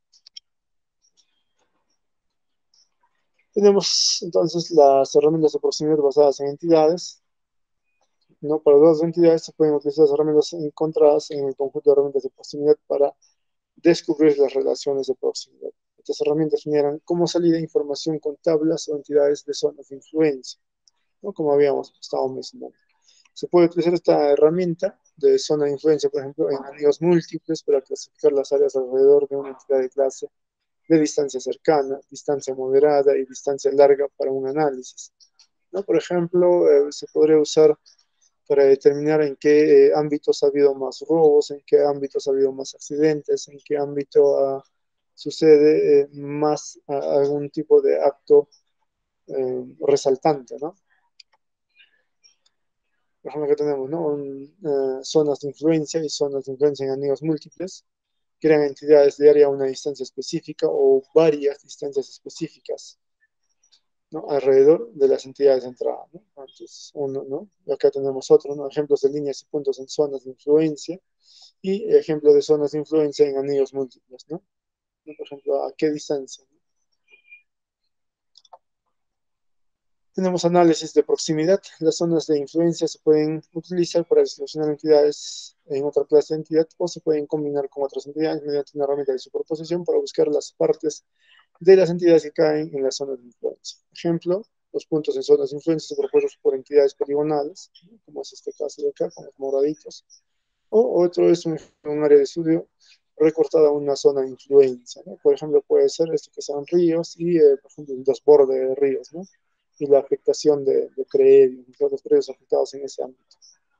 Tenemos entonces las herramientas de proximidad basadas en entidades. ¿No? Para dos entidades se pueden utilizar las herramientas encontradas en el conjunto de herramientas de proximidad para descubrir las relaciones de proximidad. Estas herramientas generan como salida información con tablas o entidades de zonas de influencia, ¿no? Como habíamos estado mencionando. Se puede utilizar esta herramienta de zona de influencia, por ejemplo, en anillos múltiples para clasificar las áreas alrededor de una entidad de clase de distancia cercana, distancia moderada y distancia larga para un análisis, ¿no? Por ejemplo, eh, se podría usar para determinar en qué eh, ámbitos ha habido más robos, en qué ámbitos ha habido más accidentes, en qué ámbito uh, sucede eh, más uh, algún tipo de acto eh, resaltante, ¿no? Por ejemplo, que tenemos, ¿no? Un, uh, zonas de influencia y zonas de influencia en anillos múltiples, crean entidades de área a una distancia específica o varias distancias específicas, ¿no? Alrededor de las entidades de entrada, ¿no? Entonces, uno, ¿no? Acá tenemos otro, ¿no? Ejemplos de líneas y puntos en zonas de influencia y ejemplos de zonas de influencia en anillos múltiples, ¿no? Por ejemplo, ¿a qué distancia? Tenemos análisis de proximidad. Las zonas de influencia se pueden utilizar para seleccionar entidades en otra clase de entidad o se pueden combinar con otras entidades mediante una herramienta de superposición para buscar las partes de las entidades que caen en las zonas de influencia. Ejemplo, los puntos en zonas de influencia son propuestos por entidades poligonales, ¿no? Como es este caso de acá, con los moraditos. O otro es un, un área de estudio recortada a una zona de influencia, ¿no? Por ejemplo, puede ser esto que sean ríos y, eh, por ejemplo, los bordes de ríos, ¿no? Y la afectación de, de predios, de los predios afectados en ese ámbito.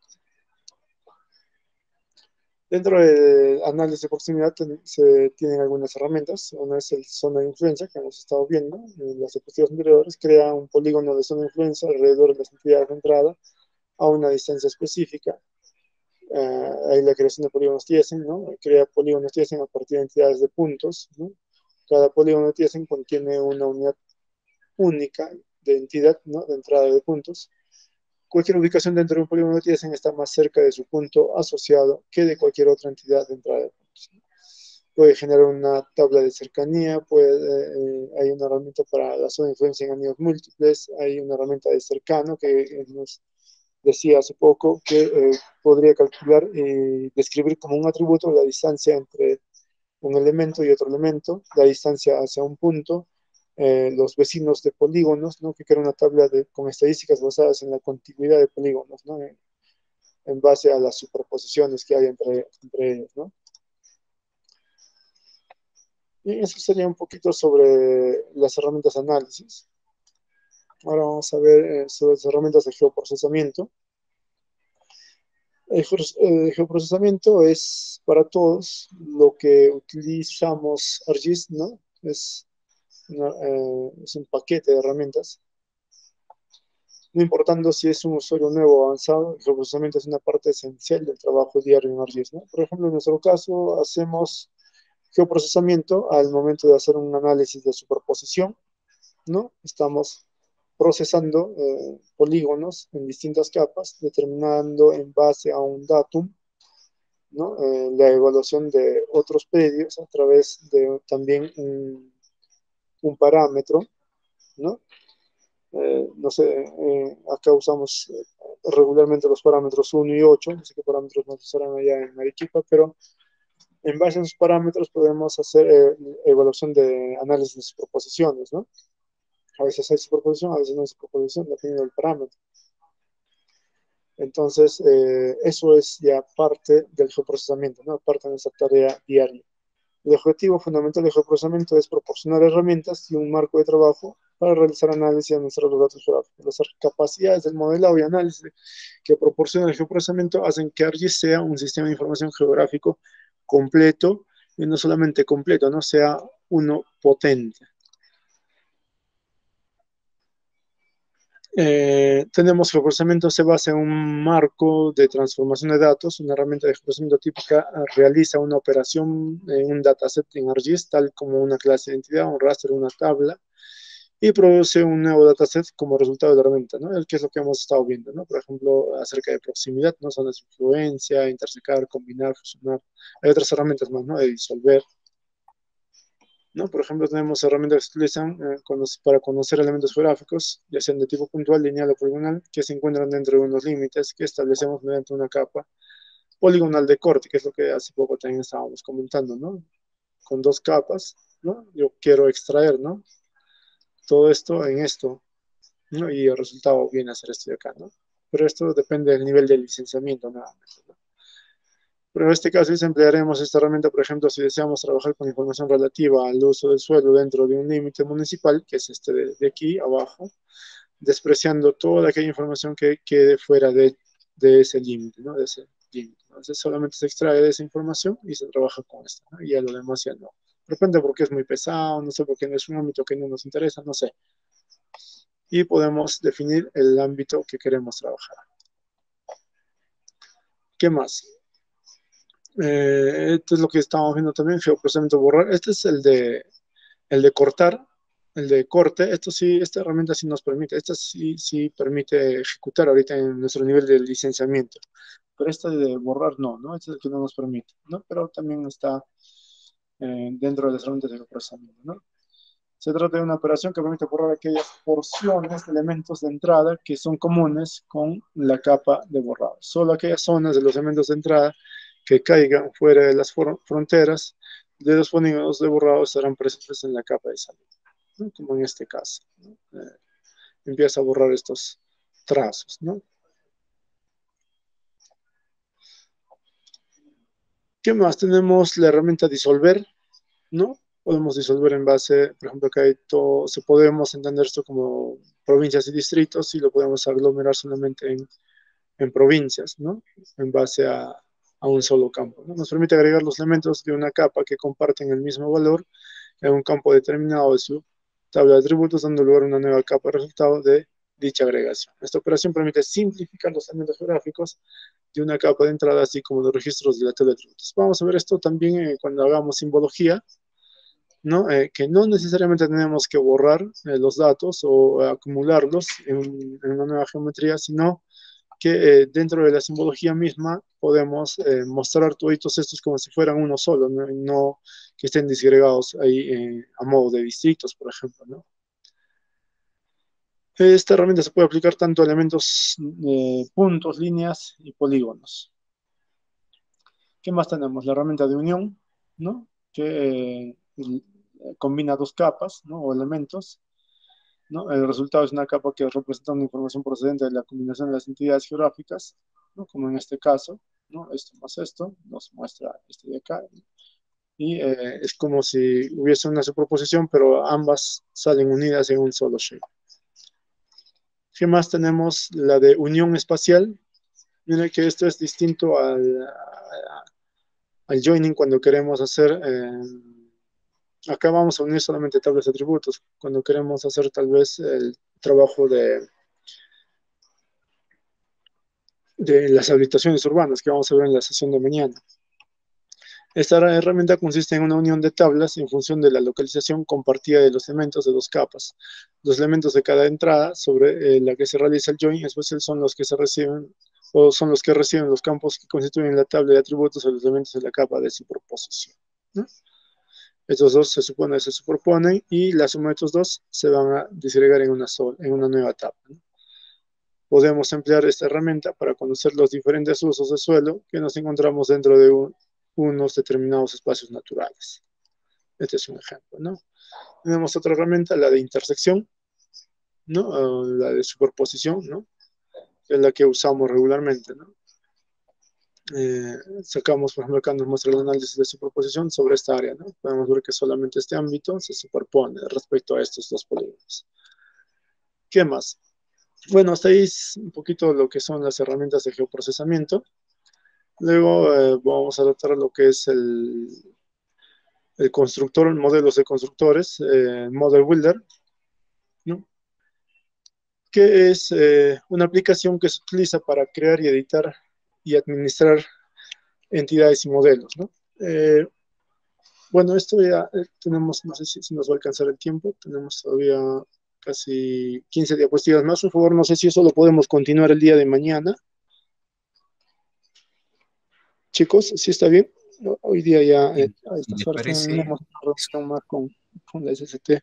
Dentro del análisis de proximidad se tienen algunas herramientas. Una es el zona de influencia, que hemos estado viendo en las diapositivas anteriores. Crea un polígono de zona de influencia alrededor de las entidades de entrada a una distancia específica. Uh, hay la creación de polígonos Thiesen, ¿no? Crea polígonos Thiesen a partir de entidades de puntos, ¿no? Cada polígono Thiesen contiene una unidad única de entidad, ¿no? De entrada de puntos. Cualquier ubicación dentro de un polígono Thiesen está más cerca de su punto asociado que de cualquier otra entidad de entrada de puntos. Puede generar una tabla de cercanía, puede, eh, hay una herramienta para la zona de influencia en anillos múltiples, hay una herramienta de cercano que nos decía hace poco que eh, podría calcular y describir como un atributo la distancia entre un elemento y otro elemento, la distancia hacia un punto, eh, los vecinos de polígonos, ¿no? Que crea una tabla de, con estadísticas basadas en la continuidad de polígonos, ¿no? En, en base a las superposiciones que hay entre, entre ellos, ¿no? Y eso sería un poquito sobre las herramientas de análisis. Ahora vamos a ver eh, sobre las herramientas de geoprocesamiento. El, el geoprocesamiento es para todos lo que utilizamos ArcGIS, ¿no? Es, una, eh, es un paquete de herramientas. No importando si es un usuario nuevo o avanzado, el geoprocesamiento es una parte esencial del trabajo diario en ArcGIS, ¿no? Por ejemplo, en nuestro caso, hacemos geoprocesamiento al momento de hacer un análisis de superposición, ¿no? Estamos procesando eh, polígonos en distintas capas, determinando en base a un datum, ¿no? Eh, la evaluación de otros predios a través de también un, un parámetro, ¿no? Eh, no sé, eh, acá usamos eh, regularmente los parámetros uno y ocho, no sé qué parámetros nos usarán allá en Arequipa, pero en base a esos parámetros podemos hacer eh, evaluación de análisis de superposiciones, ¿no? A veces hay superposición, a veces no hay superposición, dependiendo del parámetro. Entonces, eh, eso es ya parte del geoprocesamiento, ¿no? Parte de nuestra tarea diaria. El objetivo fundamental del geoprocesamiento es proporcionar herramientas y un marco de trabajo para realizar análisis y administrar los datos geográficos. Las capacidades del modelado y análisis que proporciona el geoprocesamiento hacen que ArcGIS sea un sistema de información geográfico completo, y no solamente completo, no sea uno potente. Eh, tenemos que el procesamiento se basa en un marco de transformación de datos. Una herramienta de procesamiento típica eh, realiza una operación en un dataset en ArcGIS, tal como una clase de entidad, un raster, una tabla, y produce un nuevo dataset como resultado de la herramienta, ¿no? El que es lo que hemos estado viendo, ¿no? Por ejemplo, acerca de proximidad, ¿no? Zonas de influencia, intersecar, combinar, fusionar. Hay otras herramientas más, ¿no? De disolver, ¿no? Por ejemplo, tenemos herramientas que se utilizan eh, para conocer elementos geográficos, ya sean de tipo puntual, lineal o poligonal, que se encuentran dentro de unos límites que establecemos mediante una capa poligonal de corte, que es lo que hace poco también estábamos comentando, ¿no? Con dos capas, ¿no? Yo quiero extraer, ¿no? Todo esto en esto, ¿no? Y el resultado viene a ser esto de acá, ¿no? Pero esto depende del nivel de licenciamiento, nuevamente, ¿no? Pero en este caso emplearemos esta herramienta, por ejemplo, si deseamos trabajar con información relativa al uso del suelo dentro de un límite municipal, que es este de, de aquí abajo, despreciando toda aquella información que quede fuera de, de ese límite, ¿no? De ese límite. Entonces solamente se extrae de esa información y se trabaja con esto, ¿no? Y ya lo demás ya no. De repente porque es muy pesado, no sé, porque no es un ámbito que no nos interesa, no sé. Y podemos definir el ámbito que queremos trabajar. ¿Qué más? Eh, esto es lo que estamos viendo también, geoprocesamiento borrar. Este es el de, el de cortar, el de corte. Esto sí, esta herramienta sí nos permite, esta sí, sí permite ejecutar ahorita en nuestro nivel de licenciamiento. Pero esta de borrar no, ¿no? Este es el que no nos permite, ¿no? Pero también está eh, dentro de las herramientas de geoprocesamiento, ¿no? Se trata de una operación que permite borrar aquellas porciones de elementos de entrada que son comunes con la capa de borrado. Solo aquellas zonas de los elementos de entrada que caigan fuera de las fronteras de los polígonos de borrado estarán presentes en la capa de salida, ¿no? Como en este caso, ¿no? Eh, empieza a borrar estos trazos, ¿no? ¿Qué más? Tenemos la herramienta disolver, ¿no? Podemos disolver en base, por ejemplo, que hay todo, se podemos entender esto como provincias y distritos y lo podemos aglomerar solamente en, en provincias, ¿no? En base a, a un solo campo, ¿no? Nos permite agregar los elementos de una capa que comparten el mismo valor en un campo determinado de su tabla de atributos, dando lugar a una nueva capa resultado de dicha agregación. Esta operación permite simplificar los elementos geográficos de una capa de entrada, así como los registros de la tabla de atributos. Vamos a ver esto también eh, cuando hagamos simbología, ¿no? Eh, que no necesariamente tenemos que borrar eh, los datos o eh, acumularlos en, en, una nueva geometría, sino que eh, dentro de la simbología misma podemos eh, mostrar todos estos como si fueran uno solo, ¿no? Y no que estén disgregados ahí eh, a modo de distritos, por ejemplo, ¿no? Esta herramienta se puede aplicar tanto a elementos, eh, puntos, líneas y polígonos. ¿Qué más tenemos? La herramienta de unión, ¿no? Que eh, combina dos capas, ¿no? O elementos, ¿no? El resultado es una capa que representa una información procedente de la combinación de las entidades geográficas, ¿no? Como en este caso, ¿no? Esto más esto nos muestra este de acá. Y eh, es como si hubiese una superposición, pero ambas salen unidas en un solo shape. ¿Qué más tenemos? La de unión espacial. Miren que esto es distinto al, al joining cuando queremos hacer... Eh, acá vamos a unir solamente tablas de atributos. Cuando queremos hacer tal vez el trabajo de, de las habitaciones urbanas que vamos a ver en la sesión de mañana. Esta herramienta consiste en una unión de tablas en función de la localización compartida de los elementos de dos capas. Los elementos de cada entrada sobre eh, la que se realiza el join especial son los que se reciben o son los que reciben los campos que constituyen la tabla de atributos de los elementos de la capa de superposición, ¿no? Estos dos se supone que se superponen y la suma de estos dos se van a disgregar en una, sola, en una nueva tabla, ¿no? Podemos emplear esta herramienta para conocer los diferentes usos de suelo que nos encontramos dentro de un, unos determinados espacios naturales. Este es un ejemplo, ¿no? Tenemos otra herramienta, la de intersección, ¿no? O la de superposición, ¿no? Que es la que usamos regularmente, ¿no? Eh, sacamos, por ejemplo, acá nos muestra el análisis de superposición sobre esta área, ¿no? Podemos ver que solamente este ámbito se superpone respecto a estos dos polígonos. ¿Qué más? Bueno, hasta ahí es un poquito lo que son las herramientas de geoprocesamiento. Luego eh, vamos a tratar lo que es el, el constructor, modelos de constructores, eh, Model Builder, ¿no? que es eh, una aplicación que se utiliza para crear y editar y administrar entidades y modelos, ¿no? Eh, bueno, esto ya eh, tenemos, no sé si, si nos va a alcanzar el tiempo, tenemos todavía casi quince diapositivas más, por favor, no sé si eso lo podemos continuar el día de mañana. Chicos, ¿sí está bien? Hoy día ya eh, Bien, a si estas les horas parece, tenemos una reunión más con, con la S S T.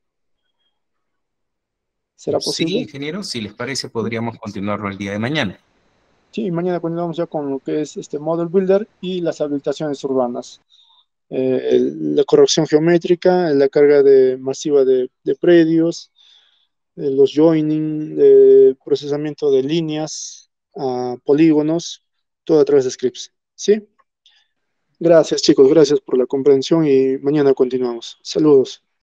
¿Será sí, posible? ingeniero, si les parece, podríamos continuarlo el día de mañana. Sí, mañana continuamos ya con lo que es este Model Builder y las habilitaciones urbanas. Eh, la corrección geométrica, la carga de, masiva de, de predios, eh, los joining, eh, procesamiento de líneas, ah, polígonos, todo a través de scripts. ¿Sí? Gracias, chicos, gracias por la comprensión y mañana continuamos. Saludos.